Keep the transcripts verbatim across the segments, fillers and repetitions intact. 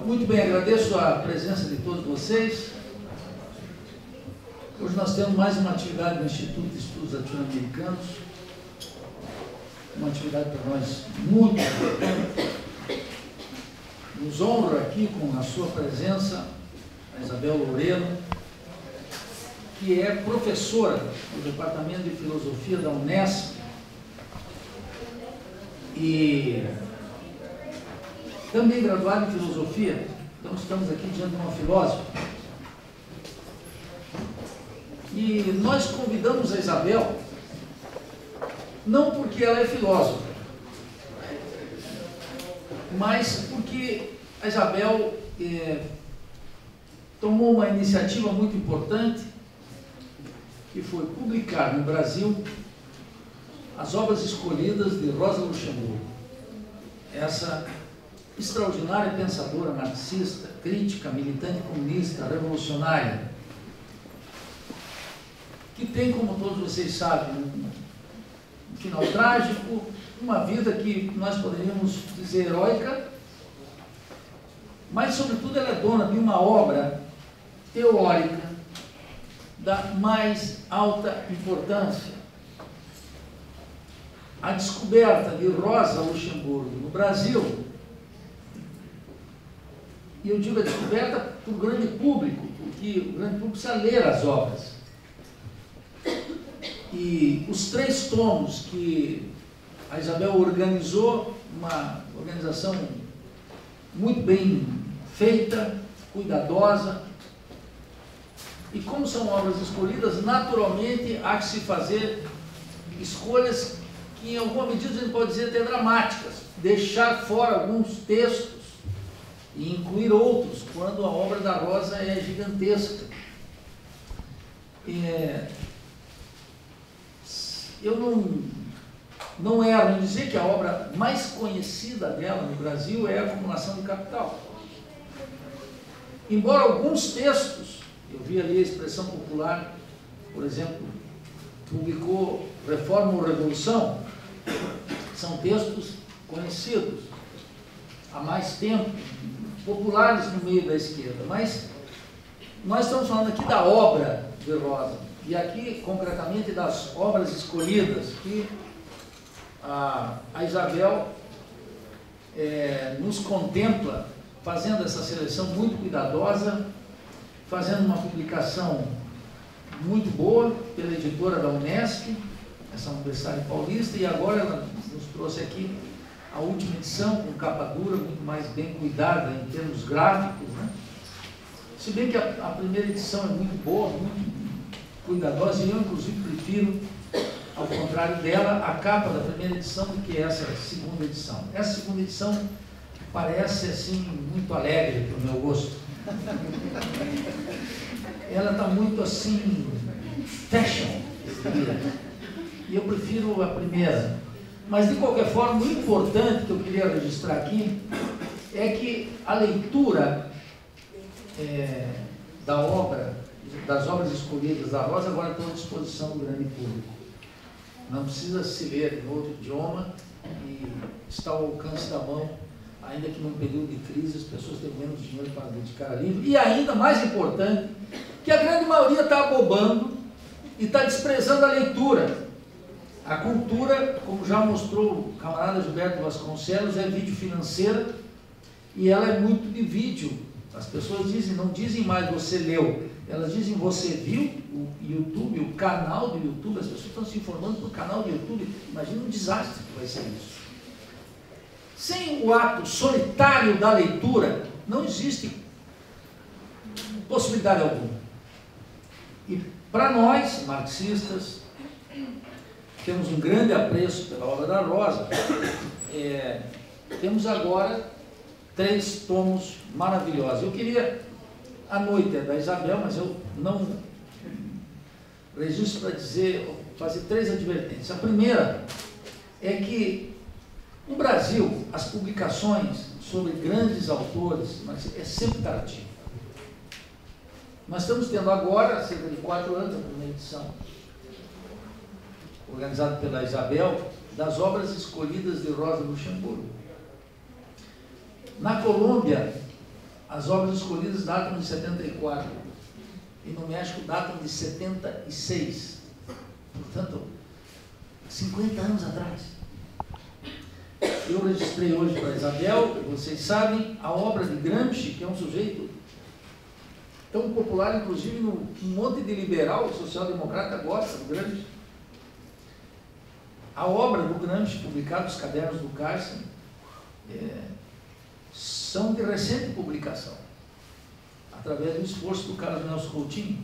Muito bem, agradeço a presença de todos vocês. Hoje nós temos mais uma atividade do Instituto de Estudos Latino-Americanos, uma atividade para nós muito importante. Nos honra aqui com a sua presença a Isabel Loureiro, que é professora do Departamento de Filosofia da Unesp e também graduada em Filosofia. Então estamos aqui diante de uma filósofa. E nós convidamos a Isabel, não porque ela é filósofa, mas porque a Isabel é, tomou uma iniciativa muito importante, que foi publicar no Brasil as obras escolhidas de Rosa Luxemburgo. Essa extraordinária pensadora marxista, crítica, militante comunista, revolucionária, que tem, como todos vocês sabem, um final trágico, uma vida que nós poderíamos dizer heróica, mas, sobretudo, ela é dona de uma obra teórica da mais alta importância. A descoberta de Rosa Luxemburgo no Brasil, e eu digo a descoberta para o grande público, porque o grande público precisa ler as obras. E os três tomos que a Isabel organizou, uma organização muito bem feita, cuidadosa, e como são obras escolhidas, naturalmente há que se fazer escolhas que em alguma medida a gente pode dizer até dramáticas, deixar fora alguns textos e incluir outros, quando a obra da Rosa é gigantesca. É, eu não, não erro em dizer que a obra mais conhecida dela no Brasil é a Acumulação de Capital. Embora alguns textos, eu vi ali a expressão popular, por exemplo, publicou Reforma ou Revolução, são textos conhecidos há mais tempo, populares no meio da esquerda, mas nós estamos falando aqui da obra de Rosa, e aqui concretamente das obras escolhidas que a, a Isabel é, nos contempla, fazendo essa seleção muito cuidadosa, fazendo uma publicação muito boa pela editora da Unesp, essa Universidade Paulista, e agora ela nos trouxe aqui a última edição com capa dura, muito mais bem cuidada em termos gráficos, né? Se bem que a, a primeira edição é muito boa, muito cuidadosa, e eu inclusive prefiro, ao contrário dela, a capa da primeira edição do que essa segunda edição. Essa segunda edição parece assim muito alegre para o meu gosto. Ela está muito assim fashion, e eu prefiro a primeira. Mas, de qualquer forma, o importante que eu queria registrar aqui é que a leitura é, da obra, das obras escolhidas da Rosa, agora estão à disposição do grande público. Não precisa se ler em outro idioma e está ao alcance da mão, ainda que num período de crise as pessoas têm menos dinheiro para dedicar a livro. E ainda mais importante, que a grande maioria está abobando e está desprezando a leitura. A cultura, como já mostrou o camarada Gilberto Vasconcelos, é vídeo financeira e ela é muito de vídeo. As pessoas dizem, não dizem mais você leu, elas dizem você viu o YouTube, o canal do YouTube. As pessoas estão se informando no canal do YouTube. Imagina um desastre que vai ser isso. Sem o ato solitário da leitura, não existe possibilidade alguma. E para nós, marxistas, temos um grande apreço pela obra da Rosa, é, temos agora três tomos maravilhosos. Eu queria, a noite é da Isabel, mas eu não registro para dizer, fazer três advertências. A primeira é que no Brasil, as publicações sobre grandes autores é sempre tardio. Nós estamos tendo agora, há cerca de quatro anos, a primeira edição, organizada pela Isabel, das obras escolhidas de Rosa Luxemburgo. Na Colômbia, As obras escolhidas datam de setenta e quatro, e no México datam de setenta e seis. Portanto, cinquenta anos atrás. Eu registrei hoje para Isabel, vocês sabem, a obra de Gramsci, que é um sujeito tão popular, inclusive, no um monte de liberal, social-democrata gosta do Gramsci. A obra do Gramsci, publicada nos cadernos do Carson, é, são de recente publicação, através do esforço do Carlos Nelson Coutinho.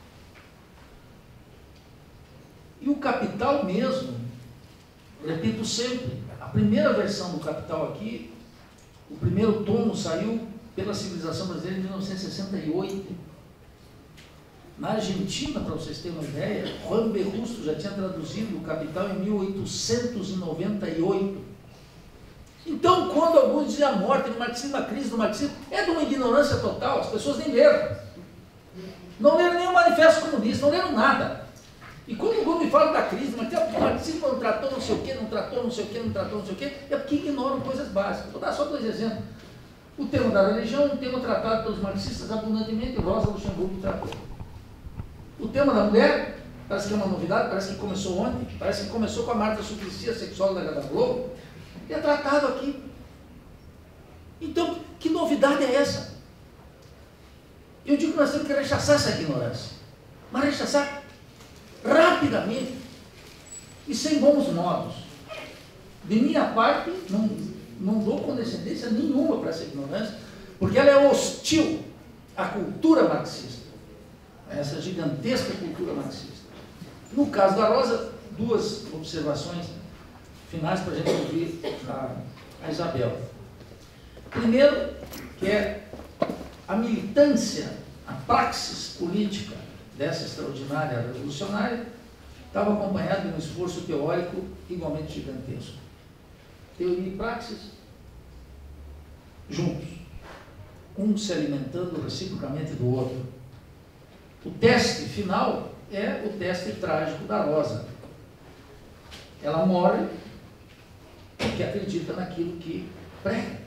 E o Capital mesmo, repito sempre, a primeira versão do Capital aqui, o primeiro tomo saiu pela Civilização Brasileira em mil novecentos e sessenta e oito. Na Argentina, para vocês terem uma ideia, Juan B. Justo já tinha traduzido o Capital em mil oitocentos e noventa e oito. Então, quando alguns dizem a morte do marxismo, a crise do marxismo, é de uma ignorância total, as pessoas nem leram. Não leram nem o Manifesto Comunista, não leram nada. E quando o Gomes fala da crise, mas o marxismo não tratou não sei o quê, não tratou não sei o quê, não tratou não sei o quê, é porque ignoram coisas básicas. Vou dar só dois exemplos. O tema da religião é um tema tratado pelos marxistas abundantemente, Rosa Luxemburgo tratou. O tema da mulher, parece que é uma novidade, parece que começou ontem, parece que começou com a Marta Suplicy, a sexóloga da Globo, e é tratado aqui. Então, que novidade é essa? Eu digo que nós temos que rechaçar essa ignorância, mas rechaçar rapidamente e sem bons modos. De minha parte, não, não dou condescendência nenhuma para essa ignorância, porque ela é hostil à cultura marxista, a essa gigantesca cultura marxista. No caso da Rosa, duas observações finais para a gente ouvir a, a Isabel. Primeiro, que é a militância, a praxis política dessa extraordinária revolucionária, estava acompanhada de um esforço teórico igualmente gigantesco. Teoria e praxis juntos, um se alimentando reciprocamente do outro. O teste final é o teste trágico da Rosa. Ela morre porque acredita naquilo que prega.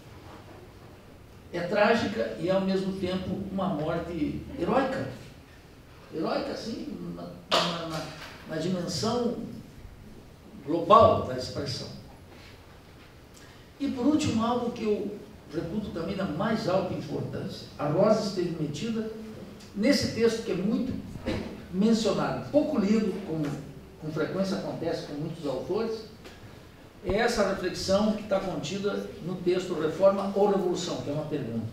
É trágica e, ao mesmo tempo, uma morte heróica. Heróica, assim, na, na, na, na dimensão global da expressão. E, por último, algo que eu reputo também da mais alta importância. A Rosa esteve metida nesse texto que é muito mencionado, pouco lido, como com frequência acontece com muitos autores, é essa reflexão que está contida no texto Reforma ou Revolução, que é uma pergunta.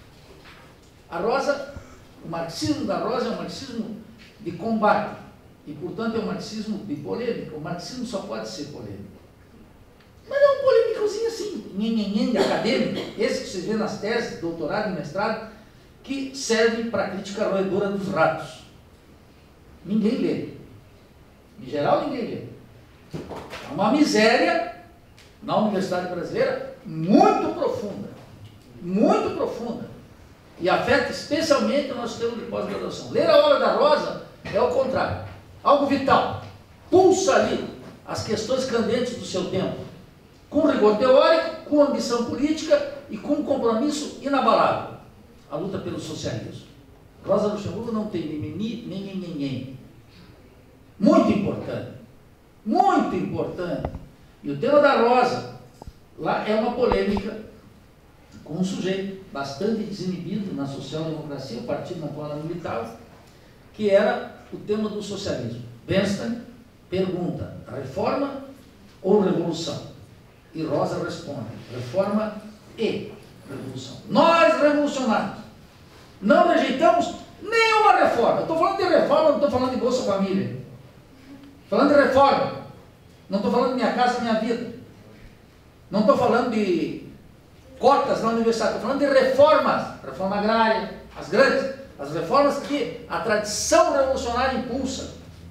A Rosa, o marxismo da Rosa é um marxismo de combate, e, portanto, é um marxismo de polêmica. O marxismo só pode ser polêmico. Mas é um polêmicozinho assim, nhenhenhen acadêmico, esse que vocês vê nas teses, doutorado e mestrado, que servem para a crítica roedora dos ratos. Ninguém lê. Em geral, ninguém lê. É uma miséria na Universidade Brasileira muito profunda. Muito profunda. E afeta especialmente o nosso tema de pós-graduação. Ler a obra da Rosa é o contrário. Algo vital. Pulsa ali as questões candentes do seu tempo. Com rigor teórico, com ambição política e com compromisso inabalável. A luta pelo socialismo. Rosa Luxemburgo não tem mimimi, nem ninguém. Muito importante. Muito importante. E o tema da Rosa, lá é uma polêmica com um sujeito bastante desinibido na social-democracia, o partido na qual ela militava, que era o tema do socialismo. Bernstein pergunta, reforma ou revolução? E Rosa responde, reforma e revolução. Nós, revolucionários, não rejeitamos nenhuma reforma. Eu estou falando de reforma, não estou falando de Bolsa Família. Falando de reforma. Não estou falando de Minha Casa Minha Vida. Não estou falando de cotas na universidade. Estou falando de reformas. Reforma agrária, as grandes, as reformas que a tradição revolucionária impulsa.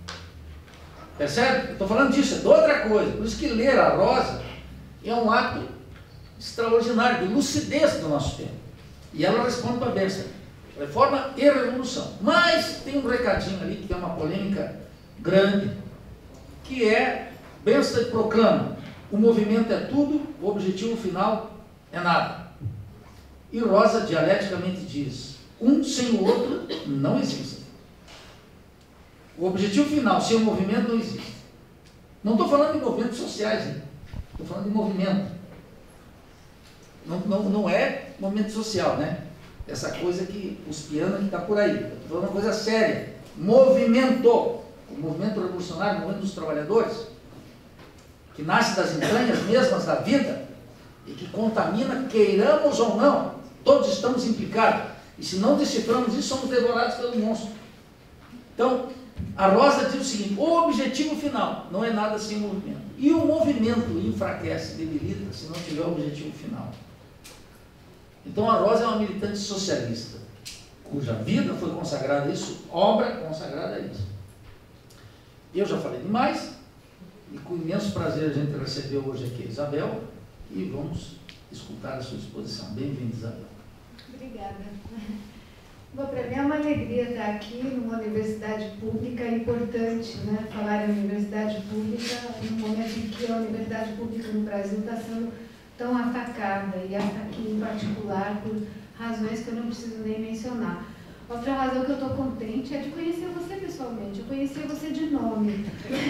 Percebe? Estou falando disso, é de outra coisa. Por isso que ler a Rosa é um ato extraordinário de lucidez do nosso tempo. E ela responde para a Bernstein. Reforma e revolução. Mas tem um recadinho ali que é uma polêmica grande, que é, Bernstein proclama, o movimento é tudo, o objetivo final é nada. E Rosa dialeticamente diz, um sem o outro não existe. O objetivo final, sem o movimento, não existe. Não estou falando de movimentos sociais, hein? Estou falando de movimento. Não, não, não é movimento social, né? Essa coisa que os pianos que está por aí. Estou falando uma coisa séria. Movimento. O movimento revolucionário, o movimento dos trabalhadores, que nasce das entranhas mesmas da vida e que contamina, queiramos ou não. Todos estamos implicados. E se não deciframos isso, somos devorados pelo monstro. Então, a Rosa diz o seguinte, o objetivo final não é nada sem movimento. E o movimento enfraquece, debilita, se não tiver o objetivo final. Então, a Rosa é uma militante socialista, cuja vida foi consagrada a isso, obra consagrada a isso. Eu já falei demais, e com imenso prazer a gente recebeu hoje aqui a Isabel, e vamos escutar a sua exposição. Bem-vinda, Isabel. Obrigada. Bom, para mim é uma alegria estar aqui numa universidade pública importante, né? Falar em universidade pública num momento em que a universidade pública no Brasil está sendo tão atacada, e essa aqui em particular por razões que eu não preciso nem mencionar. Outra razão que eu estou contente é de conhecer você pessoalmente. Eu conheci você de nome.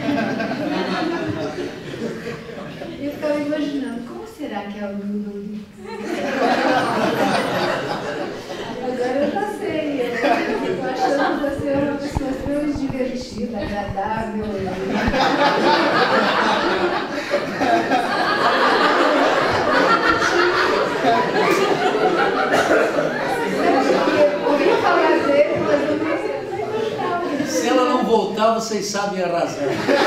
E eu ficava imaginando, como será que é o Lulu? Agora eu já sei. Eu estou achando que você é uma pessoa extremamente divertida, agradável. Se ela não voltar, vocês sabem a razão.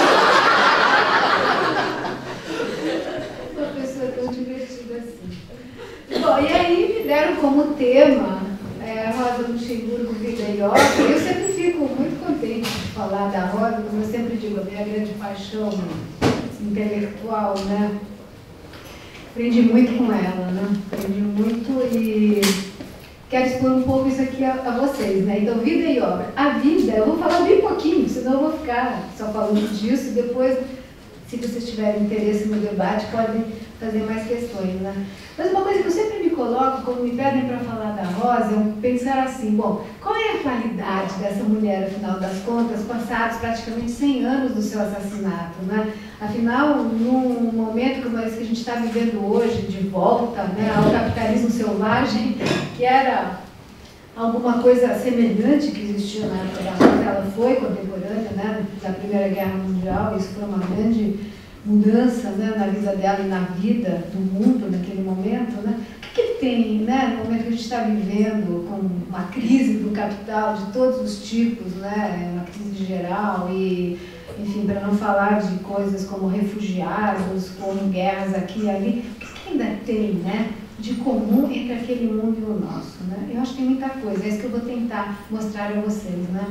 Uma pessoa tão divertida assim. Bom, e aí me deram como tema é, Rosa Luxemburgo, Vida e Obra. Eu sempre fico muito contente de falar da Rosa, como eu sempre digo, a minha grande paixão intelectual, né? Aprendi muito com ela, né? Aprendi muito e quero expor um pouco isso aqui a, a vocês, né? Então, vida e obra. A vida, eu vou falar bem pouquinho, senão eu vou ficar só falando disso, e depois, se vocês tiverem interesse no debate, podem fazer mais questões, né? Mas uma coisa que eu sempre me coloco, quando me pedem para falar da Rosa, é pensar assim, bom, qual é a qualidade dessa mulher, afinal das contas, passados praticamente cem anos do seu assassinato, né? Afinal, num momento como esse que a gente está vivendo hoje, de volta, né, ao capitalismo selvagem, que era alguma coisa semelhante que existia na época da Rosa, ela foi contemporânea, né, da Primeira Guerra Mundial, isso foi uma grande mudança, né, na vida dela e na vida do mundo naquele momento, né? O que, que tem, né, no momento que a gente está vivendo, com uma crise do capital de todos os tipos, né, uma crise geral e, enfim, para não falar de coisas como refugiados, como guerras aqui e ali, o que, que ainda tem, né, de comum entre aquele mundo e o nosso, né? Eu acho que tem muita coisa, é isso que eu vou tentar mostrar a vocês, né?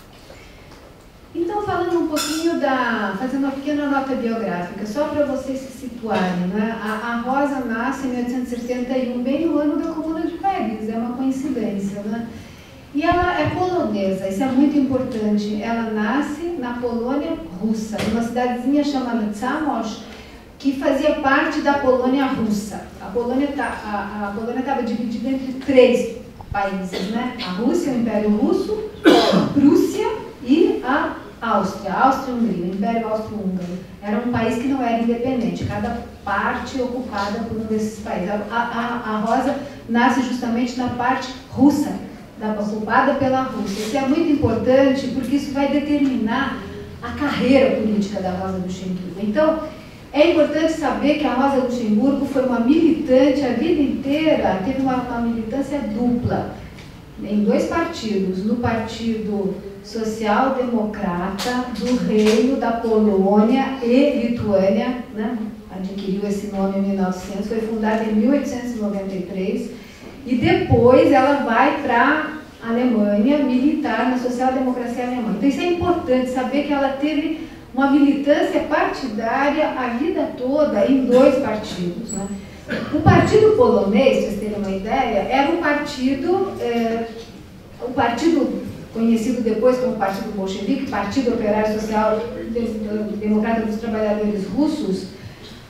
Então, falando um pouquinho da... fazendo uma pequena nota biográfica, só para vocês se situarem, né? A, a Rosa nasce em mil oitocentos e setenta e um, bem no ano da Comuna de Paris, é uma coincidência, né? E ela é polonesa, isso é muito importante. Ela nasce na Polônia russa, numa cidadezinha chamada Zamość, que fazia parte da Polônia russa. A Polônia tá, a, a Polônia estava dividida entre três países, né? A Rússia, o Império Russo, a Prússia e a Áustria, a Áustria-Hungria, o Império Austro-Húngaro. Era um país que não era independente, cada parte ocupada por um desses países. A, a, a Rosa nasce justamente na parte russa, ocupada pela Rússia. Isso é muito importante porque isso vai determinar a carreira política da Rosa Luxemburgo. Então, é importante saber que a Rosa Luxemburgo foi uma militante a vida inteira, teve uma, uma militância dupla em dois partidos, no Partido Social Democrata do Reino da Polônia e Lituânia, né? Adquiriu esse nome em mil e novecentos, foi fundada em mil oitocentos e noventa e três, e depois ela vai para a Alemanha militar na social-democracia alemã. Então isso é importante, saber que ela teve uma militância partidária a vida toda em dois partidos, né? O partido polonês, para vocês terem uma ideia, era um partido, é, um partido conhecido depois como Partido Bolchevique, Partido Operário Social Democrata dos Trabalhadores Russos,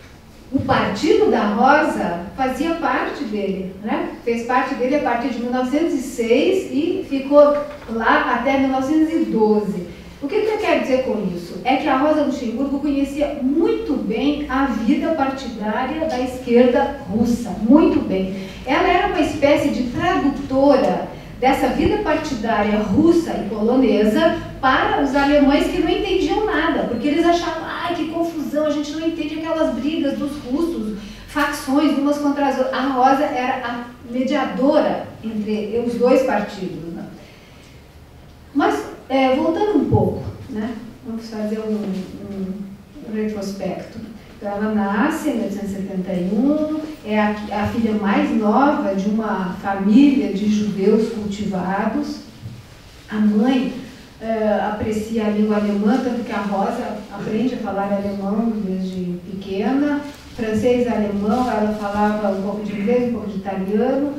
o Partido da Rosa fazia parte dele, né? Fez parte dele a partir de mil novecentos e seis e ficou lá até mil novecentos e doze. O que eu quero dizer com isso? É que a Rosa Luxemburgo conhecia muito bem a vida partidária da esquerda russa, muito bem. Ela era uma espécie de tradutora dessa vida partidária russa e polonesa para os alemães que não entendiam nada, porque eles achavam, ai, que confusão, a gente não entende aquelas brigas dos russos, facções umas contra as outras. A Rosa era a mediadora entre os dois partidos, né? Mas, é, voltando um pouco, né? Vamos fazer um, um retrospecto. Então, ela nasce em mil oitocentos e setenta e um, é a, a filha mais nova de uma família de judeus cultivados. A mãe é, aprecia a língua alemã, tanto que a Rosa aprende a falar alemão desde pequena. Francês e alemão, ela falava um pouco de inglês, um pouco de italiano.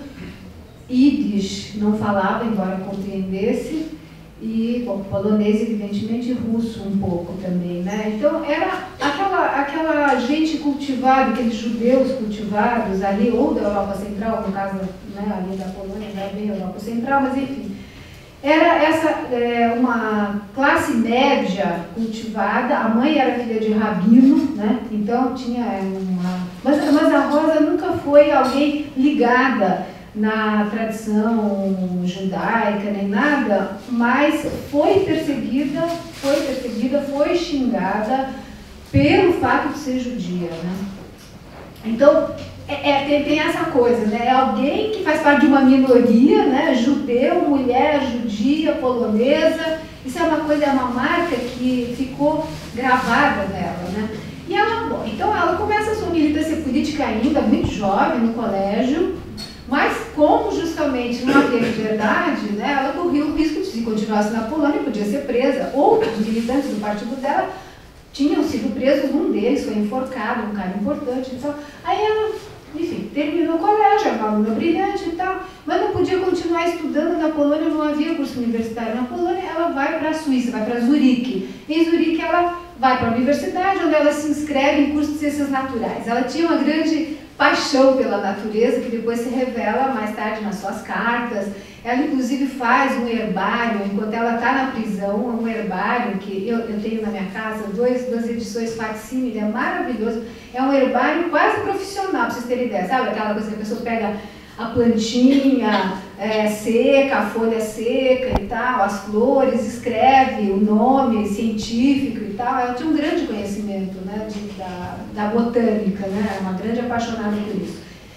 Yiddish não falava, embora compreendesse. E, bom, polonês, evidentemente, e russo um pouco também, né? Então, era aquela, aquela gente cultivada, aqueles judeus cultivados ali, ou da Europa Central, no caso, né, ali da Polônia, não é bem Europa Central, mas enfim. Era essa, é, uma classe média cultivada, a mãe era filha de rabino, né? Então, tinha uma... Mas, mas a Rosa nunca foi alguém ligada na tradição judaica nem nada, mas foi perseguida, foi perseguida, foi xingada pelo fato de ser judia, né? Então, é, é, tem, tem essa coisa, né? É alguém que faz parte de uma minoria, né? Judeu, mulher, judia, polonesa. Isso é uma coisa, é uma marca que ficou gravada nela, né? E ela, bom, então ela começa a sua militância política ainda muito jovem, no colégio. Mas, como justamente não havia liberdade, né, ela corria o risco de, se continuasse na Polônia, podia ser presa. Outros militantes do partido dela tinham sido presos, um deles foi enforcado, um cara importante e tal. Aí ela, enfim, terminou o colégio, era uma aluna brilhante e tal, mas não podia continuar estudando na Polônia, não havia curso universitário na Polônia. Ela vai para a Suíça, vai para Zurique. Em Zurique ela vai para a universidade, onde ela se inscreve em curso de ciências naturais. Ela tinha uma grande paixão pela natureza, que depois se revela mais tarde nas suas cartas. Ela, inclusive, faz um herbário, enquanto ela está na prisão, um herbário que eu, eu tenho na minha casa, dois, duas edições facsímile, é maravilhoso. É um herbário quase profissional, para vocês terem ideia, sabe? Aquela coisa que a pessoa pega a plantinha é, seca, a folha seca e tal, as flores, escreve o nome científico e tal. Ela tinha um grande conhecimento, né, de, da, da botânica, né, uma grande apaixonada por isso.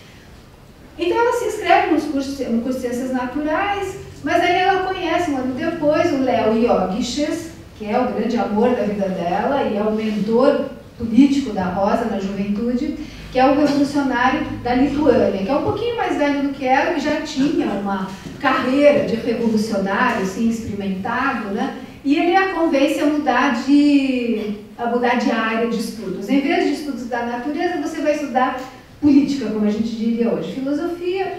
Então ela se inscreve nos cursos, no curso de Ciências Naturais, mas aí ela conhece um ano depois o Leo Jogiches, que é o grande amor da vida dela e é o mentor político da Rosa na juventude, que é o revolucionário da Lituânia, que é um pouquinho mais velho do que ela, que já tinha uma carreira de revolucionário, assim, experimentado, né? E ele a convence a mudar de, a mudar de área de estudos. Em vez de estudos da natureza, você vai estudar política, como a gente diria hoje. Filosofia,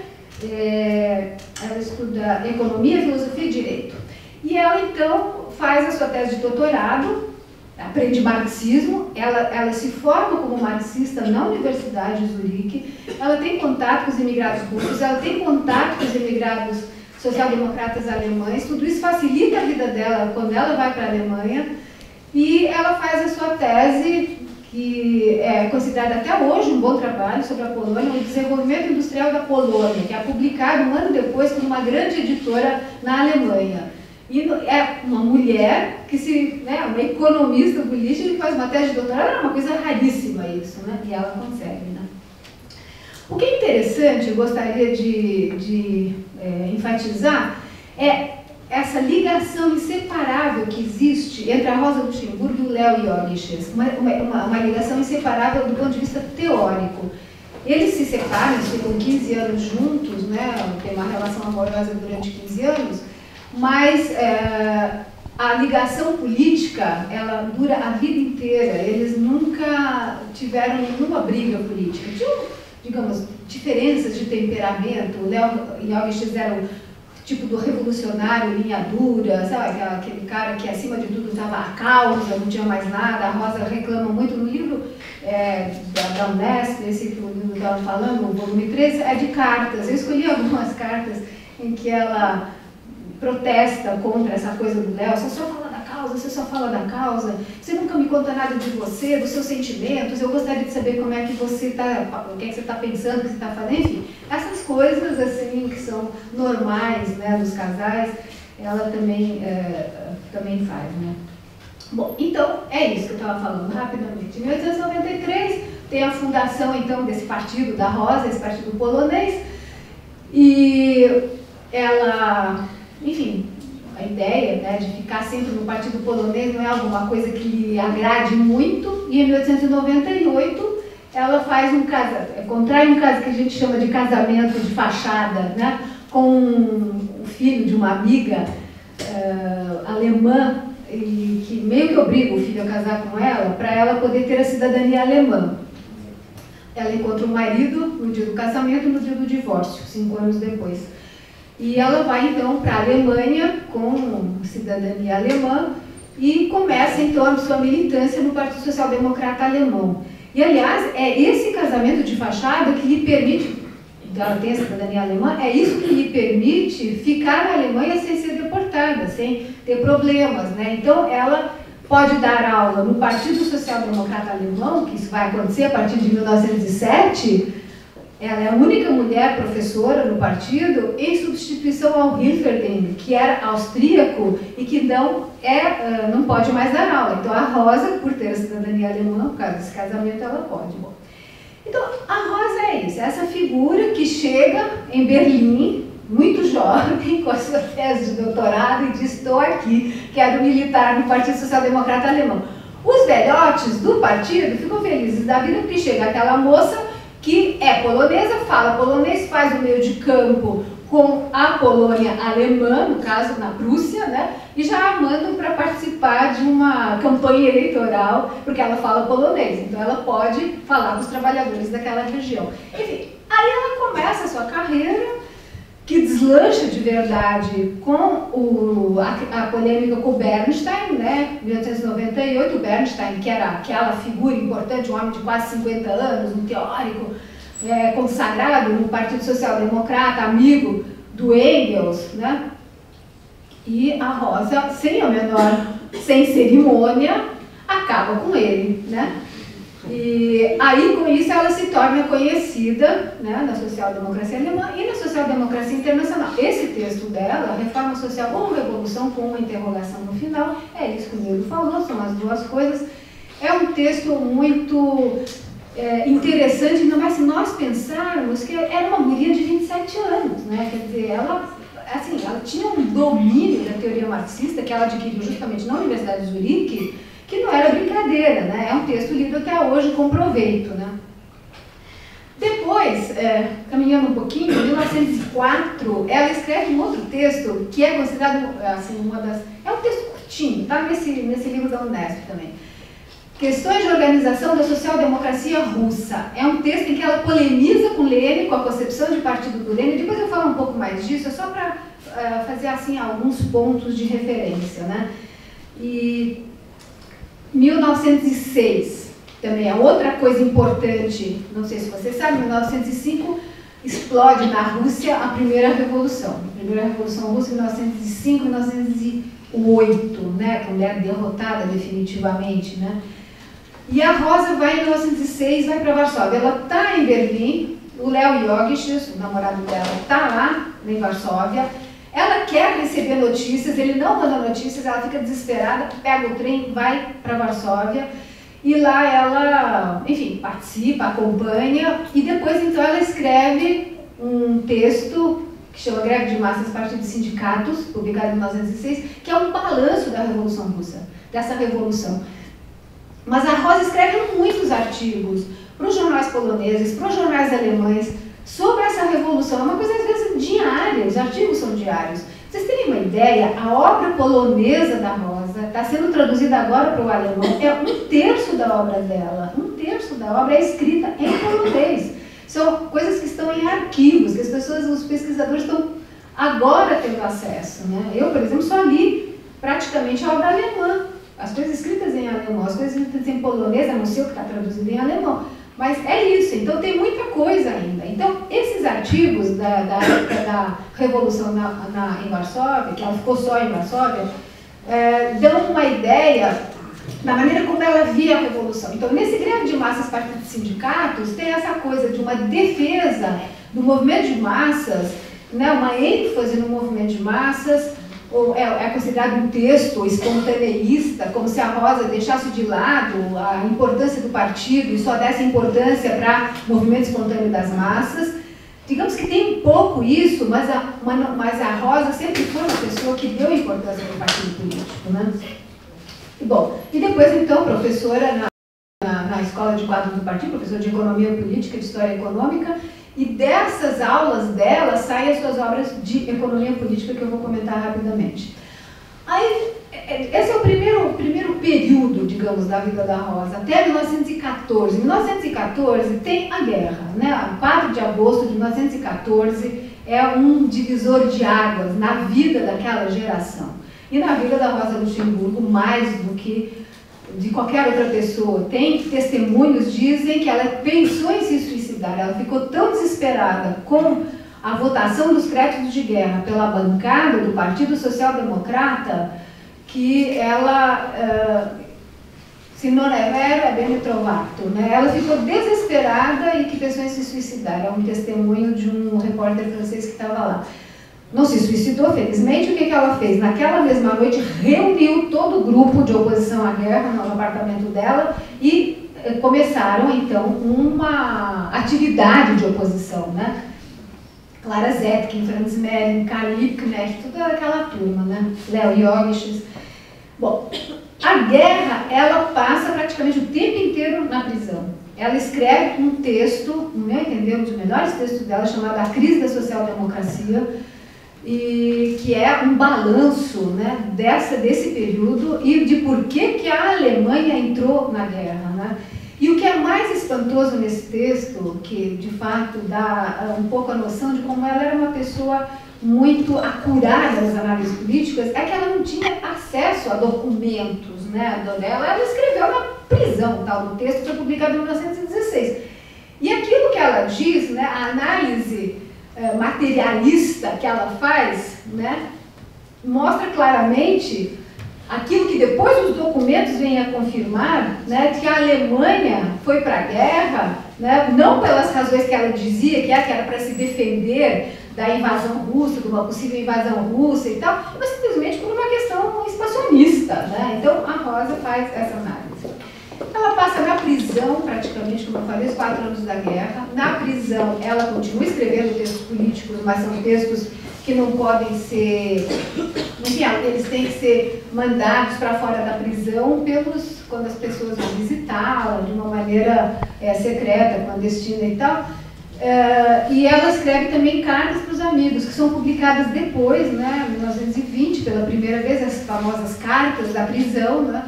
é, ela estuda economia, filosofia e direito. E ela, então, faz a sua tese de doutorado, aprende marxismo, ela, ela se forma como marxista na Universidade de Zurique, ela tem contato com os imigrados russos, ela tem contato com os imigrados social-democratas alemães, tudo isso facilita a vida dela quando ela vai para a Alemanha, e ela faz a sua tese, que é considerada até hoje um bom trabalho sobre a Polônia, o desenvolvimento industrial da Polônia, que é publicado um ano depois por uma grande editora na Alemanha. E é uma mulher que se, né, uma economista política que faz uma tese de doutorado, é uma coisa raríssima isso, né? E ela consegue, né? O que é interessante, eu gostaria de, de é, enfatizar, é essa ligação inseparável que existe entre a Rosa Luxemburgo e o Leo Jogiches, uma, uma, uma ligação inseparável do ponto de vista teórico. Eles se separam, eles ficam quinze anos juntos, né? Tem uma relação amorosa durante quinze anos, mas é, a ligação política, ela dura a vida inteira. Eles nunca tiveram nenhuma briga política. Tinham, digamos, diferenças de temperamento. O Leo Jogiches era o tipo do revolucionário, linha dura, sabe? Aquele cara que acima de tudo estava a causa, não tinha mais nada. A Rosa reclama muito no livro é, da, da Unesp, esse que o livro estava falando, o volume treze, é de cartas. Eu escolhi algumas cartas em que ela protesta contra essa coisa do Léo. Você só fala da causa, você só fala da causa, você nunca me conta nada de você, dos seus sentimentos, eu gostaria de saber como é que você está, o que é que você está pensando, o que você está fazendo, enfim. Essas coisas, assim, que são normais, né, dos casais, ela também, é, também faz, né. Bom, então, é isso que eu estava falando rapidamente. Em mil oitocentos e noventa e três, tem a fundação, então, desse partido da Rosa, esse partido polonês, e ela, enfim, a ideia, né, de ficar sempre no partido polonês não é alguma coisa que lhe agrade muito, e em mil oitocentos e noventa e oito ela faz um casamento, contrai um caso que a gente chama de casamento de fachada, né, com o filho de uma amiga uh, alemã, e que meio que obriga o filho a casar com ela, para ela poder ter a cidadania alemã. Ela encontra o marido no dia do casamento e no dia do divórcio, cinco anos depois. E ela vai então para a Alemanha com cidadania alemã e começa então a sua militância no Partido Social Democrata Alemão. E aliás, é esse casamento de fachada que lhe permite, ela tem a cidadania alemã, é isso que lhe permite ficar na Alemanha sem ser deportada, sem ter problemas, né? Então ela pode dar aula no Partido Social Democrata Alemão, que isso vai acontecer a partir de mil novecentos e sete. Ela é a única mulher professora no partido, em substituição ao Hilferding, que era austríaco e que não, é, não pode mais dar aula. Então a Rosa, por ter a cidadania alemã, por causa desse casamento, ela pode. Bom, então a Rosa é isso, essa figura que chega em Berlim, muito jovem, com a sua tese de doutorado, e diz: estou aqui, quero militar no Partido Social Democrata Alemão. Os velhotes do partido ficam felizes da vida porque chega aquela moça que é polonesa, fala polonês, faz o meio de campo com a Polônia alemã, no caso na Prússia, né? E já a mandam para participar de uma campanha eleitoral, porque ela fala polonês, então ela pode falar com os trabalhadores daquela região. Enfim, aí ela começa a sua carreira, que deslancha de verdade com o, a, a polêmica com o Bernstein, né? Em mil oitocentos e noventa e oito, o Bernstein, que era aquela figura importante, um homem de quase cinquenta anos, um teórico é, consagrado no Partido Social Democrata, amigo do Engels, né? E a Rosa, sem a menor, sem cerimônia, acaba com ele, né? E aí, com isso, ela se torna conhecida, né, na social-democracia alemã e na social-democracia internacional. Esse texto dela, Reforma Social ou Revolução, com uma interrogação no final, é isso que o Nilo falou, são as duas coisas. É um texto muito é, interessante, ainda mais se nós pensarmos que era uma guria de vinte e sete anos, né? Quer dizer, ela, assim, ela tinha um domínio da teoria marxista que ela adquiriu justamente na Universidade de Zurique, que não era brincadeira, né? É um texto lido até hoje com proveito, né? Depois, é, caminhando um pouquinho, em mil novecentos e quatro, ela escreve um outro texto que é considerado, assim, uma das... É um texto curtinho, tá? Nesse, nesse livro da Unesp também. Questões de Organização da Social-Democracia Russa. É um texto em que ela polemiza com Lenin, com a concepção de partido do Lenin. Depois eu falo um pouco mais disso, é só para uh, fazer, assim, alguns pontos de referência, né? E... mil novecentos e seis, também é outra coisa importante, não sei se você sabe, em mil novecentos e cinco explode na Rússia a primeira revolução. A primeira revolução russa em mil novecentos e cinco, mil novecentos e oito, né, quando é derrotada definitivamente, né? E a Rosa vai em mil novecentos e seis, vai para Varsóvia. Ela está em Berlim, o Léo Jogic, o namorado dela, está lá em Varsóvia. Ela quer receber notícias, ele não manda notícias, ela fica desesperada, pega o trem, vai para Varsóvia e lá ela, enfim, participa, acompanha e depois então ela escreve um texto que chama Greve de Massas Partido de Sindicatos, publicado em mil novecentos e seis, que é um balanço da Revolução Russa, dessa revolução. Mas a Rosa escreve muitos artigos para os jornais poloneses, para os jornais alemães, sobre essa revolução. É uma coisa, às vezes, diária, os artigos são diários. Pra vocês terem uma ideia, a obra polonesa da Rosa está sendo traduzida agora para o alemão. É um terço da obra dela. Um terço da obra é escrita em polonês. São coisas que estão em arquivos, que as pessoas, os pesquisadores estão agora tendo acesso, né? Eu, por exemplo, só li praticamente a obra alemã, as coisas escritas em alemão, as coisas escritas em polonês, a não ser o que está traduzido em alemão. Mas é isso, então tem muita coisa ainda. Então, esses artigos da, da época da Revolução na, na, em Varsóvia, que ela ficou só em Varsóvia, é, dão uma ideia da maneira como ela via a Revolução. Então, nesse greve de massas partido de sindicatos, tem essa coisa de uma defesa do movimento de massas, né, uma ênfase no movimento de massas, ou é, é considerado um texto espontaneísta, como se a Rosa deixasse de lado a importância do partido e só desse importância para o movimento espontâneo das massas. Digamos que tem um pouco isso, mas a, uma, mas a Rosa sempre foi uma pessoa que deu importância para o partido político, né? E, bom, e depois, então, professora na, na, na Escola de Quadros do Partido, professora de Economia Política, de História Econômica, e dessas aulas dela saem as suas obras de economia política que eu vou comentar rapidamente. Aí, esse é o primeiro, primeiro período, digamos, da vida da Rosa, até mil novecentos e quatorze. Em mil novecentos e quatorze tem a guerra, né? quatro de agosto de mil novecentos e quatorze é um divisor de águas na vida daquela geração. E na vida da Rosa Luxemburgo, mais do que de qualquer outra pessoa. Tem testemunhos, dizem que ela pensou em se suicidar, ela ficou tão desesperada com a votação dos créditos de guerra pela bancada do Partido Social Democrata que ela, uh, se non è vero, è bene trovato, né? Ela ficou desesperada e que pensou em se suicidar. É um testemunho de um repórter francês que estava lá. Não se suicidou, felizmente. O que, que ela fez? Naquela mesma noite, reuniu todo o grupo de oposição à guerra no apartamento dela e eh, começaram, então, uma atividade de oposição, né? Clara Zetkin, Franz Mehring, Karl Liebknecht, toda aquela turma, né? Léo Jogiches. Bom, a guerra, ela passa praticamente o tempo inteiro na prisão. Ela escreve um texto, no meu entender, um dos melhores textos dela, chamado A Crise da Social-Democracia, e que é um balanço, né, dessa, desse período e de por que, que a Alemanha entrou na guerra, né? E o que é mais espantoso nesse texto, que de fato dá uh, um pouco a noção de como ela era uma pessoa muito acurada nas análises políticas, é que ela não tinha acesso a documentos, né, dela. Ela escreveu na prisão, tal, no texto foi publicado em mil novecentos e dezesseis. E aquilo que ela diz, né, a análise uh, materialista que ela faz, né, mostra claramente aquilo que depois os documentos vêm a confirmar, né, que a Alemanha foi para a guerra, né, não pelas razões que ela dizia, que era para se defender da invasão russa, de uma possível invasão russa e tal, mas simplesmente por uma questão expansionista, né? Então a Rosa faz essa análise. Ela passa na prisão, praticamente, como eu falei, os quatro anos da guerra. Na prisão ela continua escrevendo textos políticos, mas são textos que não podem ser, enfim, eles têm que ser mandados para fora da prisão pelos, quando as pessoas vão visitá-la de uma maneira é, secreta, clandestina e tal. Uh, e ela escreve também cartas para os amigos, que são publicadas depois, né, em mil novecentos e vinte, pela primeira vez, as famosas cartas da prisão, né,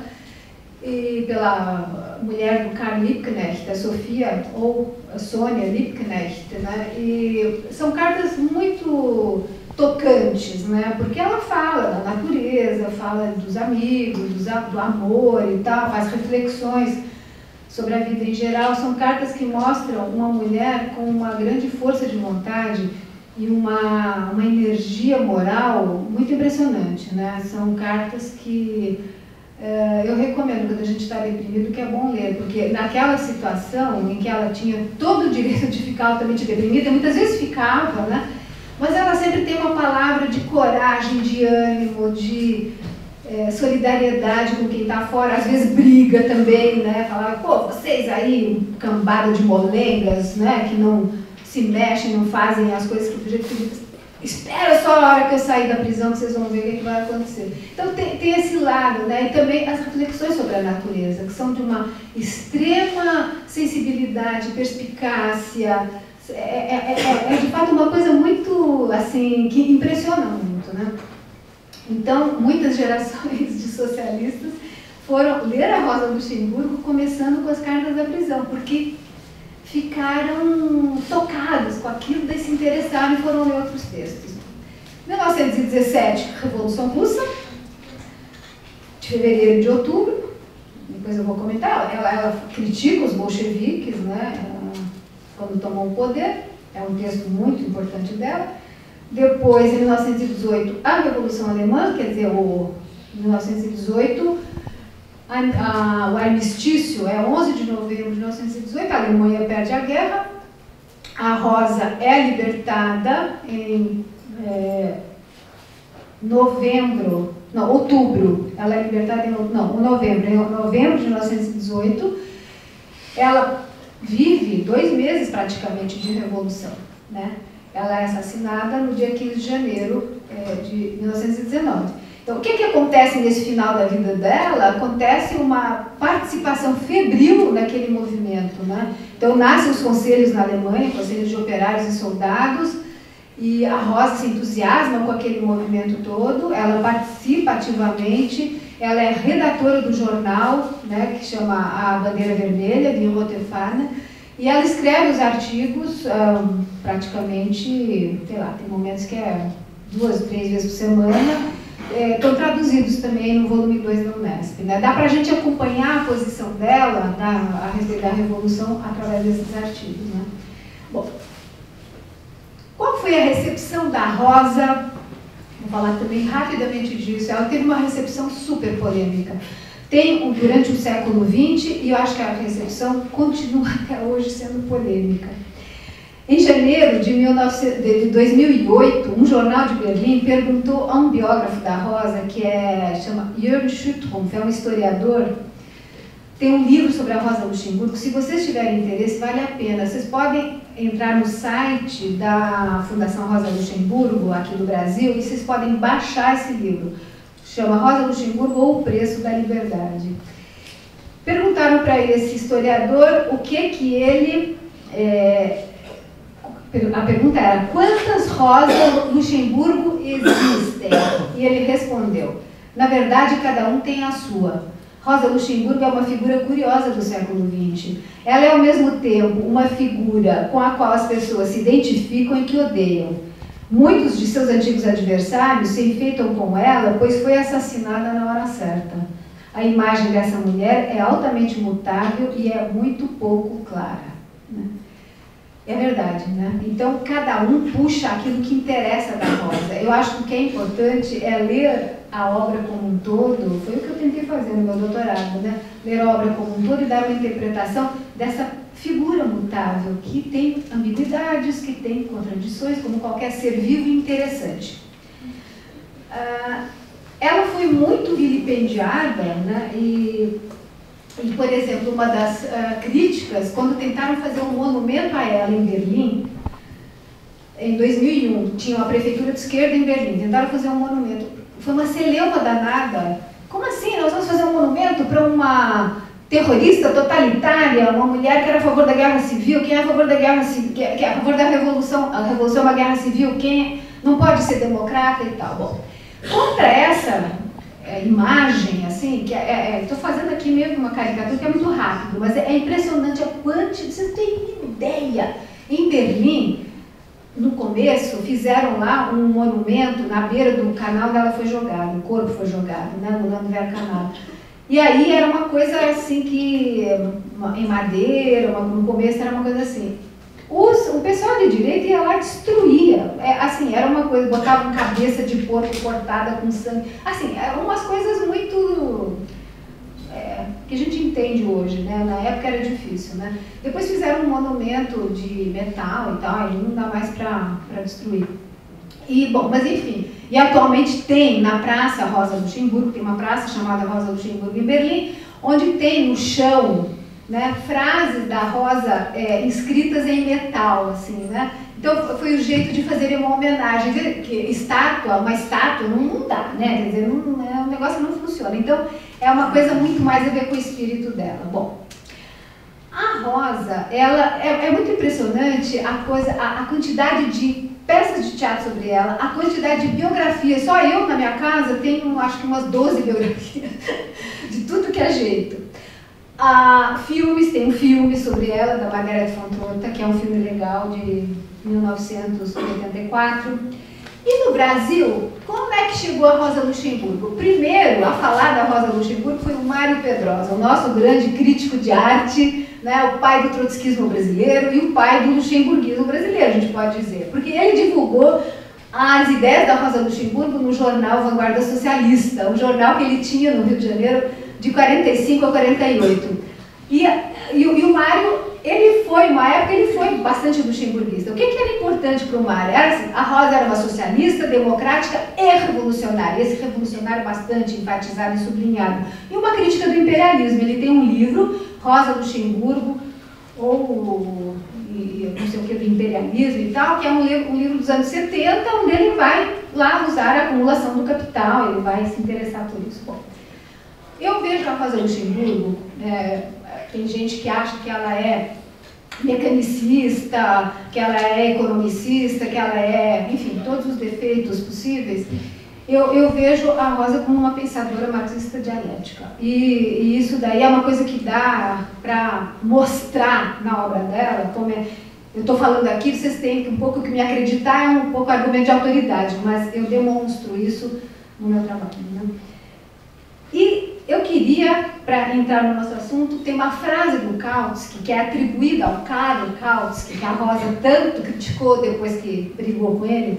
e pela mulher do Karl Liebknecht, a Sofia, ou a Sônia Liebknecht, né, e são cartas muito tocantes, né, porque ela fala da natureza, fala dos amigos, do, do amor e tal, faz reflexões sobre a vida em geral. São cartas que mostram uma mulher com uma grande força de vontade e uma, uma energia moral muito impressionante, né? São cartas que uh, eu recomendo quando a gente está deprimido, que é bom ler, porque naquela situação em que ela tinha todo o direito de ficar altamente deprimida, muitas vezes ficava, né? Mas ela sempre tem uma palavra de coragem, de ânimo, de É, solidariedade com quem está fora, às vezes briga também, né? Falar, pô, vocês aí, cambada de molengas, né? Que não se mexem, não fazem as coisas que do jeito que espera só a hora que eu sair da prisão que vocês vão ver o que, que vai acontecer. Então tem, tem esse lado, né? E também as reflexões sobre a natureza, que são de uma extrema sensibilidade, perspicácia. É, é, é, é de fato uma coisa muito, assim, que impressiona muito, né? Então, muitas gerações de socialistas foram ler a Rosa Luxemburgo começando com as cartas da prisão, porque ficaram tocados com aquilo, daí se interessaram e foram ler outros textos. mil novecentos e dezessete, Revolução Russa, de fevereiro e de outubro, depois eu vou comentar, ela, ela critica os bolcheviques, né, quando tomou o poder, é um texto muito importante dela. Depois, em mil novecentos e dezoito, a Revolução Alemã, quer dizer, o mil novecentos e dezoito, a, a, o armistício é onze de novembro de mil novecentos e dezoito, a Alemanha perde a guerra, a Rosa é libertada em é, novembro, não, outubro, ela é libertada em, não, novembro, em novembro de mil novecentos e dezoito, ela vive dois meses praticamente de revolução, né? Ela é assassinada no dia quinze de janeiro é, de mil novecentos e dezenove. Então, o que, que acontece nesse final da vida dela? Acontece uma participação febril naquele movimento, né? Então, nascem os conselhos na Alemanha, conselhos de operários e soldados, e a Rosa se entusiasma com aquele movimento todo, ela participa ativamente, ela é redatora do jornal, né, que chama A Bandeira Vermelha, de Rote Fahne, e ela escreve os artigos um, praticamente, sei lá, tem momentos que é duas, três vezes por semana, estão é, traduzidos também no volume dois da Unesp. Né? Dá para a gente acompanhar a posição dela da, a respeito da Revolução através desses artigos. Né? Bom, qual foi a recepção da Rosa? Vou falar também rapidamente disso. Ela teve uma recepção super polêmica. Tem, durante o século vinte, e eu acho que a recepção continua até hoje sendo polêmica. Em janeiro de, mil e novecentos, de dois mil e oito, um jornal de Berlim perguntou a um biógrafo da Rosa, que é, chama Jürgen Schüttrumpf, é um historiador, tem um livro sobre a Rosa Luxemburgo. Se vocês tiverem interesse, vale a pena. Vocês podem entrar no site da Fundação Rosa Luxemburgo, aqui do Brasil, e vocês podem baixar esse livro. Chama Rosa Luxemburgo ou o Preço da Liberdade. Perguntaram para esse historiador o que que ele... É, a pergunta era, quantas Rosas Luxemburgo existem? E ele respondeu, na verdade, cada um tem a sua. Rosa Luxemburgo é uma figura curiosa do século vinte. Ela é, ao mesmo tempo, uma figura com a qual as pessoas se identificam e que odeiam. Muitos de seus antigos adversários se enfeitam com ela, pois foi assassinada na hora certa. A imagem dessa mulher é altamente mutável e é muito pouco clara. Né? É verdade, né? Então, cada um puxa aquilo que interessa da Rosa. Eu acho que o que é importante é ler a obra como um todo, foi o que eu tentei fazer no meu doutorado, né? Ler a obra como um todo e dar uma interpretação dessa figura mutável, que tem ambiguidades, que tem contradições, como qualquer ser vivo e interessante. Ah, ela foi muito vilipendiada, né? E, e, por exemplo, uma das uh, críticas, quando tentaram fazer um monumento a ela em Berlim, em dois mil e um, tinha uma prefeitura de esquerda em Berlim, tentaram fazer um monumento. Foi uma celeuma danada. Como assim? Nós vamos fazer um monumento para uma terrorista totalitária, uma mulher que era a favor da guerra civil? Quem é a favor da guerra civil? Que é a favor da revolução? A revolução é uma guerra civil? Quem não pode ser democrata e tal? Bom, contra essa é, imagem, assim, que é, estou é, fazendo aqui mesmo uma caricatura que é muito rápido, mas é, é impressionante a quantidade, você não tem ideia. Em Berlim, no começo, fizeram lá um monumento na beira do canal onde ela foi jogada, o corpo foi jogado, né, no Landwehr Canal. E aí era uma coisa assim que, em madeira, uma, no começo era uma coisa assim. Os, o pessoal de direita ia lá e destruía, é, assim, era uma coisa, botavam cabeça de porco cortada com sangue, assim, eram umas coisas muito... É, que a gente entende hoje, né? Na época era difícil, né? Depois fizeram um monumento de metal e tal, aí não dá mais para destruir. E, bom, mas enfim, e atualmente tem na Praça Rosa Luxemburgo, tem uma praça chamada Rosa Luxemburgo em Berlim, onde tem no chão, né, frases da Rosa é, inscritas em metal, assim, né? Então foi o jeito de fazer uma homenagem, que estátua, uma estátua não, não dá, né? Quer dizer, não, é, o negócio não funciona. Então é uma coisa muito mais a ver com o espírito dela. Bom, a Rosa, ela é, é muito impressionante a coisa, a, a quantidade de peças de teatro sobre ela, a quantidade de biografias. Só eu na minha casa tenho, acho que umas doze biografias de tudo que é jeito. Ah, filmes, tem um filme sobre ela, da Margaret von Trotta, que é um filme legal de mil novecentos e oitenta e quatro. E no Brasil, como é que chegou a Rosa Luxemburgo? Primeiro a falar da Rosa Luxemburgo foi o Mário Pedrosa, o nosso grande crítico de arte, né, o pai do trotskismo brasileiro e o pai do luxemburguismo brasileiro, a gente pode dizer. Porque ele divulgou as ideias da Rosa Luxemburgo no jornal Vanguarda Socialista, um jornal que ele tinha no Rio de Janeiro de quarenta e cinco a quarenta e oito. E, e, e o Mário, ele foi, uma época, ele foi bastante luxemburguista. O que, que era importante para o Mário? Era assim, a Rosa era uma socialista, democrática e revolucionária. Esse revolucionário bastante enfatizado e sublinhado. E uma crítica do imperialismo. Ele tem um livro, Rosa Luxemburgo, ou e, não sei o que, do imperialismo e tal, que é um livro, um livro dos anos setenta, onde ele vai lá usar a acumulação do capital, ele vai se interessar por isso. Bom, eu vejo a Rosa Luxemburgo, é, tem gente que acha que ela é mecanicista, que ela é economicista, que ela é, enfim, todos os defeitos possíveis. Eu, eu vejo a Rosa como uma pensadora marxista dialética. E, e isso daí é uma coisa que dá para mostrar na obra dela, como é, eu estou falando aqui, vocês têm um pouco que me acreditar, é um pouco argumento de autoridade, mas eu demonstro isso no meu trabalho, né? E eu queria, para entrar no nosso assunto, tem uma frase do Kautsky, que é atribuída ao Karl Kautsky, que a Rosa tanto criticou depois que brigou com ele.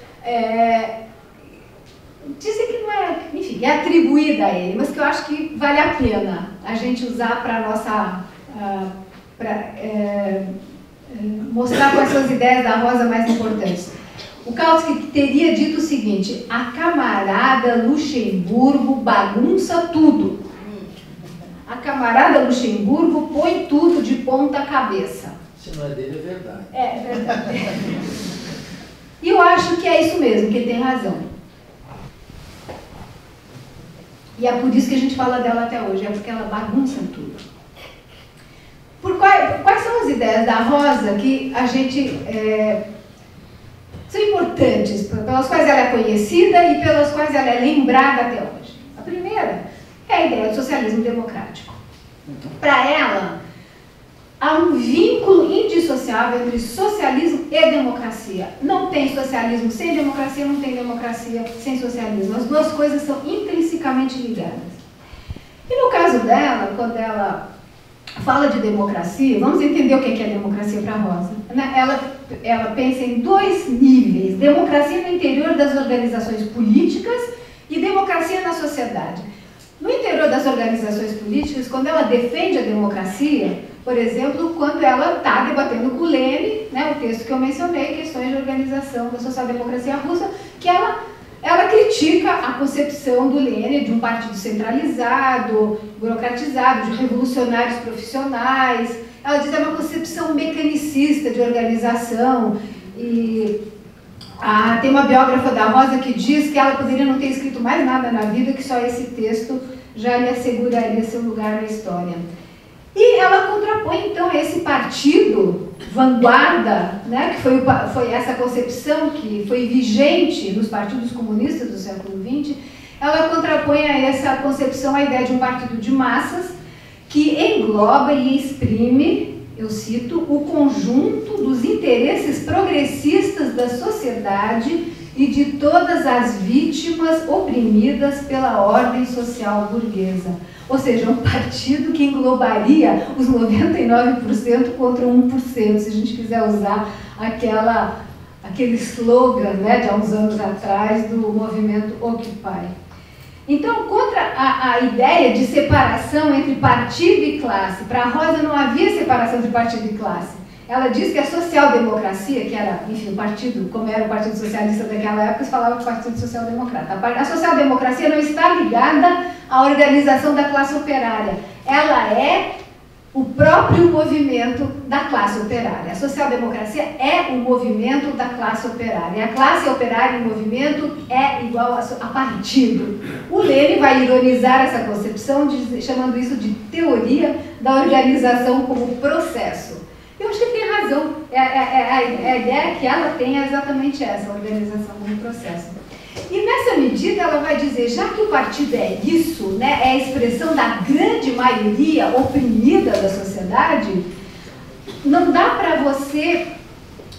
É, dizem que não é, enfim, é atribuída a ele, mas que eu acho que vale a pena a gente usar para a nossa, uh, para é, mostrar quais são as ideias da Rosa mais importantes. O Kautsky teria dito o seguinte: a camarada Luxemburgo bagunça tudo. A camarada Luxemburgo põe tudo de ponta cabeça. Se não é dele, é verdade. É, é verdade. E eu acho que é isso mesmo, que ele tem razão. E é por isso que a gente fala dela até hoje, é porque ela bagunça tudo. Por quais, quais são as ideias da Rosa que a gente... É, são importantes, pelas quais ela é conhecida e pelas quais ela é lembrada até hoje. A primeira é a ideia do socialismo democrático. Para ela, há um vínculo indissociável entre socialismo e democracia. Não tem socialismo sem democracia, não tem democracia sem socialismo. As duas coisas são intrinsecamente ligadas. E no caso dela, quando ela fala de democracia, vamos entender o que é democracia para a Rosa. Ela, ela pensa em dois níveis: democracia no interior das organizações políticas e democracia na sociedade. No interior das organizações políticas, quando ela defende a democracia, por exemplo, quando ela está debatendo com o Lenin, né, o texto que eu mencionei, questões de organização da social-democracia russa, que ela Ela critica a concepção do Lenin de um partido centralizado, burocratizado, de revolucionários profissionais. Ela diz que é uma concepção mecanicista de organização. E ah, tem uma biógrafa da Rosa que diz que ela poderia não ter escrito mais nada na vida, que só esse texto já lhe asseguraria seu lugar na história. E ela contrapõe, então, esse partido vanguarda, né, que foi, foi essa concepção que foi vigente nos partidos comunistas do século vinte, ela contrapõe a essa concepção a ideia de um partido de massas que engloba e exprime, eu cito, o conjunto dos interesses progressistas da sociedade e de todas as vítimas oprimidas pela ordem social burguesa. Ou seja, um partido que englobaria os noventa e nove por cento contra um por cento, se a gente quiser usar aquela, aquele slogan, né, de há uns anos atrás do movimento Occupy. Então, contra a, a ideia de separação entre partido e classe, para a Rosa não havia separação entre partido e classe. Ela diz que a social-democracia, que era, enfim, o partido, como era o Partido Socialista daquela época, se falava do Partido Social-Democrata. A social-democracia não está ligada à organização da classe operária. Ela é o próprio movimento da classe operária. A social-democracia é o movimento da classe operária. E a classe operária em movimento é igual a, a partido. O Lenin vai ironizar essa concepção, de, chamando isso de teoria da organização como processo. Eu acho que ele tem razão. É, é, é, a, a ideia que ela tem é exatamente essa, a organização como processo. E nessa medida ela vai dizer, já que o partido é isso, né, é a expressão da grande maioria oprimida da sociedade, não dá para você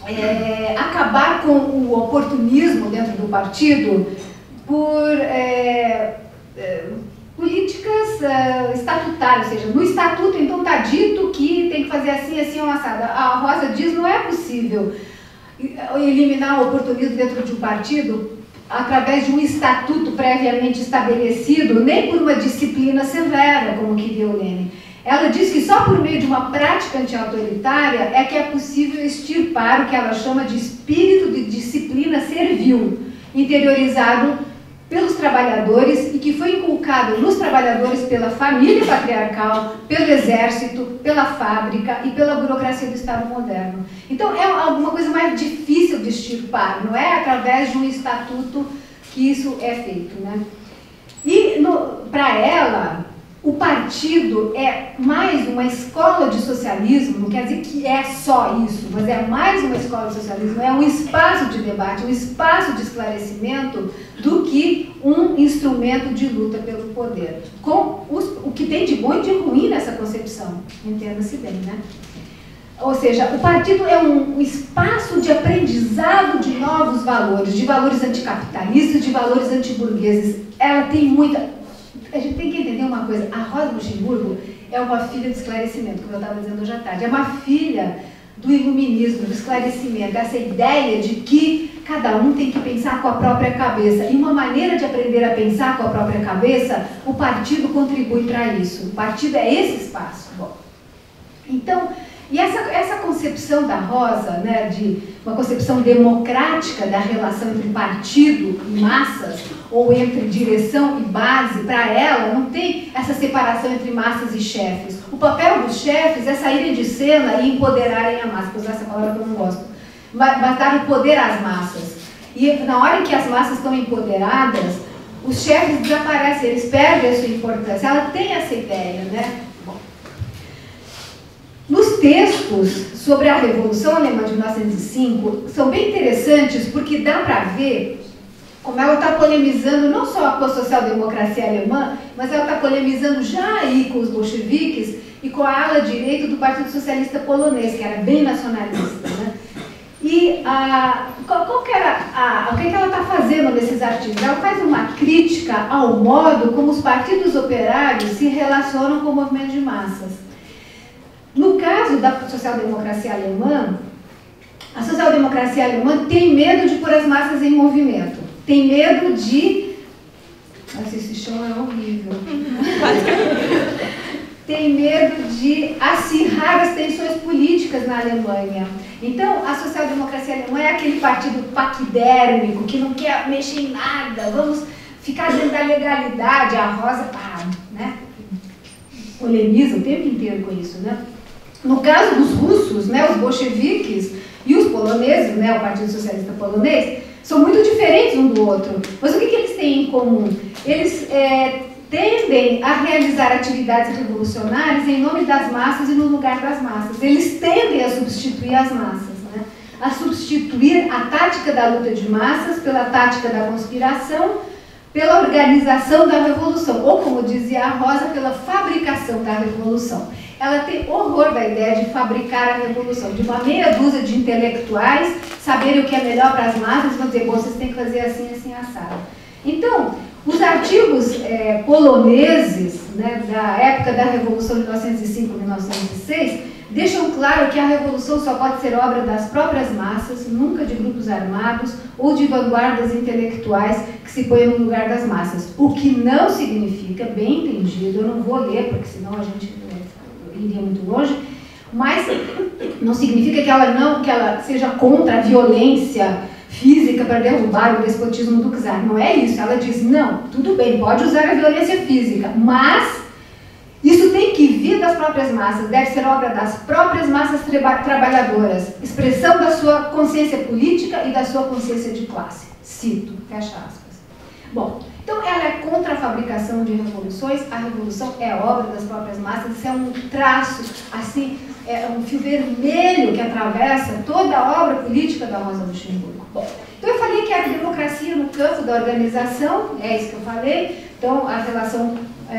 é, acabar com o oportunismo dentro do partido por é, é, políticas é, estatutárias, ou seja, no estatuto então está dito que tem que fazer assim, assim, uma assada. A Rosa diz que não é possível eliminar o oportunismo dentro de um partido através de um estatuto previamente estabelecido, nem por uma disciplina severa, como queria o Lênin. Ela diz que só por meio de uma prática anti-autoritária é que é possível extirpar o que ela chama de espírito de disciplina servil, interiorizado pelos trabalhadores e que foi inculcado nos trabalhadores pela família patriarcal, pelo exército, pela fábrica e pela burocracia do Estado moderno. Então é alguma coisa mais difícil de extirpar, não é através de um estatuto que isso é feito, né? E para ela, o partido é mais uma escola de socialismo, não quer dizer que é só isso, mas é mais uma escola de socialismo, é um espaço de debate, um espaço de esclarecimento do que um instrumento de luta pelo poder. Com os, o que tem de bom e de ruim nessa concepção, entenda-se bem, né? Ou seja, o partido é um, um espaço de aprendizado de novos valores, de valores anticapitalistas, de valores antiburgueses. Ela tem muita... A gente tem que entender uma coisa, a Rosa Luxemburgo é uma filha do esclarecimento, como eu estava dizendo hoje à tarde, é uma filha do iluminismo, do esclarecimento, dessa ideia de que cada um tem que pensar com a própria cabeça. E uma maneira de aprender a pensar com a própria cabeça, o partido contribui para isso. O partido é esse espaço. Bom, então, e essa, essa concepção da Rosa, né, de uma concepção democrática da relação entre partido e massas, ou entre direção e base, para ela não tem essa separação entre massas e chefes. O papel dos chefes é saírem de cena e empoderarem a massa, vou usar essa palavra que eu não gosto, mas, mas dar o poder às massas. E na hora em que as massas estão empoderadas, os chefes desaparecem, eles perdem a sua importância. Ela tem essa ideia, né? Nos textos sobre a Revolução Alemã de mil novecentos e cinco, são bem interessantes porque dá para ver como ela está polemizando não só com a social-democracia alemã, mas ela está polemizando já aí com os bolcheviques e com a ala direita do Partido Socialista Polonês, que era bem nacionalista, né? E a, qual, qual que era a, o que, que ela está fazendo nesses artigos? Ela faz uma crítica ao modo como os partidos operários se relacionam com o movimento de massas. No caso da social-democracia alemã, a social-democracia alemã tem medo de pôr as massas em movimento. Tem medo de... Nossa, esse chão é horrível. Tem medo de acirrar as tensões políticas na Alemanha. Então, a social-democracia alemã é aquele partido paquidérmico, que não quer mexer em nada, vamos ficar dentro da legalidade. A Rosa, pá, né? Polemiza o tempo inteiro com isso, né? No caso dos russos, né, os bolcheviques e os poloneses, né, o Partido Socialista Polonês, são muito diferentes um do outro. Mas o que, que eles têm em comum? Eles é, tendem a realizar atividades revolucionárias em nome das massas e no lugar das massas. Eles tendem a substituir as massas, né? A substituir a tática da luta de massas pela tática da conspiração, pela organização da revolução, ou como dizia a Rosa, pela fabricação da revolução. Ela tem horror da ideia de fabricar a revolução, de uma meia dúzia de intelectuais saberem o que é melhor para as massas e vão dizer, bom, vocês têm que fazer assim, assim, assado. Então, os artigos é, poloneses, né, da época da Revolução de mil novecentos e cinco a mil novecentos e seis, deixam claro que a revolução só pode ser obra das próprias massas, nunca de grupos armados ou de vanguardas intelectuais que se põem no lugar das massas. O que não significa, bem entendido, eu não vou ler, porque senão a gente iria muito longe, mas não significa que ela, não, que ela seja contra a violência física para derrubar o despotismo do czar. Não é isso. Ela diz, não, tudo bem, pode usar a violência física, mas isso tem que vir das próprias massas, deve ser obra das próprias massas traba trabalhadoras, expressão da sua consciência política e da sua consciência de classe. Cito, fecha aspas. Bom, então ela é contra a fabricação de revoluções, a revolução é obra das próprias massas, isso é um traço, assim, é um fio vermelho que atravessa toda a obra política da Rosa Luxemburgo. Bom, então eu falei que a democracia no campo da organização, é isso que eu falei, então a relação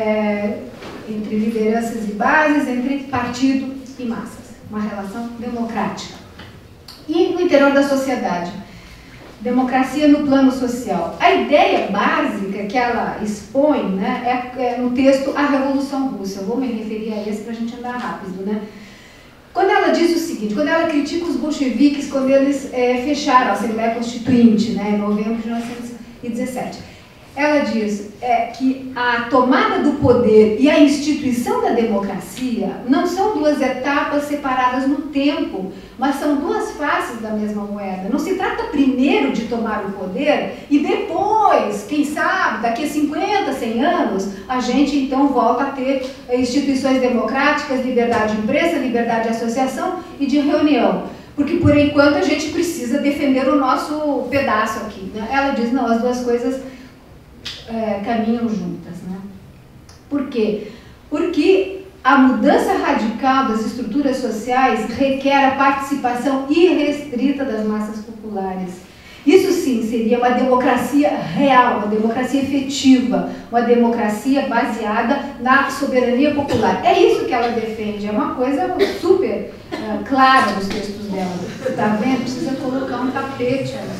é, entre lideranças e bases, entre partido e massas, uma relação democrática. e no interior da sociedade. Democracia no plano social. A ideia básica que ela expõe, né, é, é no texto A Revolução Russa. Eu vou me referir a esse para a gente andar rápido, né? Quando ela diz o seguinte, quando ela critica os bolcheviques, quando eles é, fecharam a Assembleia Constituinte, né, em novembro de mil novecentos e dezessete, ela diz é, que a tomada do poder e a instituição da democracia não são duas etapas separadas no tempo, mas são duas faces da mesma moeda. Não se trata primeiro de tomar o poder e depois, quem sabe, daqui a cinquenta, cem anos, a gente então volta a ter instituições democráticas, liberdade de imprensa, liberdade de associação e de reunião. Porque, por enquanto, a gente precisa defender o nosso pedaço aqui, né? Ela diz, não, as duas coisas É, caminham juntas, né? Por quê? Porque a mudança radical das estruturas sociais requer a participação irrestrita das massas populares. Isso sim seria uma democracia real, uma democracia efetiva, uma democracia baseada na soberania popular. É isso que ela defende, é uma coisa super uh, clara nos textos dela. Tá vendo? Precisa colocar um tapete ali.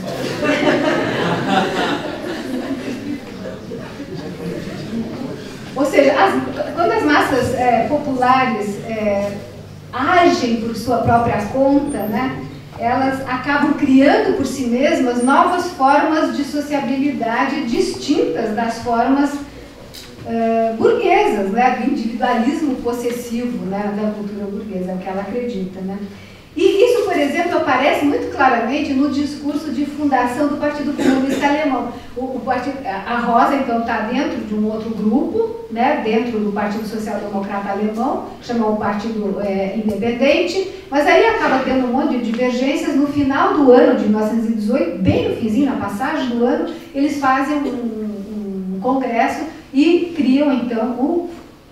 Ou seja, as, quando as massas é, populares é, agem por sua própria conta, né, elas acabam criando por si mesmas novas formas de sociabilidade distintas das formas é, burguesas, né, do individualismo possessivo, né, da cultura burguesa, é o que ela acredita, né. E isso, por exemplo, aparece muito claramente no discurso de fundação do Partido Comunista Alemão. O, o partido, a Rosa, então, está dentro de um outro grupo, né, dentro do Partido Social Democrata Alemão, chamado o Partido é, Independente, mas aí acaba tendo um monte de divergências. No final do ano de mil novecentos e dezoito, bem no finzinho, na passagem do ano, eles fazem um, um congresso e criam, então, o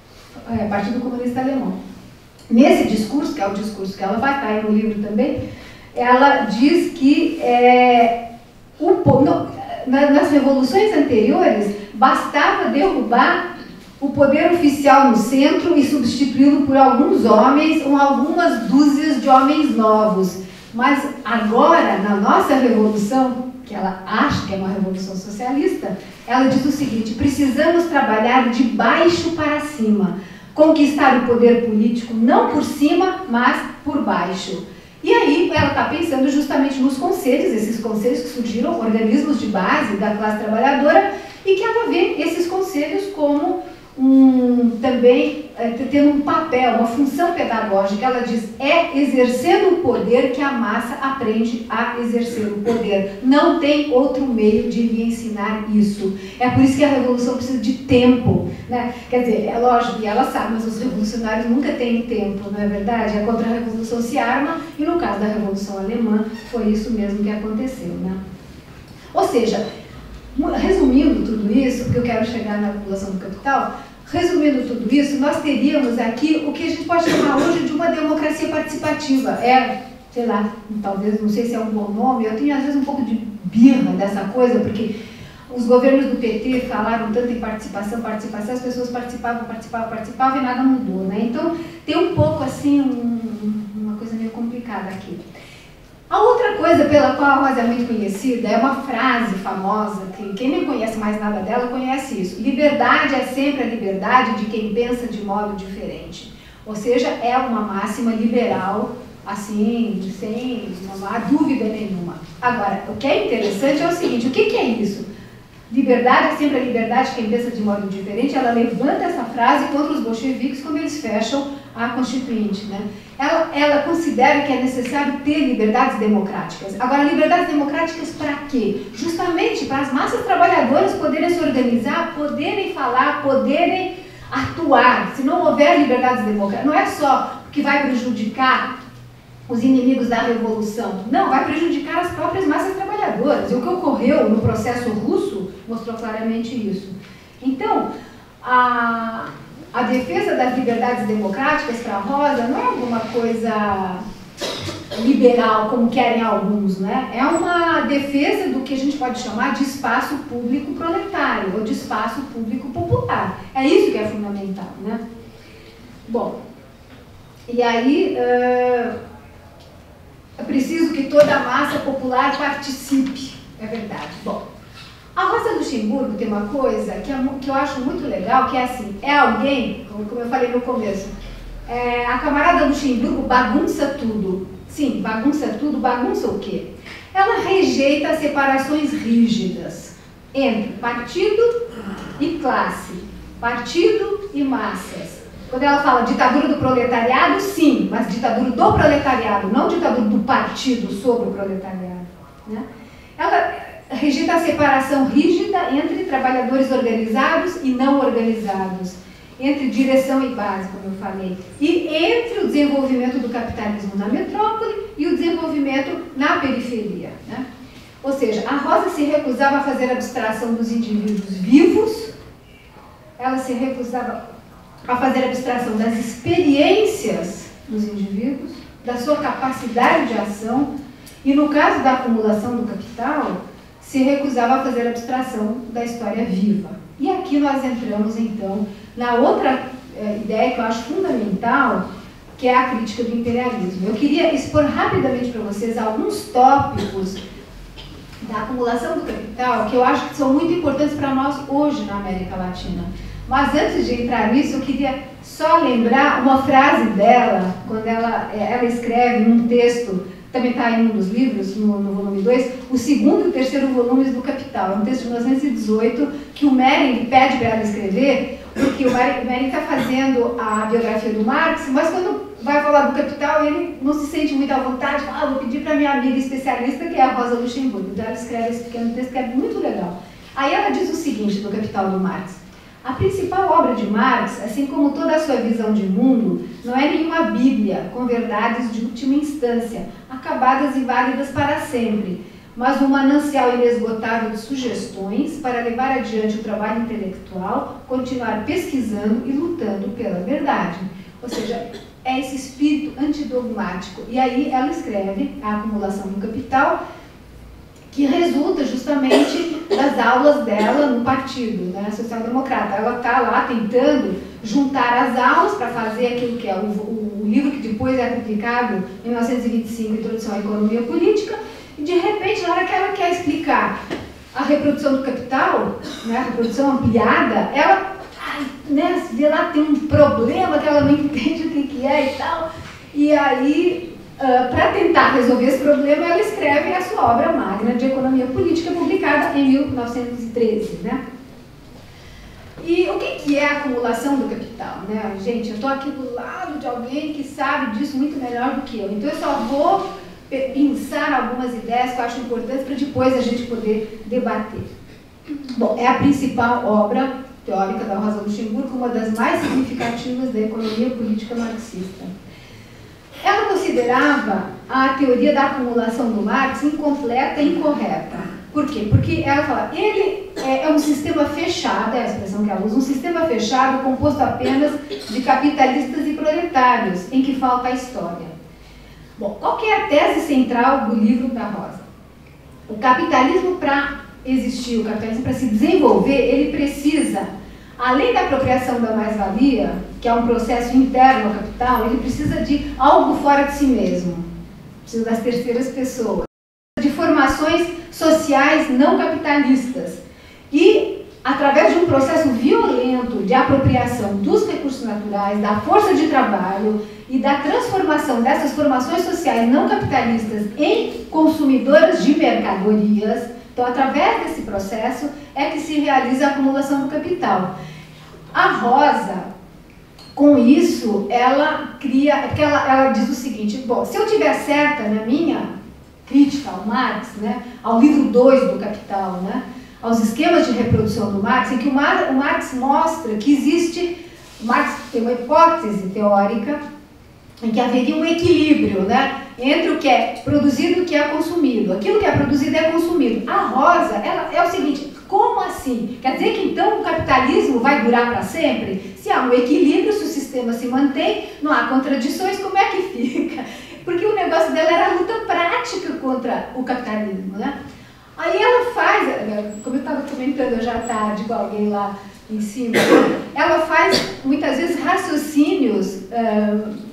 é, Partido Comunista Alemão. Nesse discurso, que é o discurso que ela vai, está aí no livro também, ela diz que é, o, no, nas revoluções anteriores bastava derrubar o poder oficial no centro e substituí-lo por alguns homens ou algumas dúzias de homens novos. Mas agora, na nossa revolução, que ela acha que é uma revolução socialista, ela diz o seguinte: precisamos trabalhar de baixo para cima. Conquistar o poder político não por cima, mas por baixo. E aí ela está pensando justamente nos conselhos, esses conselhos que surgiram, organismos de base da classe trabalhadora, e que ela vê esses conselhos como um, também é, tendo um papel, uma função pedagógica. Ela diz, é exercendo o poder que a massa aprende a exercer o poder. Não tem outro meio de lhe ensinar isso. É por isso que a revolução precisa de tempo, né? Quer dizer, é lógico que ela sabe, mas os revolucionários nunca têm tempo, não é verdade? A contra-revolução se arma, e no caso da Revolução Alemã, foi isso mesmo que aconteceu, né? Ou seja, resumindo tudo isso, porque eu quero chegar na população do capital, resumindo tudo isso, nós teríamos aqui o que a gente pode chamar hoje de uma democracia participativa. É, sei lá, talvez, não sei se é um bom nome, eu tenho às vezes um pouco de birra dessa coisa, porque os governos do P T falaram tanto em participação, participação, as pessoas participavam, participavam, participavam e nada mudou, né? Então, tem um pouco assim, um, uma coisa meio complicada aqui. A outra coisa pela qual a Rosa é muito conhecida é uma frase famosa, que quem nem conhece mais nada dela conhece isso. Liberdade é sempre a liberdade de quem pensa de modo diferente. Ou seja, é uma máxima liberal, assim, sem não há dúvida nenhuma. Agora, o que é interessante é o seguinte, o que, que é isso? Liberdade é sempre a liberdade de quem pensa de modo diferente. Ela levanta essa frase contra os bolcheviques quando eles fecham a Constituinte, né? Ela, ela considera que é necessário ter liberdades democráticas. Agora, liberdades democráticas para quê? Justamente para as massas trabalhadoras poderem se organizar, poderem falar, poderem atuar. Se não houver liberdades democráticas, não é só que vai prejudicar os inimigos da revolução, não, vai prejudicar as próprias massas trabalhadoras. E o que ocorreu no processo russo mostrou claramente isso. Então, a, a defesa das liberdades democráticas para a Rosa não é alguma coisa liberal, como querem alguns, né? É uma defesa do que a gente pode chamar de espaço público proletário, ou de espaço público popular. É isso que é fundamental, né? Bom, e aí... Uh, é preciso que toda a massa popular participe. É verdade. Bom, a Rosa Luxemburgo tem uma coisa que, é, que eu acho muito legal, que é assim, é alguém, como, como eu falei no começo, é, a camarada Luxemburgo bagunça tudo. Sim, bagunça tudo, bagunça o quê? Ela rejeita separações rígidas entre partido e classe, partido e massas. Quando ela fala ditadura do proletariado, sim, mas ditadura do proletariado, não ditadura do partido sobre o proletariado, né? Ela rejeita a separação rígida entre trabalhadores organizados e não organizados, entre direção e base, como eu falei, e entre o desenvolvimento do capitalismo na metrópole e o desenvolvimento na periferia, né? Ou seja, a Rosa se recusava a fazer abstração dos indivíduos vivos, ela se recusava a fazer abstração das experiências dos indivíduos, da sua capacidade de ação, e no caso da acumulação do capital, se recusava a fazer abstração da história viva. E aqui nós entramos, então, na outra eh, ideia que eu acho fundamental, que é a crítica do imperialismo. Eu queria expor rapidamente para vocês alguns tópicos da acumulação do capital que eu acho que são muito importantes para nós hoje na América Latina. Mas antes de entrar nisso, eu queria só lembrar uma frase dela, quando ela, ela escreve num texto, também está em um dos livros, no, no volume dois, o segundo e o terceiro volumes do Capital, um texto de mil novecentos e dezoito, que o Mehring pede para ela escrever, porque o Mehring está fazendo a biografia do Marx, mas quando vai falar do Capital, ele não se sente muito à vontade, fala, ah, vou pedir para minha amiga especialista, que é a Rosa Luxemburgo. Então ela escreve esse pequeno texto que é muito legal. Aí ela diz o seguinte do Capital do Marx: a principal obra de Marx, assim como toda a sua visão de mundo, não é nenhuma bíblia com verdades de última instância, acabadas e válidas para sempre, mas um manancial inesgotável de sugestões para levar adiante o trabalho intelectual, continuar pesquisando e lutando pela verdade. Ou seja, é esse espírito antidogmático. E aí ela escreve A Acumulação do Capital, que resulta justamente das aulas dela no partido, né, social-democrata. Ela está lá tentando juntar as aulas para fazer aquilo que é o, o, o livro que depois é publicado em mil novecentos e vinte e cinco, Introdução à Economia Política, e de repente, na hora que ela quer explicar a reprodução do capital, né, a reprodução ampliada, ela ai, né, vê lá tem um problema que ela não entende o que, que é e tal, e aí Uh, para tentar resolver esse problema, ela escreve a sua obra magna de Economia Política, publicada em mil novecentos e treze. Né? E o que, que é a acumulação do capital? Né? Gente, eu estou aqui do lado de alguém que sabe disso muito melhor do que eu. Então, eu só vou pensar algumas ideias que eu acho importantes para depois a gente poder debater. Bom, é a principal obra teórica da Rosa Luxemburgo, uma das mais significativas da economia política marxista. Ela considerava a teoria da acumulação do Marx incompleta e incorreta. Por quê? Porque ela fala, ele é um sistema fechado, é a expressão que ela usa, um sistema fechado composto apenas de capitalistas e proletários, em que falta a história. Bom, qual que é a tese central do livro da Rosa? O capitalismo, para existir, o capitalismo para se desenvolver, ele precisa, além da apropriação da mais-valia, que é um processo interno ao capital, ele precisa de algo fora de si mesmo, precisa das terceiras pessoas, de formações sociais não capitalistas e, através de um processo violento de apropriação dos recursos naturais, da força de trabalho e da transformação dessas formações sociais não capitalistas em consumidoras de mercadorias. Então, através desse processo é que se realiza a acumulação do capital. A Rosa, com isso, ela cria, porque ela, ela diz o seguinte, bom, se eu tiver certa na minha crítica ao Marx, né, ao livro dois do Capital, né, aos esquemas de reprodução do Marx, em que o, Mar, o Marx mostra que existe, o Marx tem uma hipótese teórica em que haveria um equilíbrio, né, entre o que é produzido e o que é consumido. Aquilo que é produzido é consumido. A Rosa, ela é o seguinte, como assim? Quer dizer que então o capitalismo vai durar para sempre? Se há um equilíbrio, se o sistema se mantém, não há contradições, como é que fica? Porque o negócio dela era a luta prática contra o capitalismo, né? Aí ela faz, como eu estava comentando já à tarde com alguém lá em cima, ela faz muitas vezes raciocínios uh,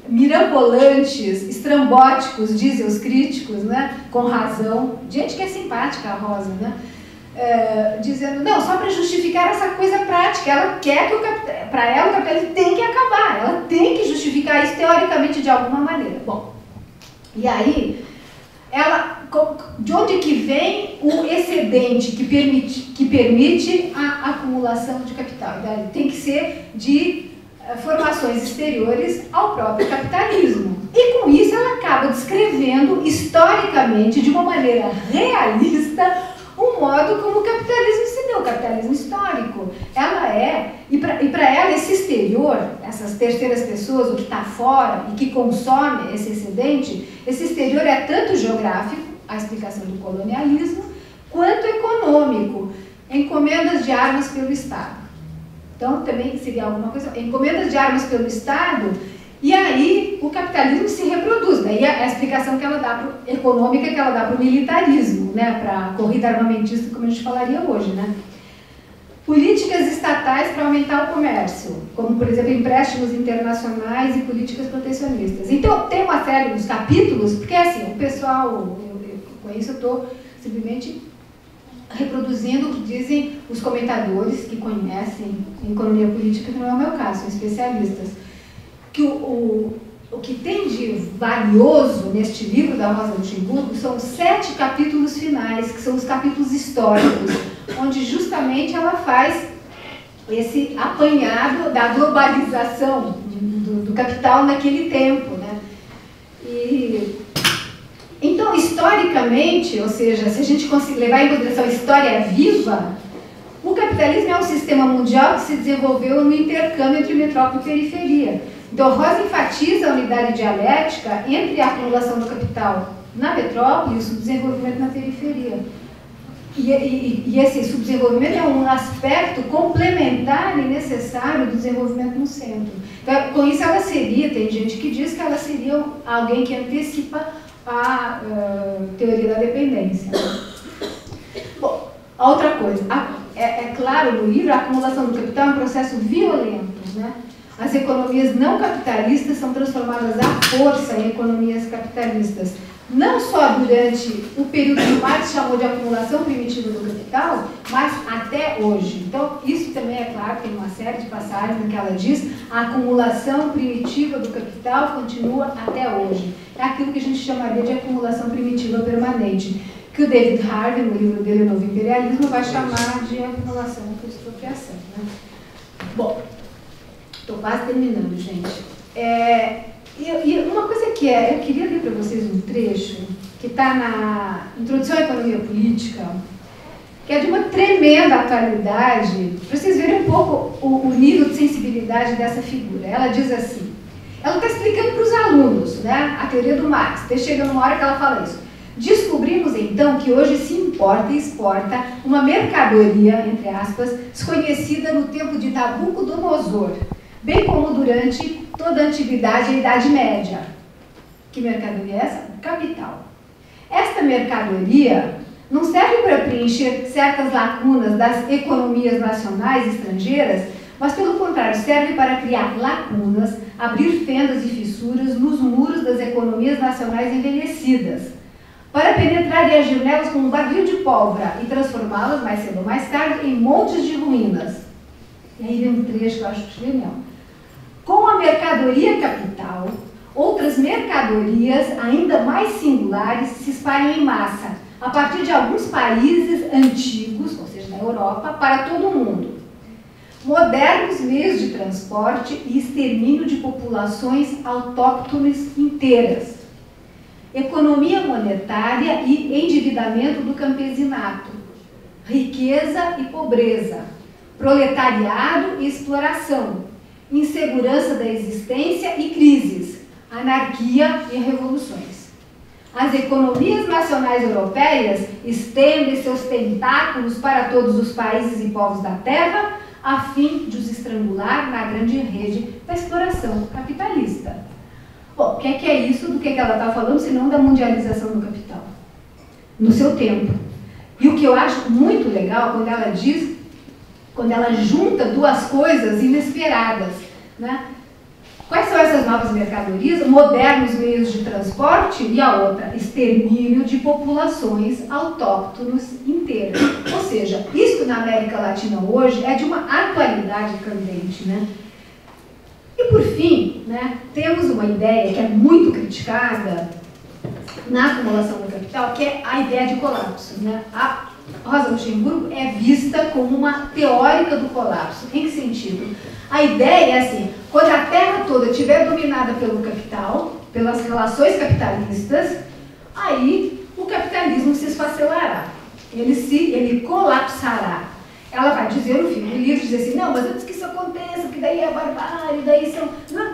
mirabolantes, estrambóticos, dizem os críticos, né? Com razão, gente que é simpática, a Rosa, né? É, dizendo, não, só para justificar essa coisa prática, ela quer que, para ela, o capitalismo tem que acabar, ela tem que justificar isso teoricamente de alguma maneira. Bom, e aí, ela, de onde que vem o excedente que permite, que permite a acumulação de capital? Tem que ser de formações exteriores ao próprio capitalismo. E com isso ela acaba descrevendo historicamente, de uma maneira realista, o modo como o capitalismo se deu, o capitalismo histórico. Ela é, e para ela esse exterior, essas terceiras pessoas, o que está fora e que consome esse excedente, esse exterior é tanto geográfico, a explicação do colonialismo, quanto econômico, encomendas de armas pelo Estado. Então, também seria alguma coisa, encomendas de armas pelo Estado, e aí o capitalismo se reproduz. Daí a, a explicação que ela dá pro, econômica que ela dá para o militarismo, né, para a corrida armamentista, como a gente falaria hoje, né? Políticas estatais para aumentar o comércio, como, por exemplo, empréstimos internacionais e políticas protecionistas. Então, tem uma série dos capítulos, porque assim, o pessoal, eu, eu, com isso eu estou simplesmente reproduzindo o que dizem os comentadores que conhecem economia política, que não é o meu caso, são especialistas. Que o, o, o que tem de valioso neste livro da Rosa Luxemburgo são os sete capítulos finais, que são os capítulos históricos, onde justamente ela faz esse apanhado da globalização do, do capital naquele tempo, né? E, então, historicamente, ou seja, se a gente conseguir levar em consideração a história viva, o capitalismo é um sistema mundial que se desenvolveu no intercâmbio entre metrópole e periferia. Então, Rosa enfatiza a unidade dialética entre a acumulação do capital na metrópole e o subdesenvolvimento na periferia. E, e, e esse subdesenvolvimento é um aspecto complementar e necessário do desenvolvimento no centro. Então, com isso, ela seria, tem gente que diz que ela seria alguém que antecipa a uh, teoria da dependência. Bom, outra coisa, a, é, é claro no livro, a acumulação do capital é um processo violento, né? As economias não capitalistas são transformadas à força em economias capitalistas, não só durante o período que Marx chamou de acumulação primitiva do capital, mas até hoje. Então, isso também é claro, tem uma série de passagens em que ela diz a acumulação primitiva do capital continua até hoje. É aquilo que a gente chamaria de acumulação primitiva permanente, que o David Harvey, no livro dele, O Novo Imperialismo, vai chamar de acumulação por expropriação, né? Bom, estou quase terminando, gente. É, e, e uma coisa que é, eu queria ler para vocês um trecho que está na Introdução à Economia Política, que é de uma tremenda atualidade, para vocês verem um pouco o, o nível de sensibilidade dessa figura. Ela diz assim, ela está explicando para os alunos, né, a teoria do Marx, até chega numa hora que ela fala isso. Descobrimos então que hoje se importa e exporta uma mercadoria, entre aspas, desconhecida no tempo de Nabucodonosor, bem como durante toda a antiguidade e a Idade Média. Que mercadoria é essa? Capital. Esta mercadoria não serve para preencher certas lacunas das economias nacionais e estrangeiras, mas pelo contrário, serve para criar lacunas, abrir fendas e fissuras nos muros das economias nacionais envelhecidas, para penetrar e agir nelas como um barril de pólvora e transformá-las, mais cedo ou mais tarde, em montes de ruínas. E aí vem um trecho que eu acho genial. Com a mercadoria capital, outras mercadorias ainda mais singulares se espalham em massa, a partir de alguns países antigos, ou seja, na Europa, para todo o mundo. Modernos meios de transporte e extermínio de populações autóctones inteiras. Economia monetária e endividamento do campesinato. Riqueza e pobreza. Proletariado e exploração. Insegurança da existência e crises. Anarquia e revoluções. As economias nacionais europeias estendem seus tentáculos para todos os países e povos da Terra, a fim de os estrangular na grande rede da exploração capitalista. Bom, o que é, que é isso do que, é que ela está falando, senão da mundialização do capital, no seu tempo. E o que eu acho muito legal, quando ela diz, quando ela junta duas coisas inesperadas, né? Quais são essas novas mercadorias? Modernos meios de transporte e a outra, extermínio de populações autóctones inteiras. Ou seja, isso na América Latina hoje é de uma atualidade candente, né? E por fim, né, temos uma ideia que é muito criticada na acumulação do capital, que é a ideia de colapso, né? A Rosa Luxemburgo é vista como uma teórica do colapso. Em que sentido? A ideia é assim, quando a terra toda estiver dominada pelo capital, pelas relações capitalistas, aí o capitalismo se esfacelará, ele, se, ele colapsará. Ela vai dizer no fim do livro, dizer assim, não, mas antes que isso aconteça, que daí é barbárie, daí são... Não.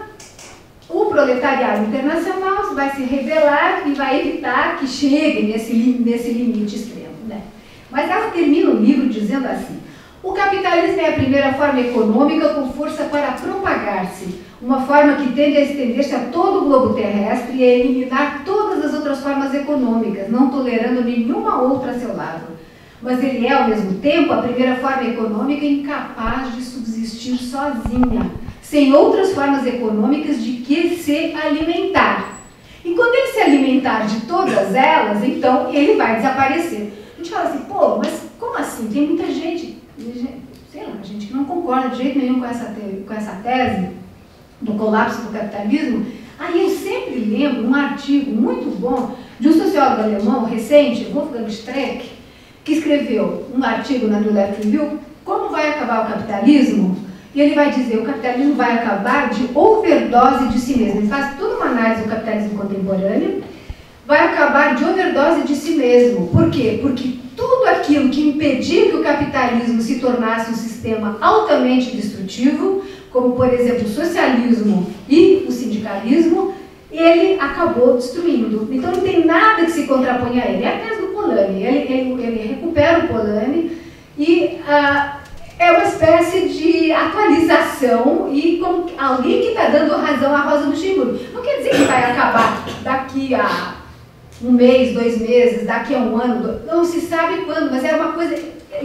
O proletariado internacional vai se rebelar e vai evitar que chegue nesse, nesse limite extremo, né? Mas ela termina o livro dizendo assim, o capitalismo é a primeira forma econômica com força para propagar-se, uma forma que tende a estender-se a todo o globo terrestre e a eliminar todas as outras formas econômicas, não tolerando nenhuma outra a seu lado. Mas ele é, ao mesmo tempo, a primeira forma econômica incapaz de subsistir sozinha, sem outras formas econômicas de que se alimentar. E quando ele se alimentar de todas elas, então ele vai desaparecer. A gente fala assim, pô, mas como assim? Tem muita gente, sei lá, gente que não concorda de jeito nenhum com essa, te, com essa tese do colapso do capitalismo. Aí eu sempre lembro um artigo muito bom de um sociólogo alemão recente, Wolfgang Streeck, que escreveu um artigo na New Left Review, como vai acabar o capitalismo? E ele vai dizer, o capitalismo vai acabar de overdose de si mesmo. Ele faz toda uma análise do capitalismo contemporâneo, vai acabar de overdose de si mesmo. Por quê? Porque tudo aquilo que impedia que o capitalismo se tornasse um sistema altamente destrutivo, como, por exemplo, o socialismo e o sindicalismo, ele acabou destruindo. Então não tem nada que se contraponha a ele. É a tese do Polanyi. Ele, ele, ele recupera o Polanyi e ah, é uma espécie de atualização e como alguém que está dando razão à Rosa Luxemburgo. Não quer dizer que vai acabar daqui a um mês, dois meses, daqui a um ano, não se sabe quando, mas é uma coisa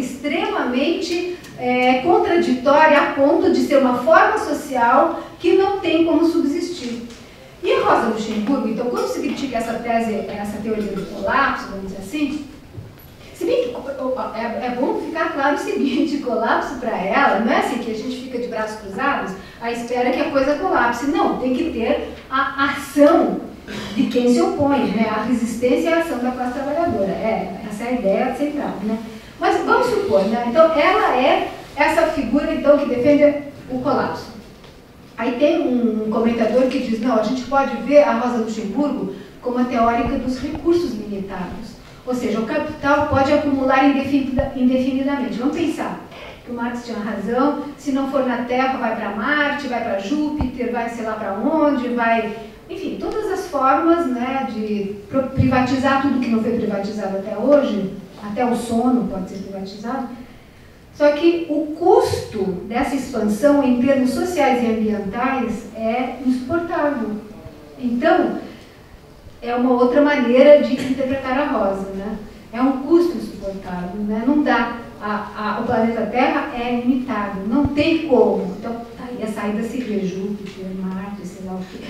extremamente é, contraditória a ponto de ser uma forma social que não tem como subsistir. E a Rosa Luxemburgo, então, quando se critica essa tese, essa teoria do colapso, vamos dizer assim, se bem que é, é bom ficar claro o seguinte, colapso para ela, não é assim que a gente fica de braços cruzados à espera que a coisa colapse, não, tem que ter a ação de quem se opõe, né? A resistência e a ação da classe trabalhadora, é, essa é a ideia central, né? Mas vamos supor, né? Então, ela é essa figura, então, que defende o colapso. Aí tem um comentador que diz, não, a gente pode ver a Rosa Luxemburgo como a teórica dos recursos limitados. Ou seja, o capital pode acumular indefinida, indefinidamente. Vamos pensar que o Marx tinha razão, se não for na Terra, vai para Marte, vai para Júpiter, vai sei lá para onde, vai... Enfim, todas as formas, né, de privatizar tudo que não foi privatizado até hoje, até o sono pode ser privatizado. Só que o custo dessa expansão em termos sociais e ambientais é insuportável. Então, é uma outra maneira de interpretar a Rosa, né? É um custo insuportável, né? Não dá. A, a, o planeta Terra é limitado, não tem como. Então, tá aí a saída seria Júpiter, Marte, sei lá o quê.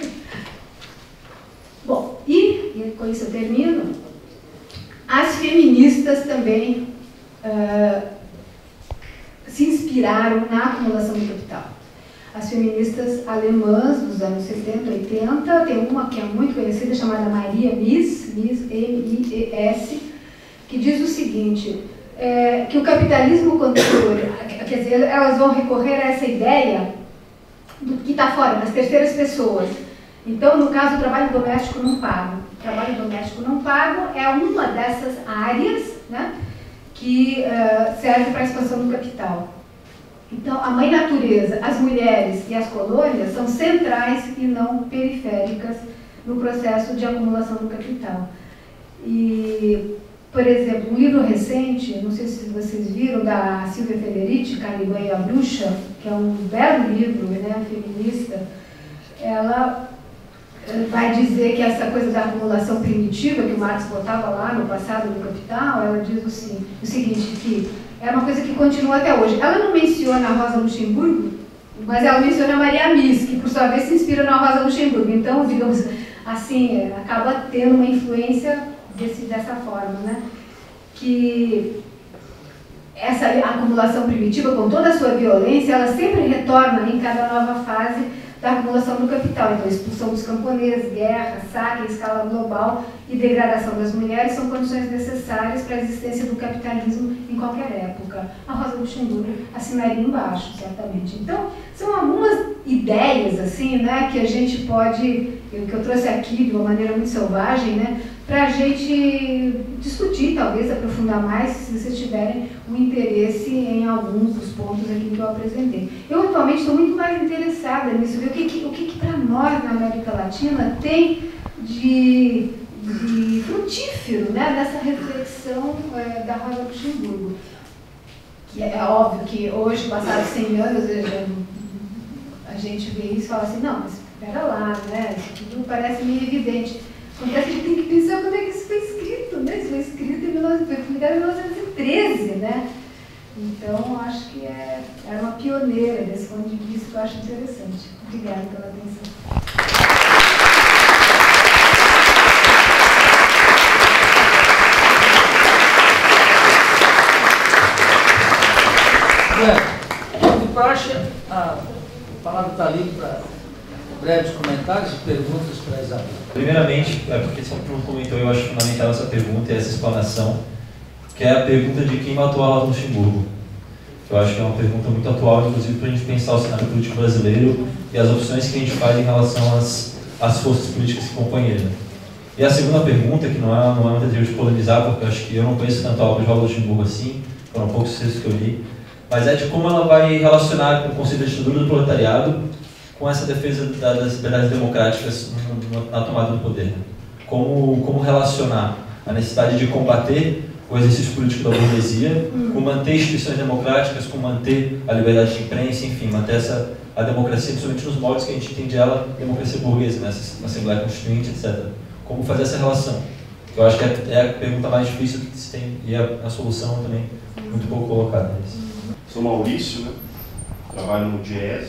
Bom, e, e com isso eu termino. As feministas também uh, se inspiraram na acumulação do capital. As feministas alemãs dos anos setenta, oitenta, tem uma que é muito conhecida, chamada Maria Mies, Mies, M I E S, que diz o seguinte, é, que o capitalismo contemporâneo, quer dizer, elas vão recorrer a essa ideia do que está fora, das terceiras pessoas. Então, no caso, o trabalho doméstico não pago. O trabalho doméstico não pago é uma dessas áreas, né, que uh, serve para a expansão do capital. Então, a mãe natureza, as mulheres e as colônias são centrais e não periféricas no processo de acumulação do capital. E, por exemplo, um livro recente, não sei se vocês viram, da Silvia Federici, Caliban e a Bruxa, que é um belo livro, né, feminista, ela vai dizer que essa coisa da acumulação primitiva, que o Marx botava lá no passado do Capital, ela diz assim, o seguinte, que é uma coisa que continua até hoje. Ela não menciona a Rosa Luxemburgo, Mas ela menciona a Maria Miss, que por sua vez se inspira na Rosa Luxemburgo. Então, digamos assim, acaba tendo uma influência desse, dessa forma, né? Que essa acumulação primitiva, com toda a sua violência, ela sempre retorna em cada nova fase da acumulação do capital. Então, expulsão dos camponeses, guerra, saque em escala global e degradação das mulheres são condições necessárias para a existência do capitalismo em qualquer época. A Rosa Luxemburgo assinaria embaixo, certamente. Então, são algumas ideias, assim, né, que a gente pode, que eu trouxe aqui de uma maneira muito selvagem, né, para a gente discutir, talvez, aprofundar mais, se vocês tiverem um interesse em alguns dos pontos aqui que eu apresentei. Eu, atualmente, estou muito mais interessada nisso, ver o que, que, o que, que para nós, na América Latina, tem de, de frutífero, né, dessa reflexão é, da Rosa Luxemburgo. Que é, é óbvio que hoje, passados cem anos, a gente vê isso e fala assim, não, mas espera lá, né, isso tudo parece meio evidente. Acontece que a gente tem que pensar quando é que isso foi escrito, né? Isso foi escrito em mil novecentos e treze, né? Então, acho que é, é uma pioneira desse ponto de vista que eu acho interessante. Obrigada pela atenção. Bem, de praxe, a palavra está ali para breves comentários e perguntas para a Isabel. Primeiramente, é porque só não comentou, eu acho fundamental essa pergunta e essa explanação, que é a pergunta de quem matou a Rosa Luxemburgo. Eu acho que é uma pergunta muito atual, inclusive para a gente pensar o cenário político brasileiro e as opções que a gente faz em relação às, às forças políticas que compõem ele. E a segunda pergunta, que não é, não é uma tentativa de polemizar, porque eu acho que eu não conheço tanto a obra de Rosa Luxemburgo assim, foram poucos textos que eu li, mas é de como ela vai relacionar com o conceito da ditadura do proletariado com essa defesa das liberdades democráticas na tomada do poder. Como, como relacionar a necessidade de combater o exercício político da burguesia, com manter instituições democráticas, com manter a liberdade de imprensa, enfim, manter essa, a democracia, principalmente nos moldes que a gente entende ela, democracia burguesa, né, essa Assembleia Constituinte, etcétera. Como fazer essa relação? Eu acho que é, é a pergunta mais difícil que se tem, e a, a solução também muito pouco colocada. Sou Maurício, né? Trabalho no Diese.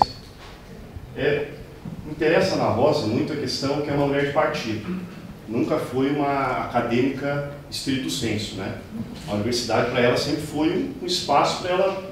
É, interessa na Rosa muito a questão que é uma mulher de partido. Nunca foi uma acadêmica estrito sensu, né? A universidade para ela sempre foi um espaço para ela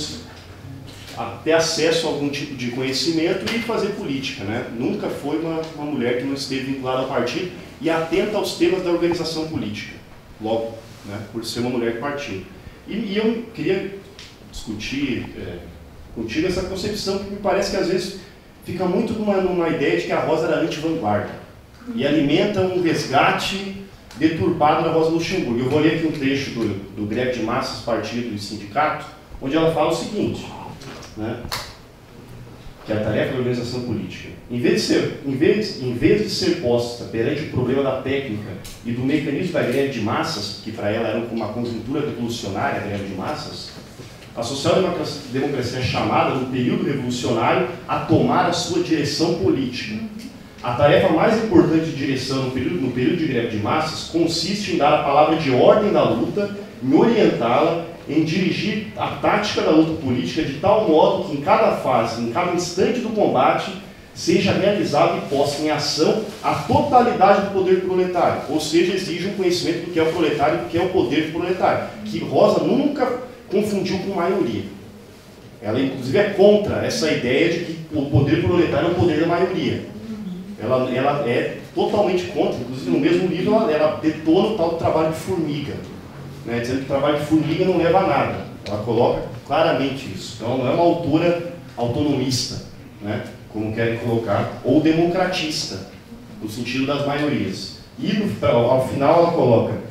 ter acesso a algum tipo de conhecimento e fazer política, né? Nunca foi uma, uma mulher que não esteve vinculada ao partido e atenta aos temas da organização política, logo, né? Por ser uma mulher de partido. E, e eu queria discutir é, contigo essa concepção que me parece que às vezes fica muito numa, numa ideia de que a Rosa era anti-vanguarda e alimenta um resgate deturpado da Rosa Luxemburgo. Eu vou ler aqui um trecho do, do Greve de Massas, Partido e Sindicato, onde ela fala o seguinte, né, que é a tarefa da organização política. Em vez, de ser, em, vez, em vez de ser posta perante o problema da técnica e do mecanismo da greve de massas, que para ela era uma conjuntura revolucionária, a greve de massas, a social-democracia é chamada, no período revolucionário, a tomar a sua direção política. A tarefa mais importante de direção no período, no período de greve de massas consiste em dar a palavra de ordem da luta, em orientá-la, em dirigir a tática da luta política de tal modo que em cada fase, em cada instante do combate, seja realizado e posta em ação a totalidade do poder proletário, ou seja, exige um conhecimento do que é o proletário e do que é o poder proletário, que Rosa nunca confundiu com maioria. Ela, inclusive, é contra essa ideia de que o poder proletário é o poder da maioria. Ela, ela é totalmente contra, inclusive no mesmo livro ela, ela detona o tal do trabalho de formiga, né, dizendo que o trabalho de formiga não leva a nada. Ela coloca claramente isso. Então, não é uma autora autonomista, né, como querem colocar, ou democratista, no sentido das maiorias. E, no, ao, ao final, ela coloca: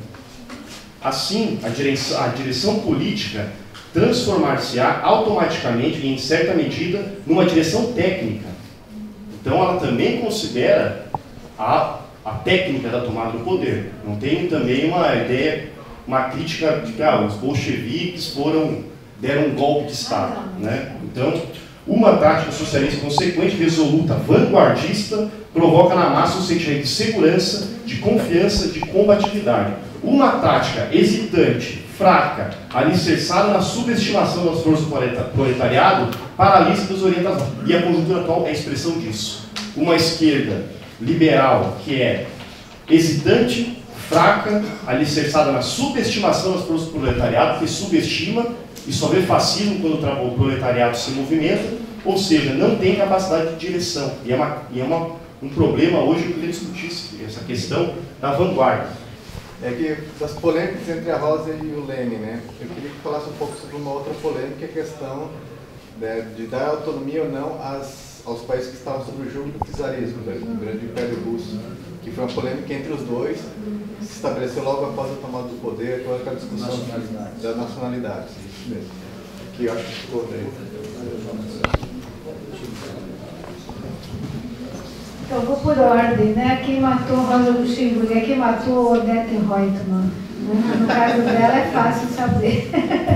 assim, a direção, a direção política transformar-se-á automaticamente e, em certa medida, numa direção técnica. Então, ela também considera a, a técnica da tomada do poder. Não tem também uma ideia, uma crítica de que ah, os bolcheviques foram, deram um golpe de Estado, né? Então, uma tática socialista consequente, resoluta, vanguardista, provoca na massa um sentimento de segurança, de confiança, de combatividade. Uma tática hesitante, fraca, alicerçada na subestimação das forças do proletariado, paralisa das orientações. E a conjuntura atual é a expressão disso. Uma esquerda liberal que é hesitante, fraca, alicerçada na subestimação das forças do proletariado, que subestima e só vê fascismo quando o proletariado se movimenta, ou seja, não tem capacidade de direção. E é, uma, e é uma, um problema hoje que eu queria discutir essa questão da vanguarda. É que das polêmicas entre a Rosa e o Lenin, né? Eu queria que falasse um pouco sobre uma outra polêmica, a questão de, de dar autonomia ou não às, aos países que estavam sob o jugo do czarismo, do grande império russo, que foi uma polêmica entre os dois, se estabeleceu logo após a tomada do poder, toda aquela discussão Nacionalidade. da nacionalidade, isso mesmo, que eu acho que ficou bem. Então, vou por ordem, né? Quem matou Rosa Luxemburgo é quem matou Odete Reutemann. Né? No caso dela é fácil saber.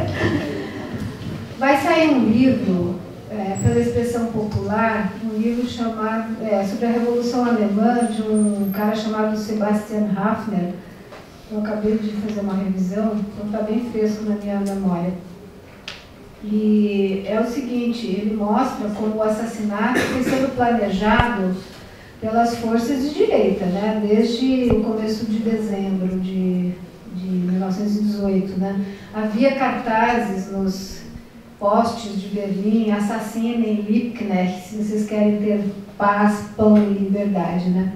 Vai sair um livro, é, pela expressão popular, um livro chamado, é, sobre a Revolução Alemã, de um cara chamado Sebastian Hafner. Eu acabei de fazer uma revisão, então está bem fresco na minha memória. E é o seguinte, ele mostra como o assassinato foi sendo planejado pelas forças de direita, né? Desde o começo de dezembro de, de mil novecentos e dezoito. Né? Havia cartazes nos postes de Berlim, assassinem Liebknecht, se vocês querem ter paz, pão e liberdade. Né?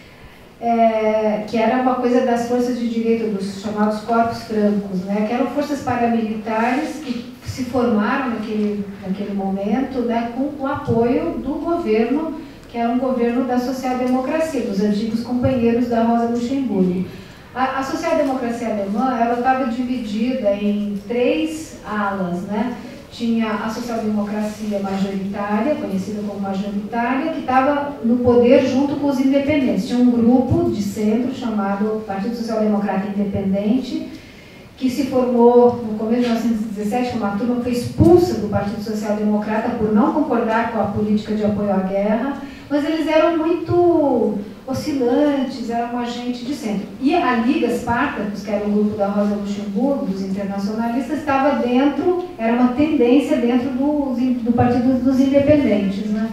É, que era uma coisa das forças de direita, dos chamados corpos francos, né? Que eram forças paramilitares que se formaram naquele, naquele momento, né? Com o apoio do governo, que era um governo da social-democracia, dos antigos companheiros da Rosa Luxemburgo. A, a social-democracia alemã, ela estava dividida em três alas, né? Tinha a social-democracia majoritária, conhecida como majoritária, que estava no poder junto com os independentes. Tinha um grupo de centro chamado Partido Social-Democrata Independente, que se formou no começo de mil novecentos e dezessete, uma turma que foi expulsa do Partido Social Democrata por não concordar com a política de apoio à guerra, mas eles eram muito oscilantes, eram uma gente de centro. E a Liga Spartacus, que era o grupo da Rosa Luxemburgo, dos internacionalistas, estava dentro, era uma tendência dentro do, do Partido dos Independentes. Né?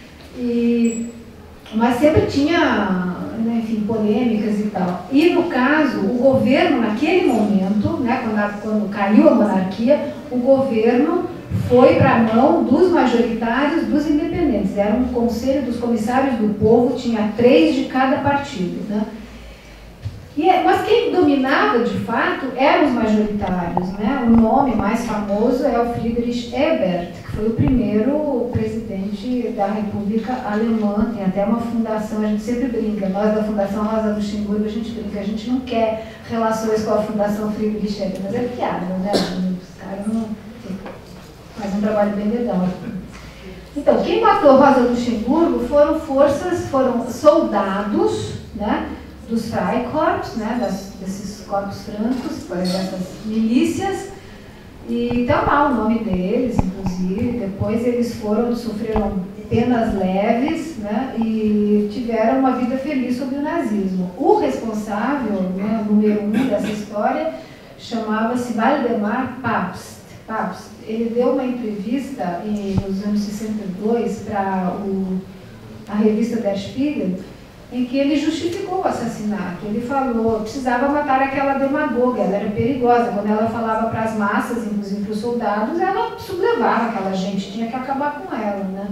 E, mas sempre tinha, enfim, polêmicas e tal. E, no caso, o governo, naquele momento, né, quando, a, quando caiu a monarquia, o governo foi para a mão dos majoritários dos independentes. Era um conselho dos comissários do povo, tinha três de cada partido. Né? E, mas quem dominava, de fato, eram os majoritários. Né? O nome mais famoso é o Friedrich Ebert, que foi o primeiro presidente da República Alemã. Tem até uma fundação, a gente sempre brinca, nós da Fundação Rosa Luxemburgo, a gente brinca, a gente não quer relações com a Fundação Friedrich Ebert, mas é piada, né? Os caras não fazem um trabalho bem legal. Então, quem matou Rosa Luxemburgo foram forças, foram soldados, né? Dos Freikorps, né, das, desses corpos francos, dessas milícias, e está lá o nome deles, inclusive. Depois eles foram, sofreram penas leves, né, e tiveram uma vida feliz sob o nazismo. O responsável, né, número um dessa história, chamava-se Waldemar Pabst. Pabst. Ele deu uma entrevista em, nos anos sessenta e dois para a revista Der Spiegel, em que ele justificou o assassinato. Ele falou, precisava matar aquela demagoga, ela era perigosa. Quando ela falava para as massas, inclusive para os soldados, ela sublevava aquela gente, tinha que acabar com ela. Né?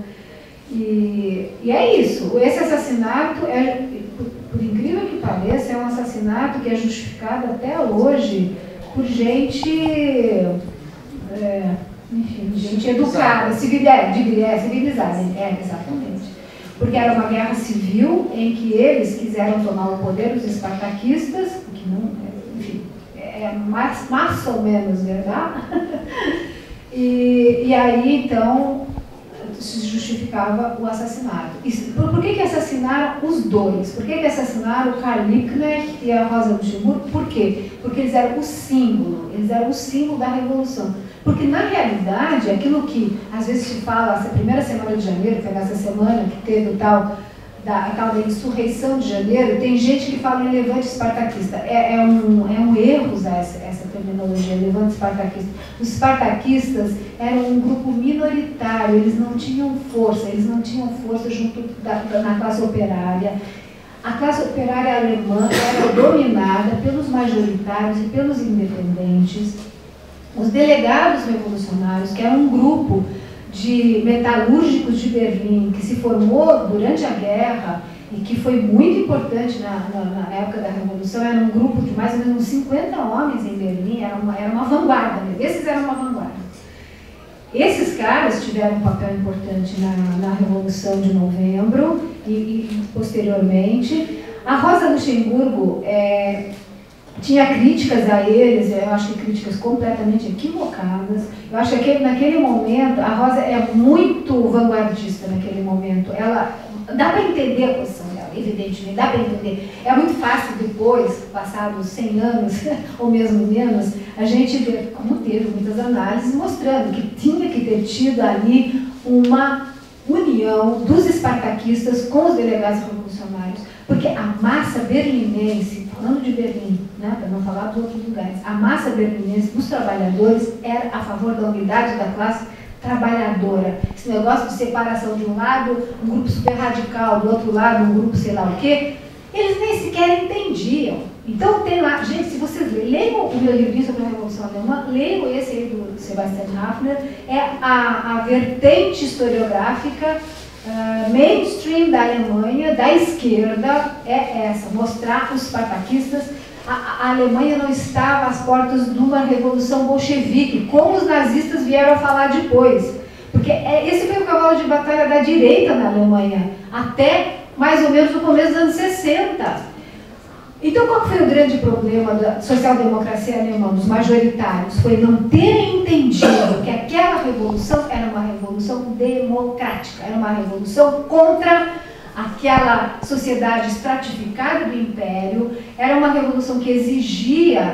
E, e é isso, esse assassinato, é, por, por incrível que pareça, é um assassinato que é justificado até hoje por gente, é, enfim, gente educada, civil, é, civilizada, é, exatamente. Porque era uma guerra civil em que eles quiseram tomar o poder, os espartaquistas, que não, enfim, é mais, mais ou menos verdade. E, e aí, então, se justificava o assassinato. E por, por que que assassinaram os dois? Por que que assassinaram o Karl Liebknecht e a Rosa Luxemburgo? Por quê? Porque eles eram o símbolo, eles eram o símbolo da Revolução. Porque, na realidade, aquilo que às vezes se fala, essa primeira semana de janeiro, foi nessa semana que teve o tal da, a tal da insurreição de janeiro, tem gente que fala em levante espartaquista. É, é, um, é um erro usar essa, essa terminologia, levando espartaquistas. Os espartaquistas eram um grupo minoritário, eles não tinham força, eles não tinham força junto da, da, na classe operária. A classe operária alemã era dominada pelos majoritários e pelos independentes. Os delegados revolucionários, que eram um grupo de metalúrgicos de Berlim, que se formou durante a guerra e que foi muito importante na, na, na época da Revolução, era um grupo de mais ou menos cinquenta homens em Berlim, era uma, era uma vanguarda, esses eram uma vanguarda. Esses caras tiveram um papel importante na, na Revolução de Novembro e, e posteriormente. A Rosa Luxemburgo é, tinha críticas a eles, eu acho que críticas completamente equivocadas. Eu acho que naquele momento, a Rosa é muito vanguardista naquele momento. Ela, dá para entender a posição dela, evidentemente, dá para entender. É muito fácil depois, passados cem anos, ou mesmo menos, a gente ver, como teve muitas análises, mostrando que tinha que ter tido ali uma união dos espartaquistas com os delegados revolucionários, porque a massa berlinense, falando de Berlim, né, para não falar dos outros lugares, a massa berlinense dos trabalhadores era a favor da unidade da classe trabalhadora. Esse negócio de separação de um lado, um grupo super radical, do outro lado, um grupo sei lá o quê, eles nem sequer entendiam. Então tem lá, gente, se vocês leiam o meu livrinho sobre a Revolução Alemã, leiam esse aí do Sebastian Hafner, é a, a vertente historiográfica uh, mainstream da Alemanha, da esquerda, é essa, mostrar os espartaquistas. A, a Alemanha não estava às portas de uma revolução bolchevique, como os nazistas vieram a falar depois. Porque é, esse foi o cavalo de batalha da direita na Alemanha, até mais ou menos no começo dos anos sessenta. Então, qual foi o grande problema da social-democracia alemã, dos majoritários? Foi não terem entendido que aquela revolução era uma revolução democrática, era uma revolução contra aquela sociedade estratificada do Império, era uma revolução que exigia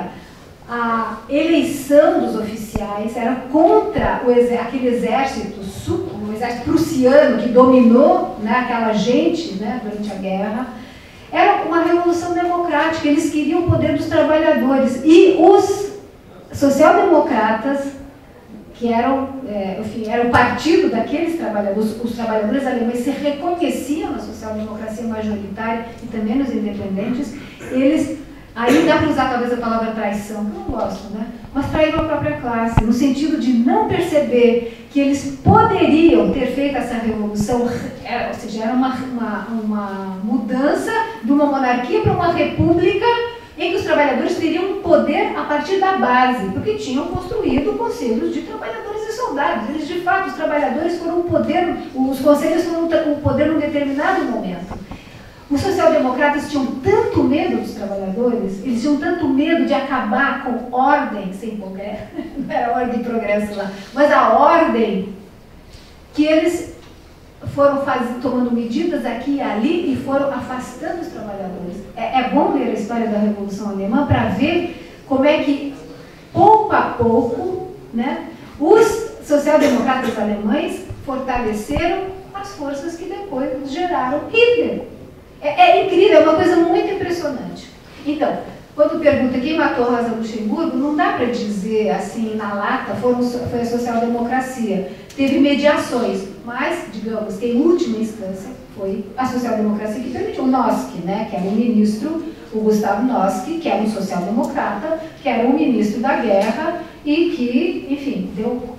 a eleição dos oficiais, era contra o exer aquele exército, o exército prussiano que dominou, né, aquela gente, né, durante a guerra. Era uma revolução democrática, eles queriam o poder dos trabalhadores. E os social-democratas, que eram, é, enfim, era o partido daqueles trabalhadores, os trabalhadores alemães se reconheciam na social-democracia majoritária e também nos independentes, eles, aí dá para usar talvez a palavra traição, que eu não gosto, né? Mas traíram a própria classe, no sentido de não perceber que eles poderiam ter feito essa revolução, ou seja, era uma, uma, uma mudança de uma monarquia para uma república em que os trabalhadores teriam um poder a partir da base, porque tinham construído conselhos de trabalhadores e soldados. Eles, de fato, os trabalhadores foram um poder, os conselhos foram um poder num determinado momento. Os social-democratas tinham tanto medo dos trabalhadores, eles tinham tanto medo de acabar com ordem sem progresso, não era ordem e progresso lá, mas a ordem, que eles foram faz, tomando medidas aqui e ali e foram afastando os trabalhadores. É, é bom ler a história da Revolução Alemã para ver como é que, pouco a pouco, né, os social-democratas alemães fortaleceram as forças que depois geraram Hitler. É, é incrível, é uma coisa muito impressionante. Então, quando pergunta quem matou Rosa Luxemburgo, não dá para dizer assim, na lata, foram, foi a social-democracia. Teve mediações, mas, digamos que em última instância, foi a social-democracia que permitiu. O Noske, né, que era o ministro, o Gustav Noske, que era um social-democrata, que era um ministro da guerra e que, enfim, deu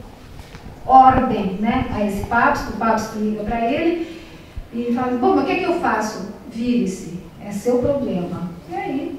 ordem, né, a esse Pabst. O Pabst liga para ele e fala, bom, mas o que é que eu faço? Vire-se, é seu problema. E aí?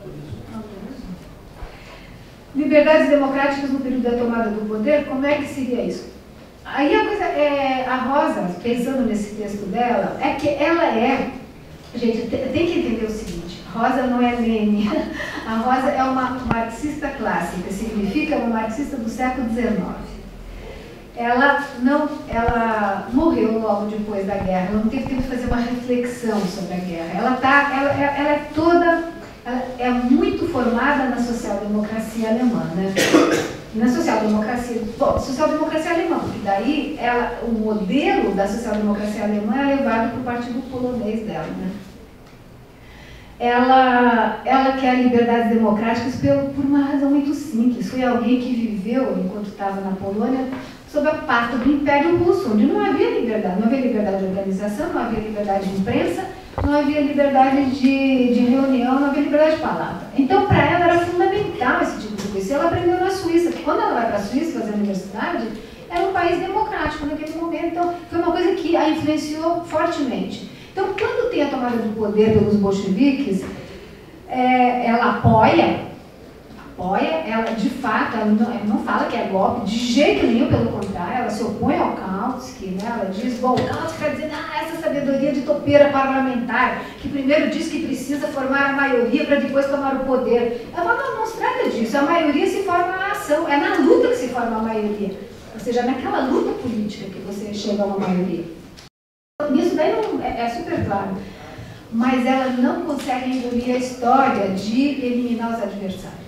Liberdades democráticas no período da tomada do poder, como é que seria isso? Aí a coisa, é, a Rosa, pensando nesse texto dela, é que ela é, gente, tem que entender o seguinte, Rosa não é Lênin, a Rosa é uma marxista clássica, significa uma marxista do século dezenove. Ela, não, ela morreu logo depois da guerra, ela não teve tempo de fazer uma reflexão sobre a guerra. Ela, tá, ela, ela é toda, ela é muito formada na social-democracia alemã, né? E na social-democracia, bom, social-democracia alemã, porque daí ela, o modelo da social-democracia alemã é levado para o partido polonês dela, né? ela, ela quer liberdades democráticas por, por uma razão muito simples. Foi alguém que viveu, enquanto estava na Polônia, sob a pasta do Império Russo, onde não havia liberdade. Não havia liberdade de organização, não havia liberdade de imprensa, não havia liberdade de, de reunião, não havia liberdade de palavra. Então, para ela, era fundamental esse tipo de coisa. Ela aprendeu na Suíça, porque quando ela vai para a Suíça fazer a universidade, era um país democrático naquele momento. Então, foi uma coisa que a influenciou fortemente. Então, quando tem a tomada do poder pelos bolcheviques, é, ela apoia, apoia, ela de fato, ela não, ela não fala que é golpe, de jeito nenhum, pelo contrário, ela se opõe ao Kautsky, né? Ela diz, bom, o Kautsky está dizendo, ah, essa sabedoria de topeira parlamentar, que primeiro diz que precisa formar a maioria para depois tomar o poder. Ela fala, não, não se trata disso, a maioria se forma na ação, é na luta que se forma a maioria, ou seja, naquela luta política que você chega a uma maioria. Isso daí não, é, é super claro, mas ela não consegue engolir a história de eliminar os adversários.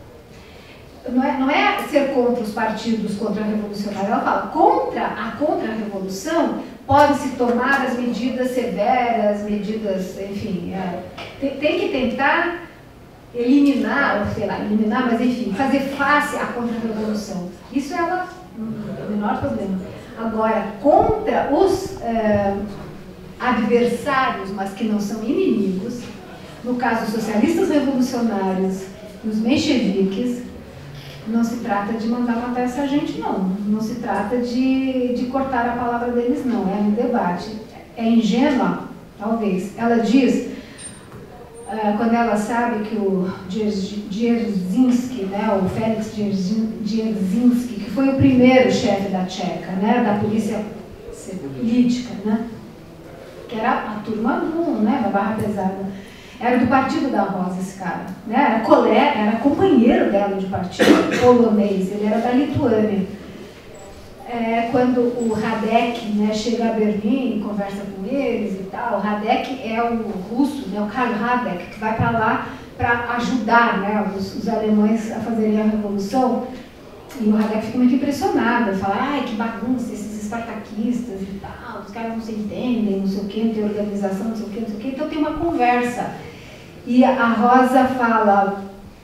Não é, não é ser contra os partidos contra-revolucionários, ela fala, contra a contra-revolução podem-se tomar as medidas severas, medidas, enfim, é, tem, tem que tentar eliminar, ou sei lá, eliminar, mas enfim, fazer face à contra-revolução. Isso ela não tem o menor problema. Agora, contra os eh, adversários, mas que não são inimigos, no caso os socialistas revolucionários e os mencheviques, não se trata de mandar matar essa gente, não. Não se trata de, de cortar a palavra deles, não. É um debate. É ingênua, talvez. Ela diz, uh, quando ela sabe que o Dzerzhinsky, né, o Félix Dzerzhinsky, que foi o primeiro chefe da Tcheca, né, da polícia política, né, que era a turma um, né, da Barra Pesada. Era do partido da Rosa, esse cara, né? Era colega, era companheiro dela de partido, polonês, ele era da Lituânia. É, quando o Radek, né, chega a Berlim e conversa com eles e tal, o Radek é o russo, né, o Karl Radek, que vai para lá para ajudar, né, os, os alemães a fazerem a revolução. E o Radek fica muito impressionado, fala, ai, que bagunça, esses espartaquistas e tal, os caras não se entendem, não sei o quê, não tem organização, não sei o quê, não sei o quê. Então tem uma conversa. E a Rosa fala,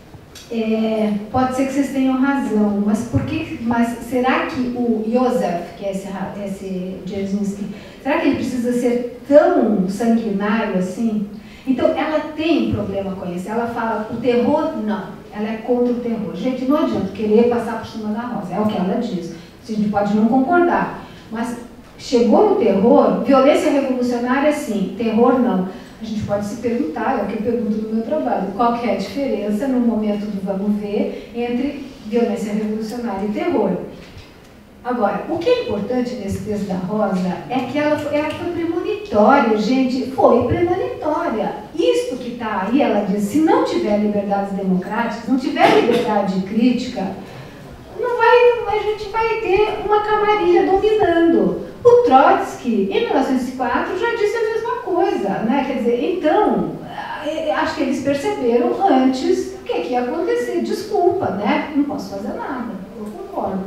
é, pode ser que vocês tenham razão, mas por que, mas será que o Josef, que é esse, esse Dzerzhinsky, será que ele precisa ser tão sanguinário assim? Então ela tem problema com isso, ela fala, o terror, não. Ela é contra o terror. Gente, não adianta querer passar por cima da Rosa, é o que ela diz. A gente pode não concordar, mas chegou no terror, violência revolucionária sim, terror não. A gente pode se perguntar, é o que eu pergunto no meu trabalho, qual que é a diferença no momento do vamos ver entre violência revolucionária e terror. Agora, o que é importante nesse texto da Rosa é que ela foi, ela foi premonitória, gente, foi premonitória. Isto que está aí, ela diz, se não tiver liberdades democráticas, não tiver liberdade de crítica, não vai, a gente vai ter uma camarilha dominando. O Trotsky, em mil novecentos e quatro, já disse a mesma coisa, né? Quer dizer, então, acho que eles perceberam antes o que, que ia acontecer. Desculpa, né? Não posso fazer nada, eu concordo.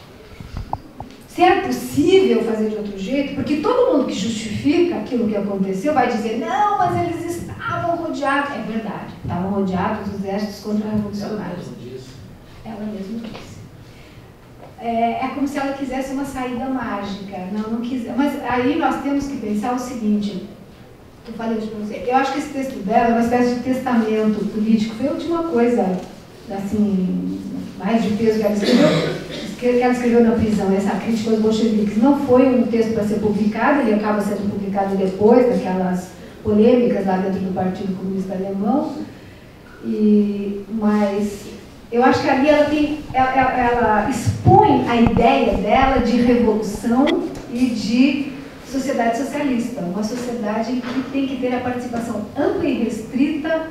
Se é possível fazer de outro jeito, porque todo mundo que justifica aquilo que aconteceu vai dizer, não, mas eles estavam rodeados. É verdade, estavam rodeados dos exércitos contra-revolucionários. Ela mesma disse. É, é como se ela quisesse uma saída mágica. Não, não quiser. Mas aí nós temos que pensar o seguinte, eu falei isso para você, eu acho que esse texto dela é uma espécie de testamento político, foi a última coisa, assim, mais de peso que ela escreveu. que ela escreveu na prisão, essa crítica aos bolcheviques, não foi um texto para ser publicado, ele acaba sendo publicado depois daquelas polêmicas lá dentro do Partido Comunista Alemão, e, mas eu acho que ali ela, tem, ela, ela expõe a ideia dela de revolução e de sociedade socialista, uma sociedade que tem que ter a participação ampla e restrita,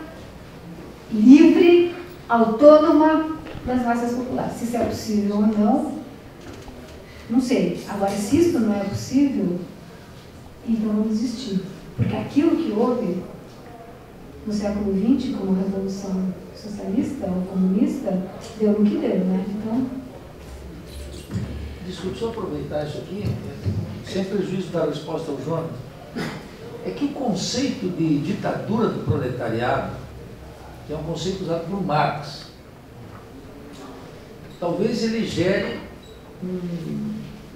livre, autônoma, das massas populares. Se isso é possível ou não, não sei. Agora, se isso não é possível, então vamos desistir. Porque aquilo que houve no século vinte, como Revolução Socialista ou Comunista, deu no que deu, né? Então... Desculpe, só aproveitar isso aqui, sem prejuízo da resposta ao Jonas. é que o conceito de ditadura do proletariado, que é um conceito usado por Marx, talvez ele gere um,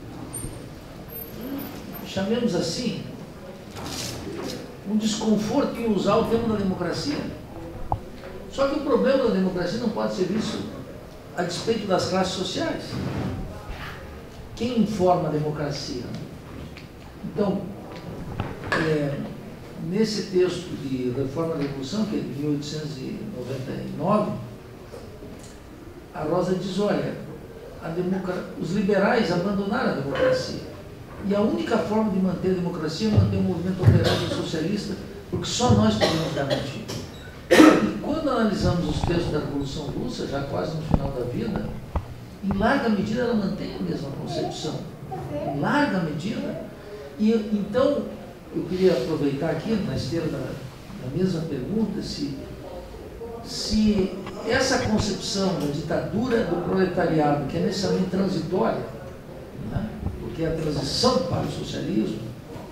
chamemos assim, um desconforto em usar o termo da democracia. Só que o problema da democracia não pode ser visto a despeito das classes sociais. Quem informa a democracia? Então, é, nesse texto de Reforma da Revolução, que é de mil oitocentos e noventa e nove, a Rosa diz, olha, a democra... os liberais abandonaram a democracia. E a única forma de manter a democracia é manter o movimento operário e socialista, porque só nós podemos garantir. E quando analisamos os textos da Revolução Russa, já quase no final da vida, em larga medida ela mantém a mesma concepção. Em larga medida. E então, eu queria aproveitar aqui, na esteira da, da mesma pergunta, se, se essa concepção da ditadura do proletariado, que é necessariamente transitória, né, porque é a transição para o socialismo,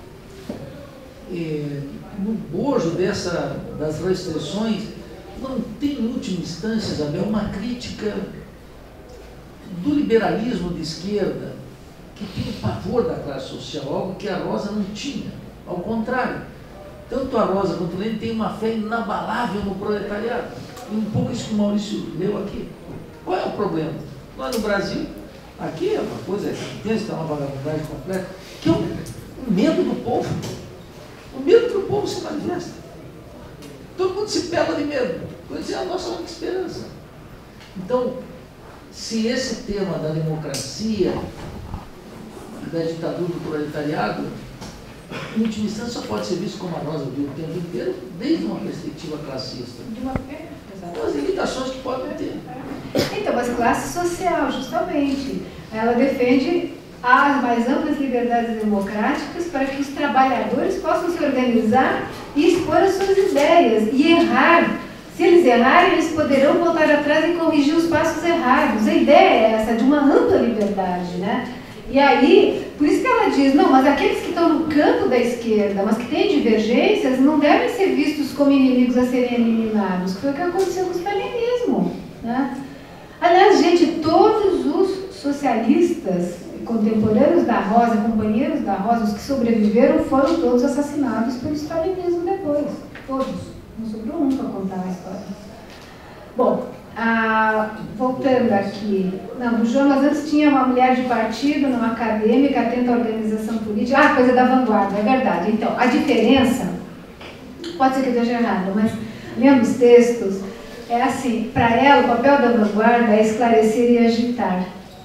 e, no bojo dessa, das restrições, não tem, em última instância, Isabel, uma crítica do liberalismo de esquerda, que tem o pavor da classe social, algo que a Rosa não tinha. Ao contrário, tanto a Rosa quanto o Lênin têm uma fé inabalável no proletariado. E um pouco isso que o Maurício leu aqui. Qual é o problema? Lá no Brasil, aqui é uma coisa intensa, está uma vagabundagem completa, que é o, o medo do povo. O medo do povo se manifesta. Todo mundo se pela de medo. Isso é a nossa única esperança. Então, se esse tema da democracia e da ditadura do proletariado, em última instância, só pode ser visto como a Rosa viu o tempo inteiro, desde uma perspectiva classista. De uma As limitações que podem ter. Então, mas classe social, justamente, ela defende as mais amplas liberdades democráticas para que os trabalhadores possam se organizar e expor as suas ideias e errar. Se eles errarem, eles poderão voltar atrás e corrigir os passos errados. A ideia é essa, de uma ampla liberdade, né? E aí, por isso que ela diz, não, mas aqueles que estão no campo da esquerda, mas que têm divergências, não devem ser vistos como inimigos a serem eliminados, que foi o que aconteceu com o stalinismo, né? Aliás, gente, todos os socialistas contemporâneos da Rosa, companheiros da Rosa, os que sobreviveram, foram todos assassinados pelo stalinismo depois. Todos. Não sobrou um para contar a história. Bom, ah, voltando aqui. Não, do Jonas antes tinha uma mulher de partido, não acadêmica, atenta à organização política. Ah, coisa da vanguarda, é verdade. Então, a diferença, pode ser que eu esteja errado, mas lendo os textos, é assim, para ela o papel da vanguarda é esclarecer e agitar.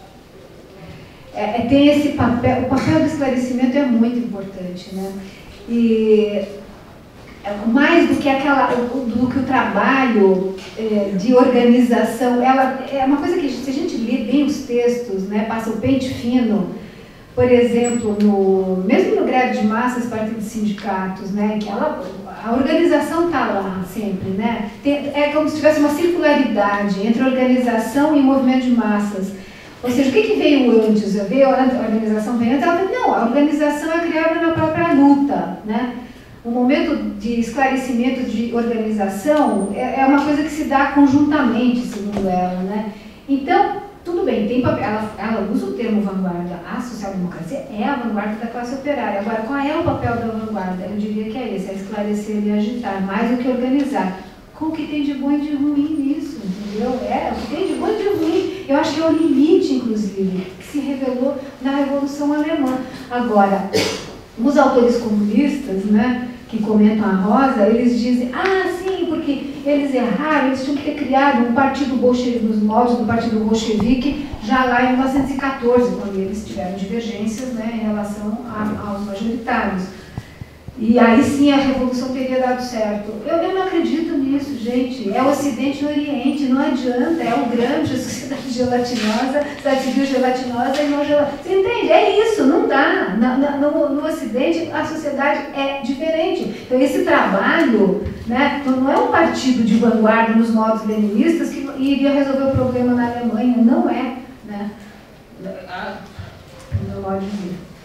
É, é, tem esse papel, o papel do esclarecimento é muito importante, né? E mais do que aquela, do que o trabalho é, de organização, ela é uma coisa que, se a gente lê bem os textos, né, passa o pente fino, por exemplo, no, mesmo no greve de massas, partido de sindicatos, né, que ela, a organização está lá sempre, né, tem, é como se tivesse uma circularidade entre organização e movimento de massas. Ou seja, o que, que veio antes? Veio a organização veio antes? Ela, não, a organização é criada na própria luta, né? O momento de esclarecimento de organização é, é uma coisa que se dá conjuntamente, segundo ela, né? Então, tudo bem, tem papel, ela, ela usa o termo vanguarda. A social-democracia é a vanguarda da classe operária. Agora, qual é o papel da vanguarda? Eu diria que é esse, é esclarecer e agitar, mais do que organizar. Com o que tem de bom e de ruim nisso, entendeu? É, o que tem de bom e de ruim. Eu acho que é o limite, inclusive, que se revelou na Revolução Alemã. Agora, os autores comunistas, né, que comentam a Rosa, eles dizem, ah, sim, porque eles erraram, eles tinham que ter criado um partido bolchevique, nos moldes do partido bolchevique, já lá em mil novecentos e quatorze, quando eles tiveram divergências, né, em relação a, aos majoritários. E aí sim a Revolução teria dado certo. Eu, eu não acredito nisso, gente. É o Ocidente e o Oriente, não adianta. É o Gramsci, a sociedade gelatinosa, a sociedade civil gelatinosa e não gelatinosa. Você entende? É isso, não dá. Na, na, no, no Ocidente a sociedade é diferente. Então esse trabalho, né, não é um partido de vanguarda nos modos leninistas que iria resolver o problema na Alemanha. Não é. Né? No meu modo de ver.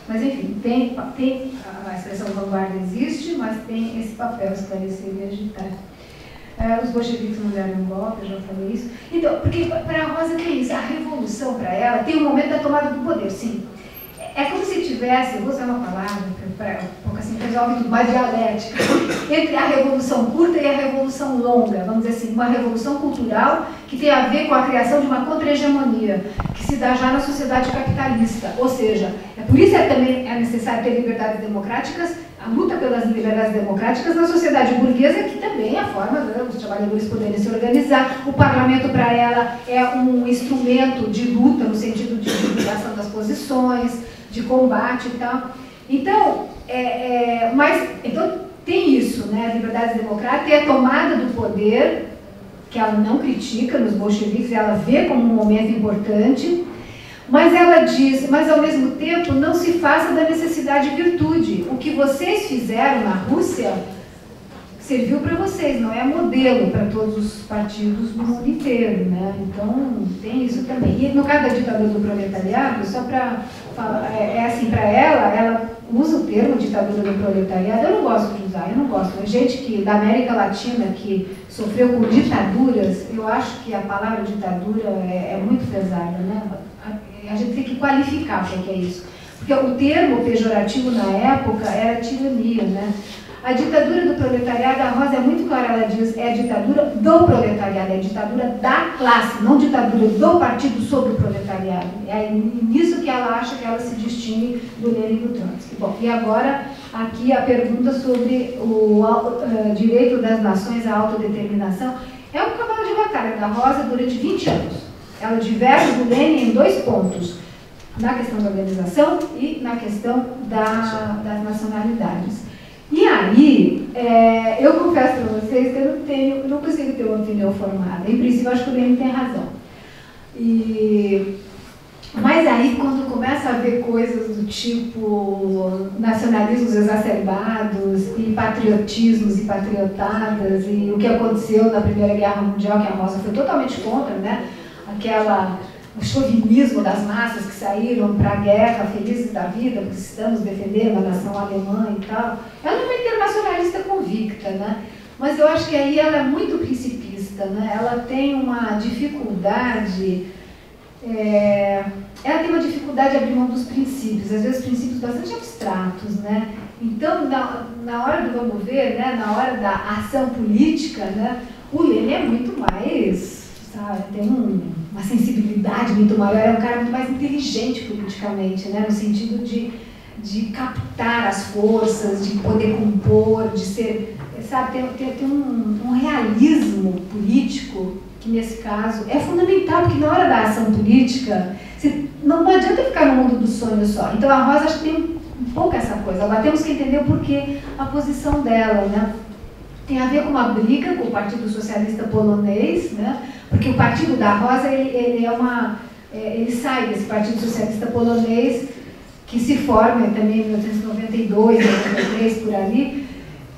Mas, enfim, tem, tem, a expressão vanguarda existe, mas tem esse papel, esclarecer e agitar. É, os bolcheviques não deram um golpe, eu já falei isso. Então, porque para a Rosa tem isso, a revolução para ela tem o momento da tomada do poder, sim. É como se tivesse, vou usar uma palavra, para um pouco assim, resolve tudo, mais dialética, entre a revolução curta e a revolução longa, vamos dizer assim, uma revolução cultural que tem a ver com a criação de uma contra-hegemonia, que se dá já na sociedade capitalista. Ou seja, é por isso é também é necessário ter liberdades democráticas, a luta pelas liberdades democráticas na sociedade burguesa, que também é a forma dos trabalhadores poderem se organizar. O parlamento, para ela, é um instrumento de luta, no sentido de divulgação das posições, de combate e tal. Então, é, é, mas, então tem isso, né? As liberdades democráticas, tem a tomada do poder, que ela não critica nos bolcheviques, ela vê como um momento importante, mas ela diz, mas ao mesmo tempo não se faça da necessidade virtude. O que vocês fizeram na Rússia serviu para vocês, não é modelo para todos os partidos do mundo inteiro, né? Então tem isso também. E no caso da ditadura do proletariado, só para falar, é, é assim, para ela, ela usa o termo ditadura do proletariado, eu não gosto de usar, eu não gosto. Gente que, da América Latina que sofreu com ditaduras, eu acho que a palavra ditadura é, é muito pesada, né? A, a gente tem que qualificar o que é isso. Porque o termo pejorativo na época era tirania, né? A ditadura do proletariado, a Rosa é muito clara, ela diz, é a ditadura do proletariado, é a ditadura da classe, não ditadura do partido sobre o proletariado. É nisso que ela acha que ela se distingue do Lenin e do Trotsky. Bom, e agora, aqui a pergunta sobre o uh, direito das nações à autodeterminação. É um cavalo de batalha da Rosa durante vinte anos. Ela diverge do Lenin em dois pontos, na questão da organização e na questão da, das nacionalidades. E aí, é, eu confesso para vocês que eu não tenho, não consigo ter uma opinião formada. Em princípio, eu acho que o Lenin tem razão. E, mas aí, quando começa a ver coisas do tipo nacionalismos exacerbados e patriotismos e patriotadas e o que aconteceu na Primeira Guerra Mundial, que a Rosa foi totalmente contra, né? Aquela... o chauvinismo das massas que saíram para a guerra felizes da vida, porque estamos defendendo a nação alemã e tal. Ela é uma internacionalista convicta, né? Mas eu acho que aí ela é muito principista, né? Ela tem uma dificuldade, é... ela tem uma dificuldade de abrir mão dos princípios, às vezes princípios bastante abstratos, né? Então, na, na hora do vamos ver, né? Na hora da ação política, né? O Lenin é muito mais... sabe, tem um, uma sensibilidade muito maior, é um cara muito mais inteligente politicamente, né, no sentido de, de captar as forças, de poder compor, de ser, sabe, tem, tem, tem um, um realismo político que nesse caso é fundamental, porque na hora da ação política você, não, não adianta ficar no mundo do sonho só. Então a Rosa acho que tem um pouco essa coisa, agora temos que entender o porquê, a posição dela, né? Tem a ver com uma briga com o Partido Socialista Polonês, né? Porque o Partido da Rosa, ele, ele, é uma, é, ele sai desse Partido Socialista Polonês, que se forma também em mil novecentos e noventa e dois, noventa e três, por ali,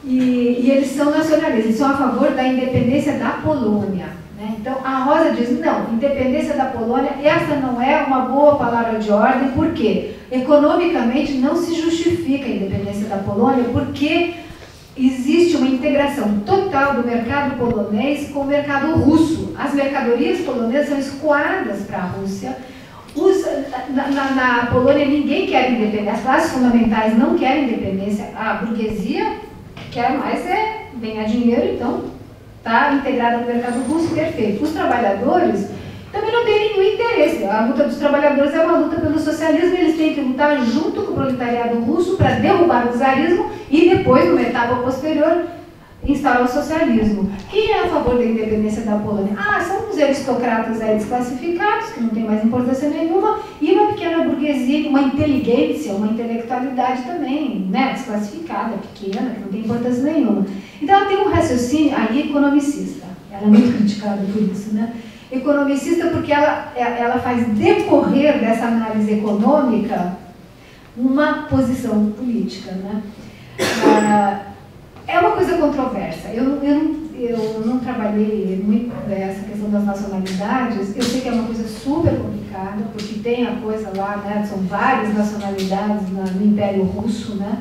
e, e eles são nacionalistas, eles são a favor da independência da Polônia, né? Então, a Rosa diz, não, independência da Polônia, essa não é uma boa palavra de ordem, por quê? Economicamente não se justifica a independência da Polônia, porque existe uma integração total do mercado polonês com o mercado russo. As mercadorias polonesas são escoadas para a Rússia. Os, na, na, na Polônia ninguém quer independência, as classes fundamentais não querem independência, a burguesia quer mais é ganhar dinheiro, então está integrada no mercado russo, perfeito. Os trabalhadores também não têm nenhum interesse. A luta dos trabalhadores é uma luta pelo socialismo, eles têm que lutar junto com o proletariado russo para derrubar o czarismo e depois, numa etapa posterior, instaurar o socialismo. Quem é a favor da independência da Polônia? Ah, são uns aristocratas aí desclassificados, que não tem mais importância nenhuma, e uma pequena burguesia, uma inteligência, uma intelectualidade também, né, desclassificada, pequena, que não tem importância nenhuma. Então ela tem um raciocínio aí economicista. Ela é muito criticada por isso, né? Economicista porque ela, ela faz decorrer dessa análise econômica uma posição política, né? Ah, é uma coisa controversa. Eu, eu, eu não trabalhei muito essa questão das nacionalidades. Eu sei que é uma coisa super complicada, porque tem a coisa lá, né, são várias nacionalidades no Império Russo, né?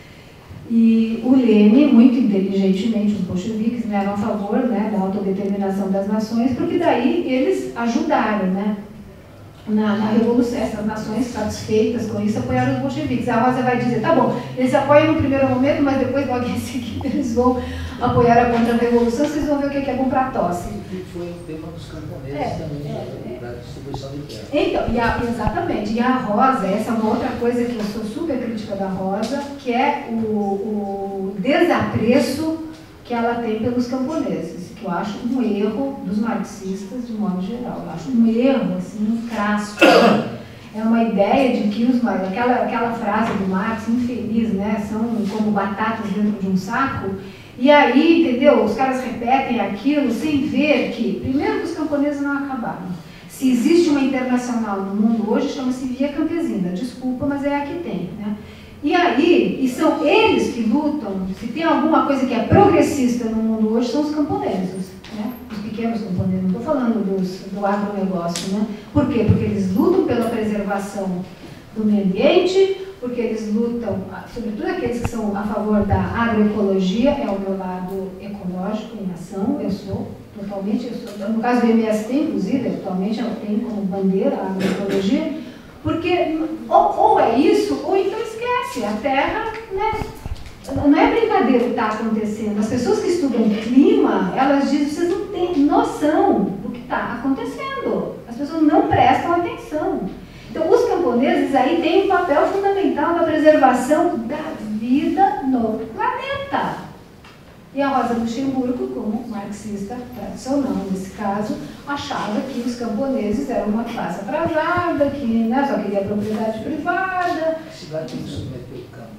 E o Lenin, muito inteligentemente, os bolcheviques, né, eram a favor, né, da autodeterminação das nações, porque daí eles ajudaram, né, na, na Revolução. Essas nações satisfeitas com isso apoiaram os bolcheviques. A Rosa vai dizer, tá bom, eles apoiam no primeiro momento, mas depois, logo em seguida, eles vão apoiar a contra-revolução, vocês vão ver o que é bom para a tosse. E foi o tema dos camponeses é, também, é, da distribuição de terra. Então, e a, exatamente. E a Rosa, essa é uma outra coisa que eu sou super crítica da Rosa, que é o, o desapreço que ela tem pelos camponeses, que eu acho um erro dos marxistas de modo geral. Eu acho um erro, assim, crasso. É uma ideia de que os, aquela, aquela frase do Marx, infeliz, né, são como batatas dentro de um saco. E aí, entendeu? Os caras repetem aquilo sem ver que, primeiro, que os camponeses não acabaram. Se existe uma internacional no mundo hoje, chama-se Via Campesina. Desculpa, mas é a que tem, né? E aí, e são eles que lutam. Se tem alguma coisa que é progressista no mundo hoje, são os camponeses, né? Os pequenos camponeses. Não estou falando dos, do agronegócio, né? Por quê? Porque eles lutam pela preservação do meio ambiente, porque eles lutam, sobretudo aqueles que são a favor da agroecologia, é o meu lado ecológico em ação. Eu sou totalmente, eu sou, no caso do M S T, inclusive, atualmente ela tem como bandeira a agroecologia, porque ou, ou é isso, ou então esquece, a terra, né, não é brincadeira o que está acontecendo. As pessoas que estudam clima, elas dizem, vocês não têm noção do que está acontecendo, as pessoas não prestam atenção. Então, os camponeses aí têm um papel fundamental na preservação da vida no planeta. E a Rosa Luxemburgo, como marxista tradicional nesse caso, achava que os camponeses eram uma classe atrasada, que, né, só queria propriedade privada. A cidade tem que submeter o campo.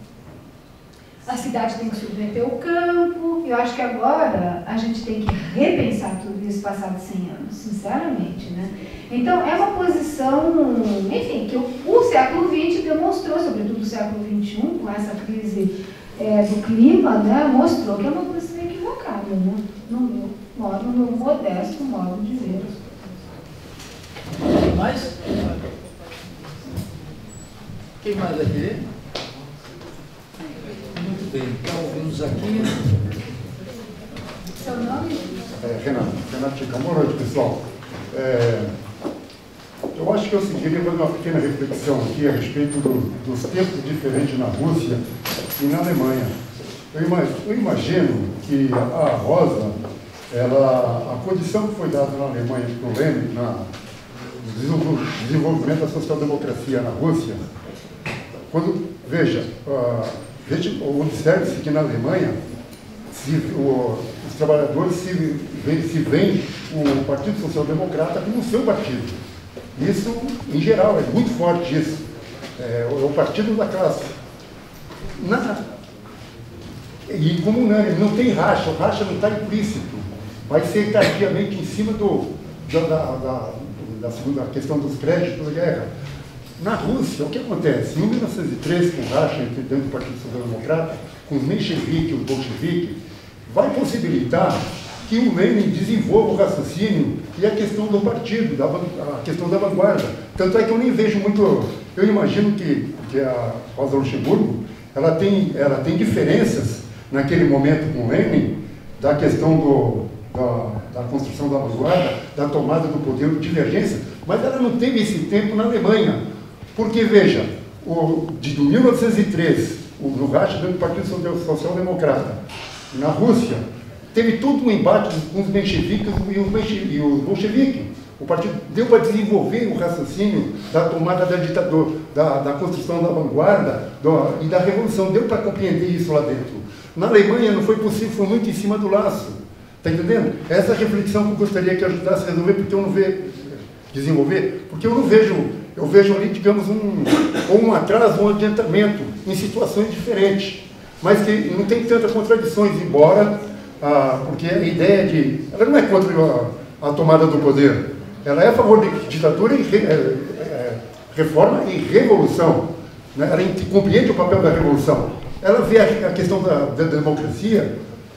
A cidade tem que submeter o campo. Eu acho que agora a gente tem que repensar tudo isso passados cem anos, sinceramente, né? Então, é uma posição, enfim, que o, o século vinte demonstrou, sobretudo o século vinte e um, com essa crise é, do clima, né, mostrou que é uma posição equivocada, né? No meu modo, no meu modesto modo de ver as coisas. Quem mais? Quem mais vai querer? Muito bem, então ouvimos aqui. Seu nome? É, Renato, Renato Chica, boa noite, pessoal. É, eu acho que eu seguiria fazer uma pequena reflexão aqui a respeito do, dos tempos diferentes na Rússia e na Alemanha. Eu imagino, eu imagino que a, a Rosa, ela, a condição que foi dada na Alemanha para o Lenin, na, no desenvolvimento da social-democracia na Rússia, quando, veja, uh, veja observe-se que na Alemanha, se, o, os trabalhadores se veem se veem o Partido Social-Democrata como seu partido. Isso, em geral, é muito forte isso. É, é o partido da classe. Na, e como não, não tem racha, o racha não está implícito. Vai ser tardiamente em cima do, da, da, da, da segunda questão dos créditos da guerra. Na Rússia, o que acontece? Em mil novecentos e três, com o racha entre dentro do Partido Social-Democrata, com os mencheviques e os bolcheviques, vai possibilitar que o Lenin desenvolva o raciocínio e a questão do partido, da, a questão da vanguarda. Tanto é que eu nem vejo muito... Eu imagino que, que a Rosa Luxemburgo, ela tem, ela tem diferenças naquele momento com o Lenin, da questão do, da, da construção da vanguarda, da tomada do poder, divergência, mas ela não teve esse tempo na Alemanha. Porque, veja, o, de mil novecentos e três, o, no racha dentro do Partido Social-Democrata, na Rússia, teve todo um embate com os mencheviques e os, menche, e os bolcheviques. O partido deu para desenvolver o raciocínio da tomada da ditadura, da, da construção da vanguarda do, e da revolução. Deu para compreender isso lá dentro. Na Alemanha não foi possível, foi muito em cima do laço. Está entendendo? Essa reflexão que eu gostaria que ajudasse a resolver, porque eu não vejo, desenvolver, porque eu não vejo, eu vejo ali, digamos, um, ou um atraso, um adiantamento em situações diferentes, mas que não tem tantas contradições, embora, ah, porque a ideia de, ela não é contra a, a tomada do poder, ela é a favor de ditadura e re, é, é, reforma e revolução, né? Ela compreende o papel da revolução, ela vê a, a questão da, da democracia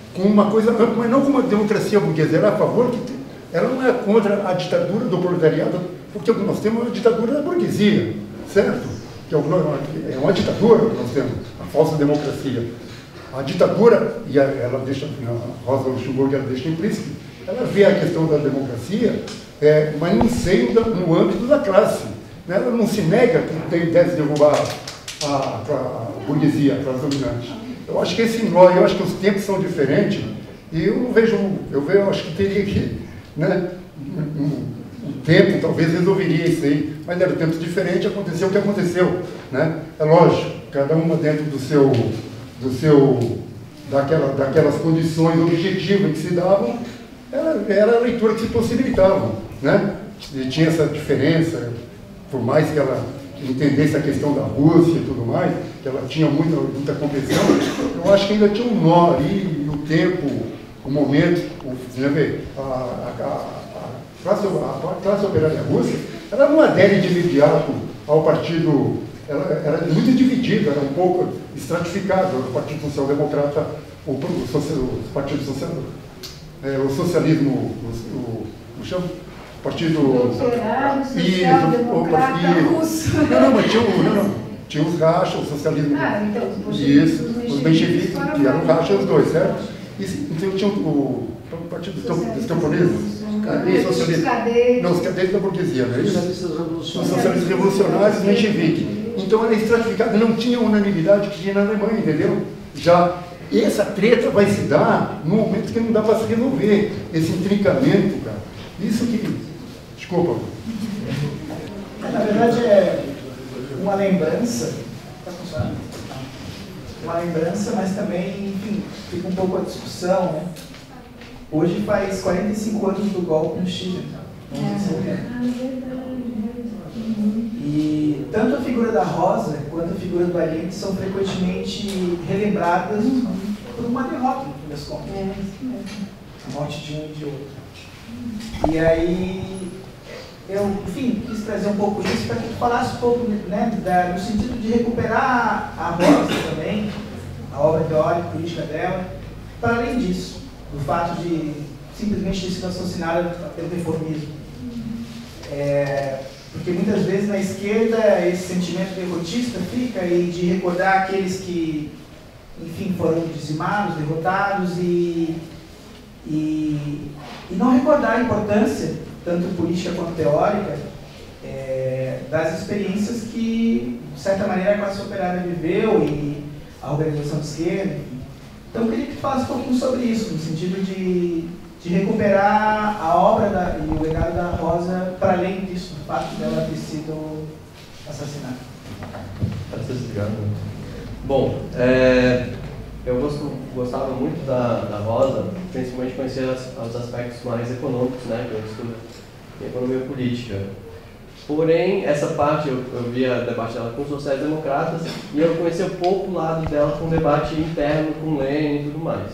com uma coisa ampla, mas não com uma democracia burguesa. Ela é a favor, que ela não é contra a ditadura do proletariado, porque nós temos uma ditadura da burguesia, certo? Que é uma ditadura que nós temos, a falsa democracia. A ditadura, e ela deixa, a Rosa Luxemburgo ela deixa implícito, ela vê a questão da democracia, é, mas não sei no âmbito da classe. Né? Ela não se nega que tem, deve derrubar a, a, a burguesia, a classe dominante. Eu acho que esse nó, eu acho que os tempos são diferentes, e eu não vejo, eu vejo, eu acho que teria que, né, um, um, um tempo talvez resolveria isso aí, mas eram tempos diferentes, aconteceu o que aconteceu, né? É lógico, cada uma dentro do seu, do seu, daquela, daquelas condições objetivas que se davam, era, era a leitura que se possibilitava, né? E tinha essa diferença, por mais que ela entendesse a questão da Rússia e tudo mais, que ela tinha muita, muita compreensão, eu acho que ainda tinha um nó ali, e o tempo, o momento, o, você vê, a, a, a, classe, a classe operária russa, ela não adere de imediato ao partido, ela era muito dividida, era um pouco estratificada, o Partido Social Democrata, o, o, social, o Partido Social, é, o socialismo, o, o, o chama? Partido Operário, Social Democrata Russo. Não, não, mas tinha, não, não, tinha os rachas, o socialismo. Ah, então, os isso, os mencheviques, que eram rachas os dois, certo? E, então tinha o, o Partido dos Camponeses. Os cadeiros. Não, os cadeiros da burguesia, não é isso? Socialistas revolucionários. Os socialistas revolucionários, menchevique. Então era estratificado, não tinha unanimidade que tinha na Alemanha, entendeu? Já essa treta vai se dar no momento que não dá para se resolver, esse intrincamento, cara. Isso que... Desculpa. Na verdade é uma lembrança, tá funcionando? Uma lembrança, mas também, enfim, fica um pouco a discussão, né? Hoje faz quarenta e cinco anos do golpe no Chile, onze de setembro. E tanto a figura da Rosa quanto a figura do Allende são frequentemente relembradas por uma derrota, no fim das contas. A morte de um e de outro. E aí, eu, enfim, quis trazer um pouco disso para que tu falasse um pouco, né, da, no sentido de recuperar a Rosa também, a obra teórica e política dela, para além disso, do fato de simplesmente ter sido assassinada pelo reformismo. É, porque muitas vezes na esquerda esse sentimento derrotista fica, e de recordar aqueles que, enfim, foram dizimados, derrotados, e, e, e não recordar a importância, tanto política quanto teórica, é, das experiências que, de certa maneira, a classe operária viveu e a organização de esquerda. Então, eu queria que tu falasse um pouquinho sobre isso, no sentido de, de recuperar a obra da, e o legado da Rosa, para além disso, do fato dela ter sido assassinada. Obrigado. Bom, é, eu gosto, gostava muito da, da Rosa, principalmente conhecer as, os aspectos mais econômicos, né, que eu estudo em economia política. Porém, essa parte eu, eu via debate dela com os sociais-democratas e eu conhecia pouco o lado dela com o debate interno com Lenin e tudo mais.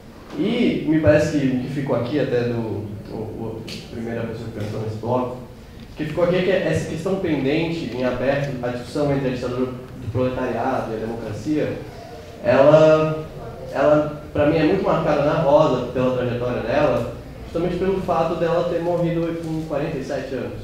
E me parece que o que ficou aqui, até do o, o, primeira pessoa que pensou nesse bloco, o que ficou aqui é que essa questão pendente, em aberto, a discussão entre a ditadura do proletariado e a democracia, ela, ela para mim, é muito marcada na Rosa, pela trajetória dela, justamente pelo fato dela ter morrido com quarenta e sete anos.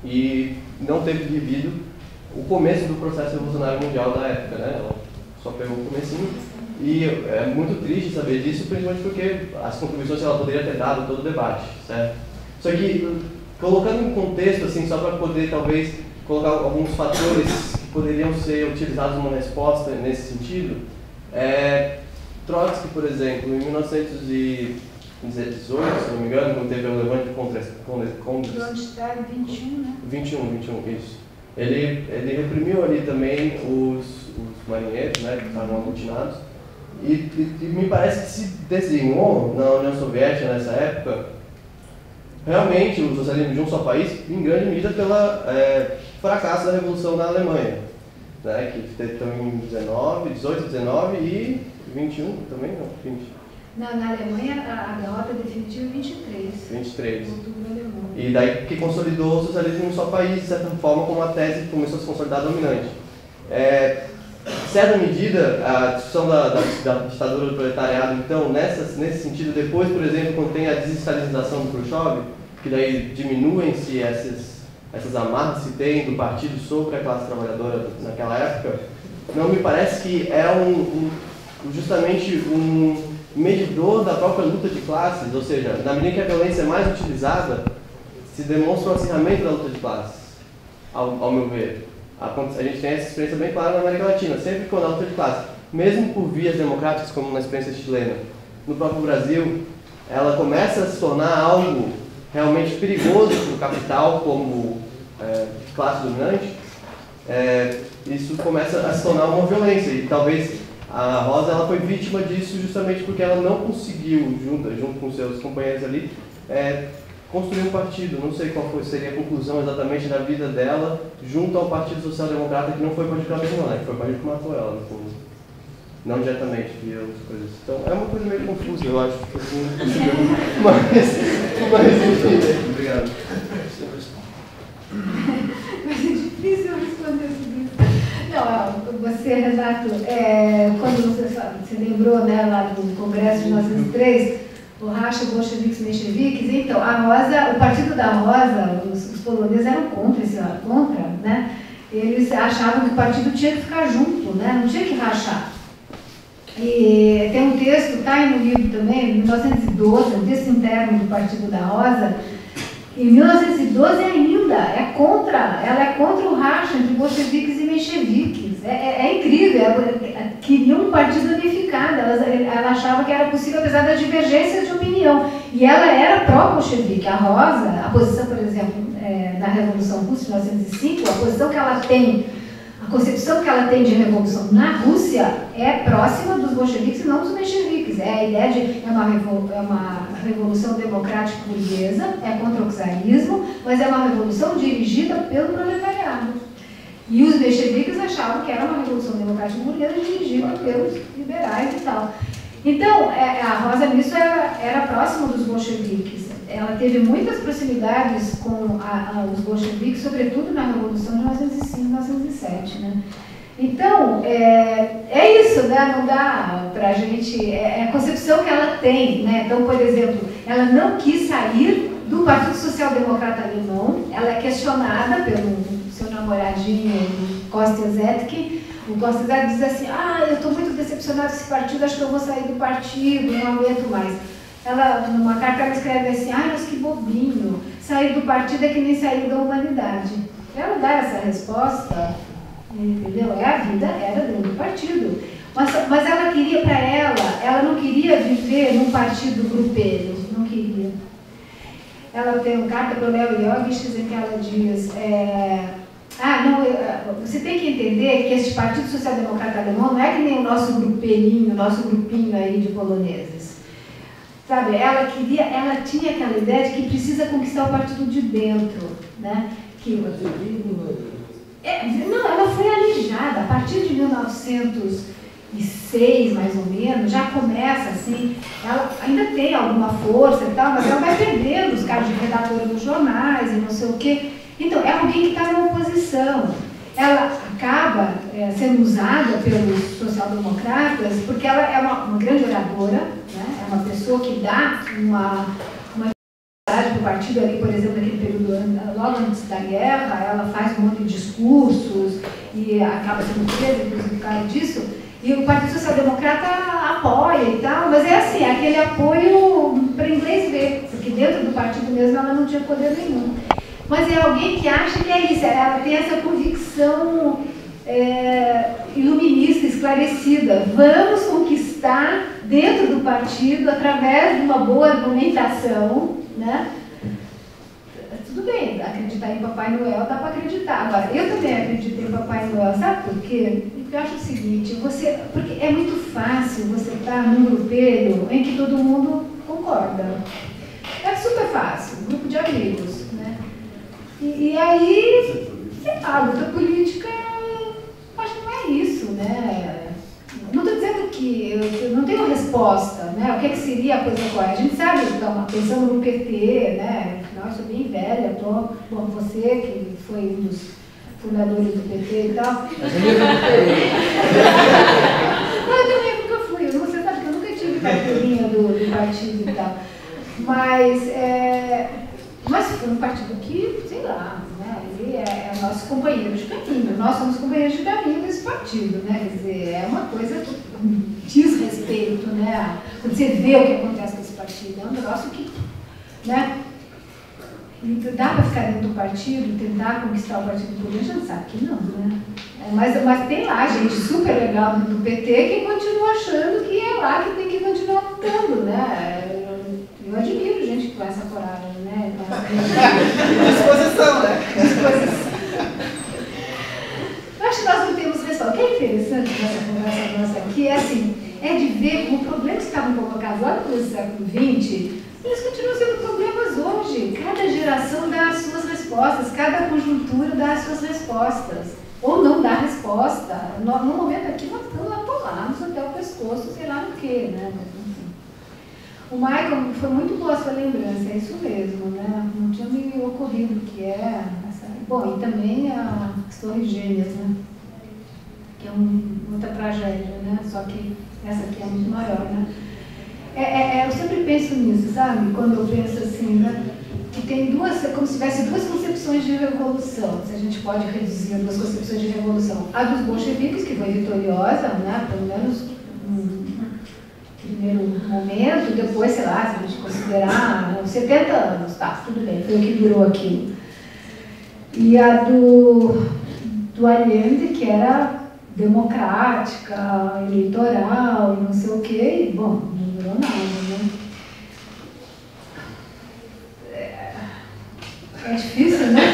E não teve vivido o começo do processo revolucionário mundial da época, né? Ela só pegou o comecinho. E é muito triste saber disso, principalmente porque as contribuições que ela poderia ter dado todo o debate, certo? Só que, colocando em contexto, assim, só para poder, talvez, colocar alguns fatores que poderiam ser utilizados numa resposta nesse sentido, é, Trotsky, por exemplo, em mil novecentos e dezoito, se não me engano, quando teve o levante contra Kronstadt, vinte e um, né? vinte e um, vinte e um, isso. Ele, ele reprimiu ali também os, os marinheiros, né, que estavam amotinados, e, e, e me parece que se desenhou na União Soviética nessa época realmente o socialismo de um só país, em grande medida pelo é, fracasso da Revolução na Alemanha, né, que teve também em dezenove, dezoito, dezenove e vinte e um também, não, vinte. Não, na Alemanha a, a derrota definitiva é vinte e três. vinte e três. Outubro alemão. E daí que consolidou o socialismo em um só país, de certa forma, como a tese que começou a se consolidar dominante. É, em certa medida, a discussão da, da, da ditadura do proletariado, então, nessa, nesse sentido, depois, por exemplo, quando tem a desestalização do Khrushchev, que daí diminuem-se essas, essas amarras que tem do partido sobre a classe trabalhadora naquela época, não me parece que é um, um, justamente um medidor da própria luta de classes, ou seja, na medida que a violência é mais utilizada, se demonstra um acirramento da luta de classes, ao, ao meu ver. A, a gente tem essa experiência bem clara na América Latina, sempre quando a luta de classes, mesmo por vias democráticas, como na experiência chilena, no próprio Brasil, ela começa a se tornar algo realmente perigoso para o capital como é, classe dominante, é, isso começa a se tornar uma violência, e talvez a Rosa ela foi vítima disso justamente porque ela não conseguiu, junto, junto com seus companheiros ali, é, construir um partido. Não sei qual foi, seria a conclusão exatamente da vida dela junto ao Partido Social Democrata, que não foi o partido que ela terminou, né? Que foi o partido que matou ela, no fundo. Não diretamente, via outras coisas. Então é uma coisa meio confusa, eu acho. mas, mas, enfim, obrigado. Mas é difícil responder isso. Não, você, Renato, é, quando você, você lembrou, né, lá do Congresso de mil novecentos e três, o racha bolcheviques mencheviques, então, a Rosa, o partido da Rosa, os, os poloneses eram contra esse contra, né? Eles achavam que o partido tinha que ficar junto, né? Não tinha que rachar. E tem um texto, está aí no livro também, mil novecentos e doze, um texto interno do Partido da Rosa. Em mil novecentos e doze ainda, é contra, ela é contra o racha entre bolcheviques e mencheviques. É, é, é incrível, ela queria um partido unificado, ela, ela achava que era possível, apesar das divergências de opinião. E ela era pró-bolchevique. A Rosa, a posição, por exemplo, é, na Revolução Russa de mil novecentos e cinco, a posição que ela tem, a concepção que ela tem de revolução na Rússia é próxima dos bolcheviques e não dos mencheviques. É a ideia de é uma, revol, é uma revolução democrática burguesa, é contra o czarismo, mas é uma revolução dirigida pelo proletariado. E os mencheviques achavam que era uma revolução democrática burguesa dirigida pelos liberais e tal. Então, é, a Rosa nisso era, era próxima dos bolcheviques. Ela teve muitas proximidades com a, a, os bolcheviques, sobretudo na Revolução de mil novecentos e cinco, mil novecentos e sete, né? Então, é, é isso, né? Não dá pra gente... É, é a concepção que ela tem, né? Então, por exemplo, ela não quis sair do Partido Social Democrata Alemão. Ela é questionada pelo seu namoradinho, Kostia Zetkin. O Kostia Zetkin diz assim, ah, eu estou muito decepcionado com esse partido, acho que eu vou sair do partido, não aguento mais. Ela, numa carta, ela escreve assim, ai, mas que bobinho, sair do partido é que nem sair da humanidade. Ela dá essa resposta, entendeu? É a vida, era dentro do partido. Mas, mas ela queria, para ela, ela não queria viver num partido grupelho, não queria. Ela tem uma carta para o Léo Iogis, em que ela diz, é, ah, não, você tem que entender que este Partido Social Democrata Alemão não é que nem o nosso grupelhinho, o nosso grupinho aí de poloneses. Sabe, ela queria, ela tinha aquela ideia de que precisa conquistar o partido de dentro, né? Que, é, não, ela foi alijada, a partir de mil novecentos e seis, mais ou menos, já começa assim, ela ainda tem alguma força e tal, mas ela vai perdendo os cargos de redatora dos jornais e não sei o quê. Então, é alguém que está na oposição. Ela acaba é, sendo usada pelos social-democratas porque ela é uma, uma grande oradora, né? É uma pessoa que dá uma, uma para o partido ali, por exemplo, naquele período, logo antes da guerra, ela faz um monte de discursos e acaba sendo presa, inclusive, por causa disso. E o Partido Social Democrata apoia e tal, mas é assim, é aquele apoio para inglês ver, porque dentro do partido mesmo ela não tinha poder nenhum. Mas é alguém que acha que é isso, ela tem essa convicção é, iluminista, esclarecida. Vamos conquistar dentro do partido, através de uma boa argumentação, né? Tudo bem, acreditar em Papai Noel dá para acreditar. Agora, eu também acredito em Papai Noel, sabe por quê? Porque eu acho o seguinte, você, porque é muito fácil você estar num grupelho em que todo mundo concorda. É super fácil, um grupo de amigos, né? E, e aí, sei lá, a luta política, acho que não é isso, né? Não estou dizendo que eu, eu não tenho resposta, né? O que, é que seria a coisa correta? A gente sabe, então, pensando no P T, né? Afinal, eu sou bem velha, tô, bom, você que foi um dos fundadores do P T e tal. Mas eu nunca fui. Não, eu também nunca fui. Você sabe que eu nunca tive carteirinha do, do partido e tal. Mas, é, mas foi um partido que, sei lá, né, ele é, é nosso companheiro de caminho. Nós somos companheiros de caminho desse partido, né? Quer dizer, é uma coisa que diz respeito, né? Quando você vê o que acontece com esse partido, é um negócio que, né? Dá para ficar dentro do partido, tentar conquistar o partido por dentro, a gente sabe que não, né? É, mas, mas tem lá gente super legal do P T que continua achando que é lá que tem que continuar lutando, né? Eu, eu admiro gente que vai essa coragem, né? Disposição, né? Disposição. Eu acho que nós não temos resposta. O que é interessante nessa conversa nossa aqui é assim, é de ver como problemas que estavam colocados lá no século vinte, eles continuam sendo problemas hoje. Cada geração dá as suas respostas, cada conjuntura dá as suas respostas. Ou não dá resposta. No, no momento aqui nós estamos atolados até o pescoço, sei lá no quê, né? O Michael, foi muito boa a sua lembrança, é isso mesmo, né? Não tinha me ocorrido que é essa... Bom, e também as Torres Gêmeas, né? Que é um, outra tragédia, né? Só que essa aqui é muito maior, né? É, é, é, eu sempre penso nisso, sabe? Quando eu penso assim, né? Que tem duas, como se tivesse duas concepções de revolução, se a gente pode reduzir as duas concepções de revolução. A dos bolcheviques, que foi vitoriosa, né? Pelo menos no primeiro momento, depois, sei lá, se a gente considerar uns setenta anos, tá, tudo bem, foi o que durou aquilo. E a do, do Allende, que era democrática, eleitoral, não sei o quê, e, bom, não durou nada, né? É, é difícil, né?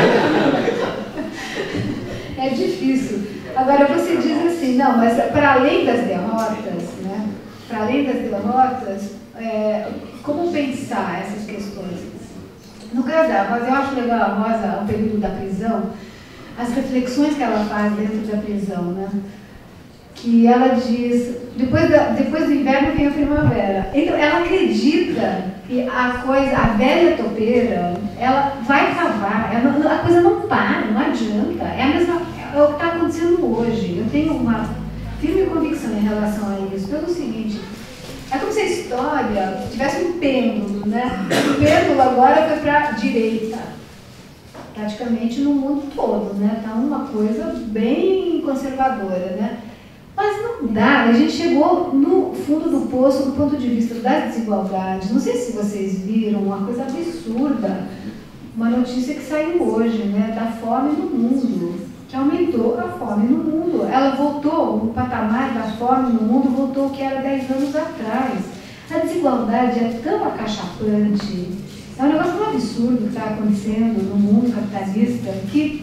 É difícil. Agora você diz assim, não, mas para além das derrotas, né? Para além das derrotas, é, como pensar essas questões? No caso da Rosa, eu acho legal a Rosa, o período da prisão, as reflexões que ela faz dentro da prisão, né? Que ela diz, depois, da, depois do inverno vem a primavera. Então, ela acredita que a coisa, a velha topeira, ela vai cavar, ela, a coisa não para, não adianta. É, a mesma, é o que está acontecendo hoje. Eu tenho uma firme convicção em relação a isso, pelo seguinte, é como se a história tivesse um pêndulo, né? O pêndulo agora foi para a direita, praticamente no mundo todo, né? Tá uma coisa bem conservadora, né? Mas não dá, a gente chegou no fundo do poço do ponto de vista das desigualdades. Não sei se vocês viram uma coisa absurda, uma notícia que saiu hoje, né? Da fome no mundo, que aumentou a fome no mundo. Ela voltou, o patamar da fome no mundo voltou ao que era dez anos atrás. A desigualdade é tão acachapante, é um negócio tão absurdo que está acontecendo no mundo capitalista que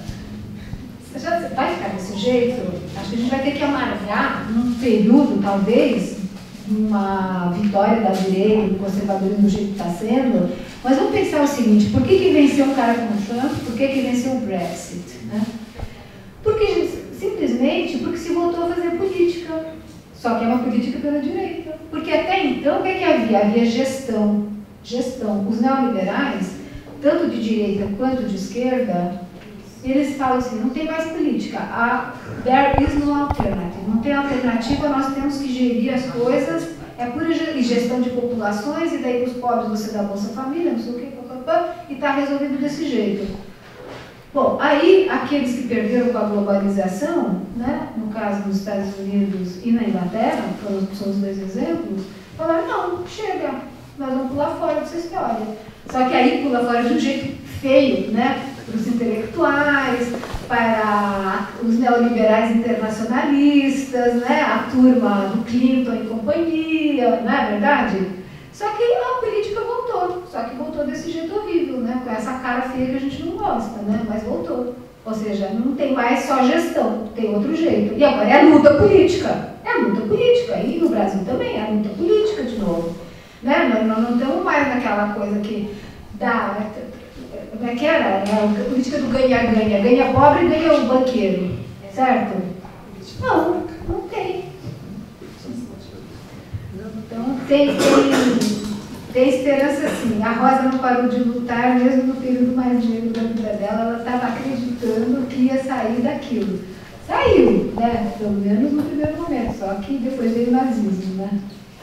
já vai ficar desse jeito. Acho que a gente vai ter que amargar num período, talvez, uma vitória da direita, do conservadorismo do jeito que está sendo, mas vamos pensar o seguinte, por que, que venceu um cara como Trump, por que, que venceu o Brexit? Né? Porque, simplesmente, porque se voltou a fazer política, só que é uma política pela direita. Porque até então, o que, é que havia? Havia gestão. Gestão. Os neoliberais, tanto de direita quanto de esquerda, eles falam assim, não tem mais política, a, there is no alternative, não tem alternativa, nós temos que gerir as coisas, é pura gestão de populações, e daí para os pobres você dá Bolsa Família, não sei o que, e está resolvido desse jeito. Bom, aí aqueles que perderam com a globalização, né, no caso dos Estados Unidos e na Inglaterra, que são os dois exemplos, falaram, não, chega, nós vamos pular fora dessa história. Só que aí pula fora de um jeito feio, né? Para os intelectuais, para os neoliberais internacionalistas, né? A turma do Clinton e companhia, não é verdade? Só que a política voltou, só que voltou desse jeito horrível, né? Com essa cara feia que a gente não gosta, né? Mas voltou. Ou seja, não tem mais só gestão, tem outro jeito. E agora é a luta política, é a luta política. E no Brasil também é a luta política de novo. Né? Nós, nós não estamos mais naquela coisa que dá, como é que era? É a política do ganha-ganha, ganha pobre e ganha o banqueiro, certo? Não, não tem. Então tem, tem tem esperança sim. A Rosa não parou de lutar, mesmo no período mais negro da vida dela, ela estava acreditando que ia sair daquilo. Saiu, né? Pelo menos no primeiro momento, só que depois veio o nazismo, né?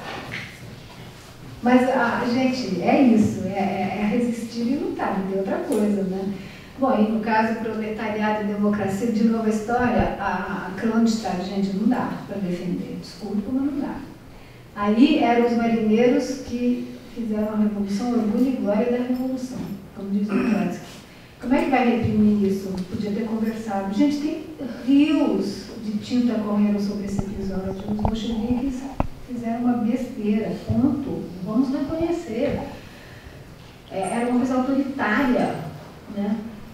Mas, ah, gente, é isso, é, é resistir e lutar, não tem outra coisa, né? Bom, e no caso proletariado e democracia, de novo a história, a Kronstadt, gente, não dá para defender, desculpa, mas não dá. Aí eram os marinheiros que fizeram a revolução, orgulho e glória da revolução, como diz o Trotsky. Como é que vai reprimir isso? Podia ter conversado. Gente, tem rios de tinta correndo sobre esse episódio. Os bolcheviques fizeram uma besteira, ponto. Vamos reconhecer. É, era uma coisa autoritária, né?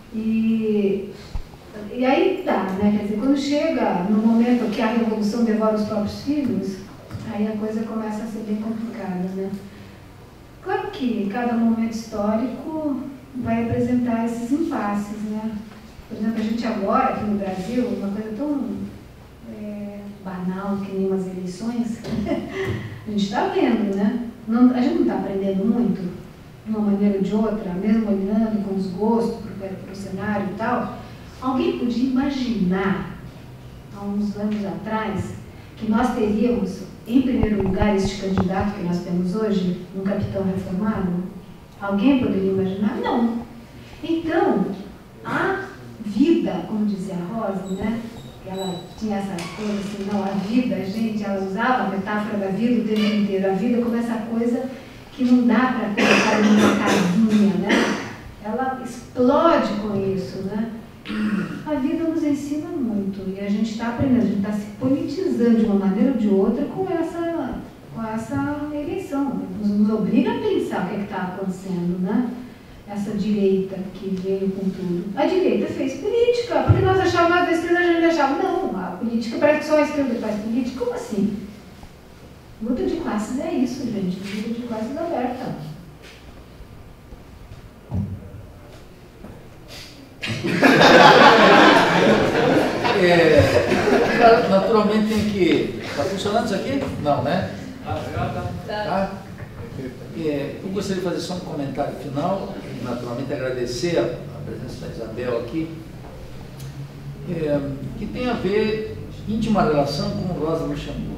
E, e aí dá, né? Quer dizer, quando chega no momento que a revolução devora os próprios filhos, aí a coisa começa a ser bem complicada, né? Claro que cada momento histórico vai apresentar esses impasses, né? Por exemplo, a gente agora, aqui no Brasil, uma coisa tão é, banal que nem umas eleições, a gente está vendo, né? Não, a gente não está aprendendo muito, de uma maneira ou de outra, mesmo olhando com desgosto para o cenário e tal. Alguém podia imaginar, há uns anos atrás, que nós teríamos, em primeiro lugar, este candidato que nós temos hoje, um capitão reformado? Alguém poderia imaginar? Não. Então, a vida, como dizia a Rosa, né? Ela tinha essa coisa assim, não, a vida, gente, ela usava a metáfora da vida o tempo inteiro. A vida como essa coisa que não dá para colocar numa casinha, né? Ela explode com isso, né? A vida nos ensina muito e a gente está aprendendo, a gente está se politizando de uma maneira ou de outra com essa, com essa eleição. Nos, nos obriga a pensar o que é está acontecendo, né? Essa direita que veio com tudo. A direita fez política, porque nós achávamos, a esquerda a gente achava, não, a política parece que só a esquerda faz política. Como assim? Luta de classes é isso, gente, luta de classes aberta. É, naturalmente tem que... Está funcionando isso aqui? Não, né? Tá? É, eu gostaria de fazer só um comentário final, naturalmente agradecer a, a presença da Isabel aqui, é, que tem a ver, íntima relação com Rosa Luxemburgo.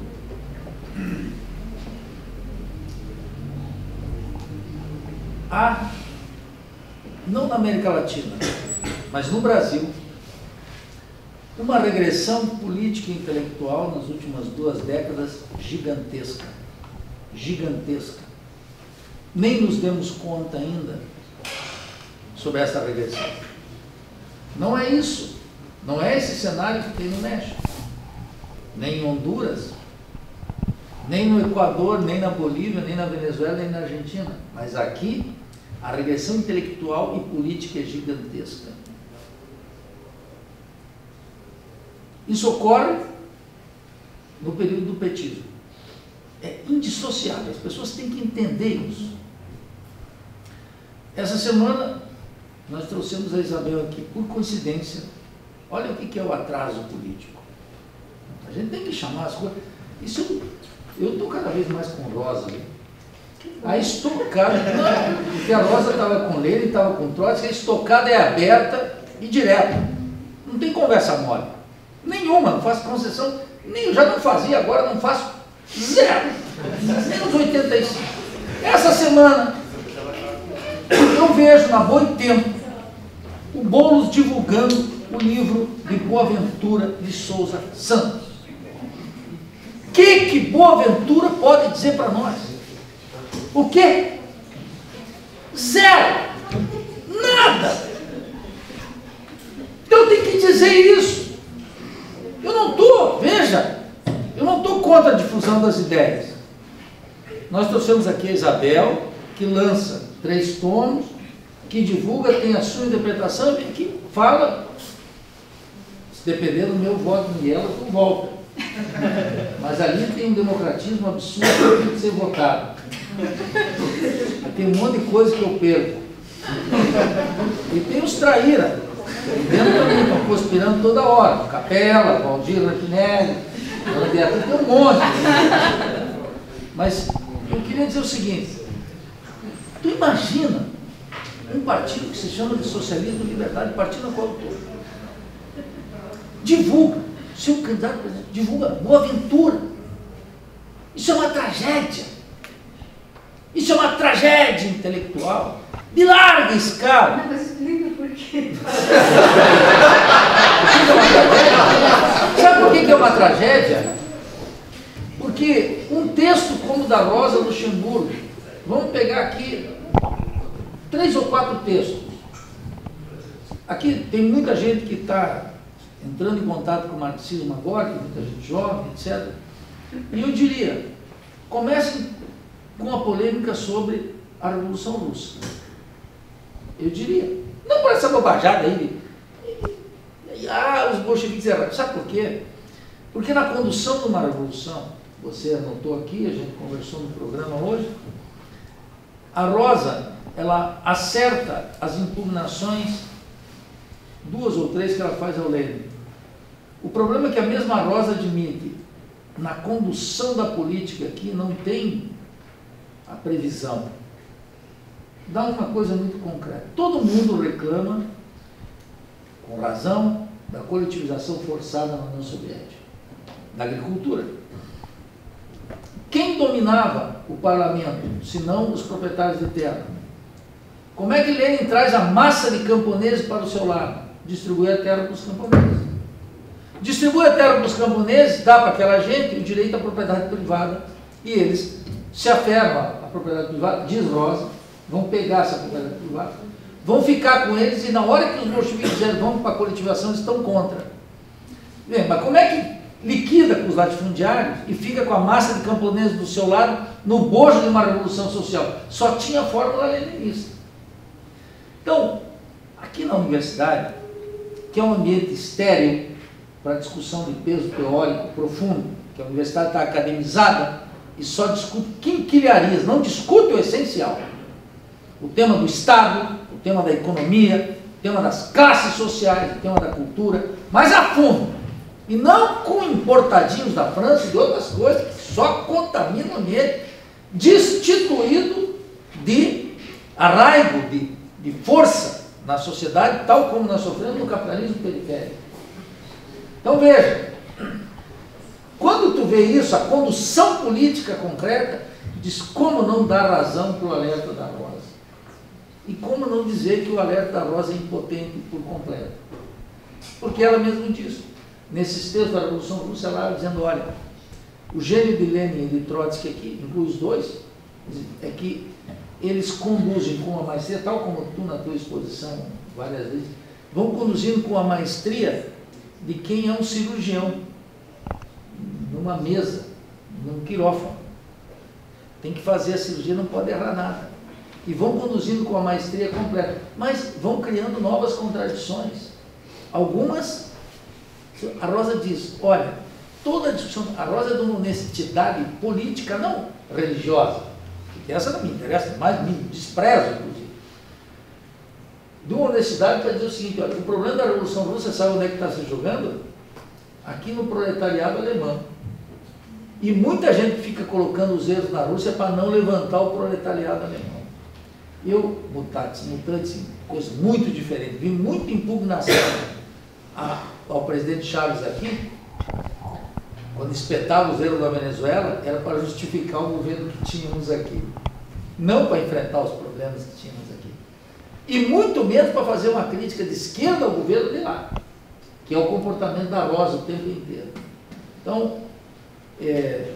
Há, não na América Latina, mas no Brasil, uma regressão política e intelectual nas últimas duas décadas gigantesca. Gigantesca. Nem nos demos conta ainda sobre essa regressão. Não é isso. Não é esse cenário que tem no México, nem em Honduras, nem no Equador, nem na Bolívia, nem na Venezuela, nem na Argentina. Mas aqui, a regressão intelectual e política é gigantesca. Isso ocorre no período do petismo. É indissociável, as pessoas têm que entender isso. Essa semana, nós trouxemos a Isabel aqui, por coincidência. Olha o que é o atraso político. A gente tem que chamar as coisas. Isso, eu estou cada vez mais com Rosa. A estocada, não, porque a Rosa estava com Lênin, estava com Trotsky, a estocada é aberta e direta. Não tem conversa mole. Nenhuma, não faço concessão, nem, eu já não fazia, agora não faço zero. Menos oitenta e cinco. Essa semana, eu vejo na Boitempo o Boulos divulgando o livro de Boaventura de Souza Santos. O que que Boaventura pode dizer para nós? O quê? Zero! Nada! Então tem que dizer isso. Eu não estou, veja, eu não estou contra a difusão das ideias. Nós trouxemos aqui a Isabel, que lança três tomos, que divulga, tem a sua interpretação e que fala, se depender do meu voto em ela, tu volta. Mas ali tem um democratismo absurdo que tem que ser votado. Tem um monte de coisa que eu perco. E tem os traíra. Dentro também estão conspirando toda hora. Capela, Valdir Rampinelli, Ana Beatriz, tem um monte. Mas eu queria dizer o seguinte: Tu imagina um partido que se chama de Socialismo e Liberdade, partido na qual eu estou. Divulga, seu candidato presidente, divulga Boa Ventura. Isso é uma tragédia. Isso é uma tragédia intelectual de larga escala. Não, mas explica por quê. Sabe por que é uma tragédia? Porque um texto como o da Rosa Luxemburgo, vamos pegar aqui três ou quatro textos. Aqui tem muita gente que está entrando em contato com o marxismo agora, tem muita gente jovem, etcétera. E eu diria, comecem com a polêmica sobre a Revolução Russa. Eu diria, não por essa bobajada aí de, ah, os bolcheviques erraram. Sabe por quê? Porque na condução de uma revolução, você anotou aqui, a gente conversou no programa hoje, a Rosa, ela acerta as impugnações, duas ou três que ela faz ao Lenin. O problema é que a mesma Rosa admite, na condução da política aqui não tem a previsão. Dá uma coisa muito concreta. Todo mundo reclama, com razão, da coletivização forçada na União Soviética, da agricultura. Quem dominava o parlamento, se não os proprietários de terra? Como é que Lenin traz a massa de camponeses para o seu lado? Distribui a terra para os camponeses. Distribui a terra para os camponeses, dá para aquela gente o direito à propriedade privada, e eles se aferram à propriedade privada, diz Rosa, vão pegar essa propriedade privada, vão ficar com eles, e na hora que os bolcheviques dizem vamos para a coletivação, eles estão contra. Bem, mas como é que liquida com os latifundiários e fica com a massa de camponeses do seu lado no bojo de uma revolução social? Só tinha a fórmula leninista. Então, aqui na universidade, que é um ambiente estéril para discussão de peso teórico profundo, que a universidade está academizada e só discute quinquilharias, não discute o essencial. O tema do Estado, o tema da economia, o tema das classes sociais, o tema da cultura, mas a fundo. E não com importadinhos da França e de outras coisas que só contaminam o ambiente, destituído de arraigo, de, de força na sociedade, tal como nós sofremos no capitalismo periférico. Então veja, quando tu vê isso, a condução política concreta, diz como não dar razão para o alerta da Rosa. E como não dizer que o alerta da Rosa é impotente por completo. Porque ela mesma disse, nesses textos da Revolução Russa, ela estava dizendo, olha, o gênio de Lenin e de Trotsky aqui, inclui os dois, é que eles conduzem com a maestria, tal como tu na tua exposição várias vezes, vão conduzindo com a maestria de quem é um cirurgião, numa mesa, num quirófano. Tem que fazer a cirurgia, não pode errar nada. E vão conduzindo com a maestria completa, mas vão criando novas contradições. Algumas, a Rosa diz, olha, toda a discussão, a Rosa é de uma honestidade política, não religiosa, porque essa não me interessa, mais me desprezo, inclusive. De uma honestidade para dizer o seguinte, olha, o problema da Revolução Russa, sabe onde é que está se jogando? Aqui no proletariado alemão. E muita gente fica colocando os erros na Rússia para não levantar o proletariado alemão. Eu, mutatis mutandis, coisa muito diferente, vi muita impugnação a, ao presidente Chaves aqui, quando espetava os erros da Venezuela, era para justificar o governo que tínhamos aqui, não para enfrentar os problemas que tínhamos aqui. E muito menos para fazer uma crítica de esquerda ao governo de lá, que é o comportamento da Rosa o tempo inteiro. Então, é,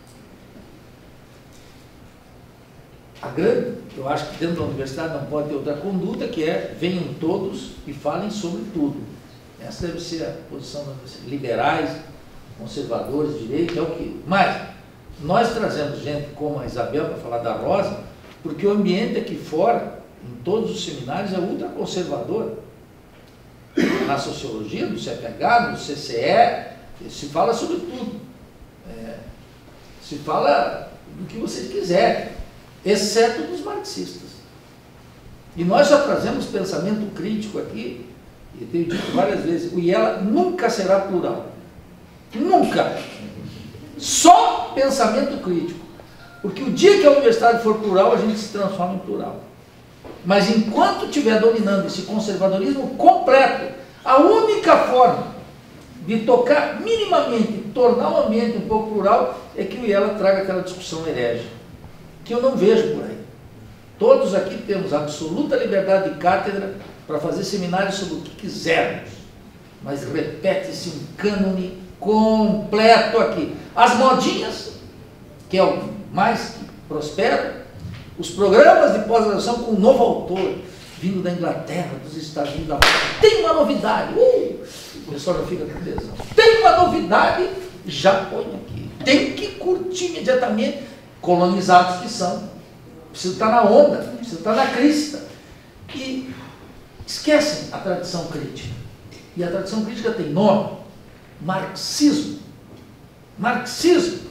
a grande, eu acho que dentro da universidade não pode ter outra conduta, que é, venham todos e falem sobre tudo. Essa deve ser a posição da universidade. Liberais, conservadores, direita, é o que... Mas, nós trazemos gente como a Isabel para falar da Rosa, porque o ambiente aqui fora, em todos os seminários, é ultraconservador. Na sociologia, do C P H, do C C E, se fala sobre tudo. É, se fala do que vocês quiserem, exceto dos marxistas. E nós só trazemos pensamento crítico aqui, e tenho dito várias vezes, o IELA nunca será plural. Nunca! Só pensamento crítico. Porque o dia que a universidade for plural, a gente se transforma em plural. Mas enquanto estiver dominando esse conservadorismo completo, a única forma de tocar minimamente, tornar o ambiente um pouco plural, é que o IELA traga aquela discussão herege, que eu não vejo por aí. Todos aqui temos absoluta liberdade de cátedra para fazer seminários sobre o que quisermos, mas repete-se um cânone completo aqui. As modinhas, que é o mais que prospera, os programas de pós-graduação com um novo autor, vindo da Inglaterra, dos Estados Unidos, tem uma novidade, uh, o pessoal já fica com tesão, tem uma novidade, já põe aqui, tem que curtir imediatamente, colonizados que são, precisa estar na onda, precisa estar na crista, e esquecem a tradição crítica, e a tradição crítica tem nome, marxismo, marxismo,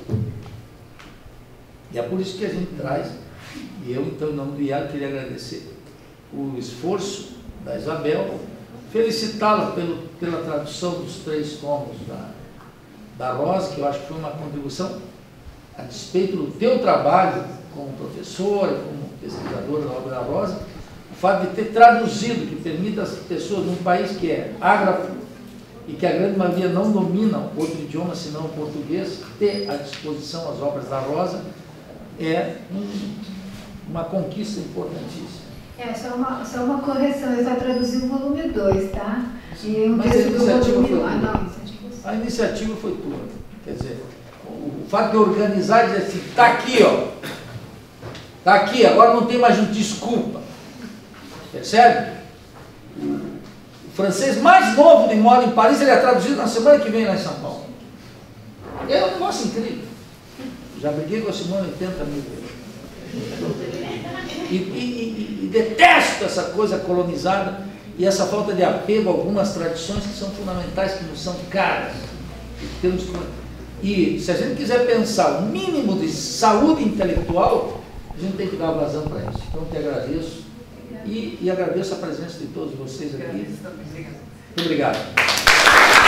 e é por isso que a gente traz, e eu então em nome do IELA queria agradecer o esforço da Isabel, felicitá-la pela tradução dos três tomos da, da Rosa, que eu acho que foi uma contribuição a despeito do teu trabalho como professora, como pesquisadora da obra da Rosa, o fato de ter traduzido, que permite às pessoas num país que é ágrafo e que a grande maioria não dominam outro idioma senão o português, ter à disposição as obras da Rosa é um, uma conquista importantíssima. É, só uma, só uma correção, eu só traduzi o volume dois, tá? E um Mas a texto do iniciativa volume foi um. Ah, tua. não, iniciativa A iniciativa foi tua. Quer dizer, o, o fato de organizar e dizer assim, está aqui, ó. Está aqui, agora não tem mais um desculpa. Percebe? O, o francês mais novo de moda em Paris, ele é traduzido na semana que vem lá em São Paulo. É um negócio incrível. Já briguei com a Simone oitenta mil vezes. E, e, e, e detesto essa coisa colonizada e essa falta de apego a algumas tradições que são fundamentais, que nos são caras. Temos, e se a gente quiser pensar o mínimo de saúde intelectual, a gente tem que dar vazão para isso. Então, te agradeço e, e agradeço a presença de todos vocês aqui. Muito obrigado.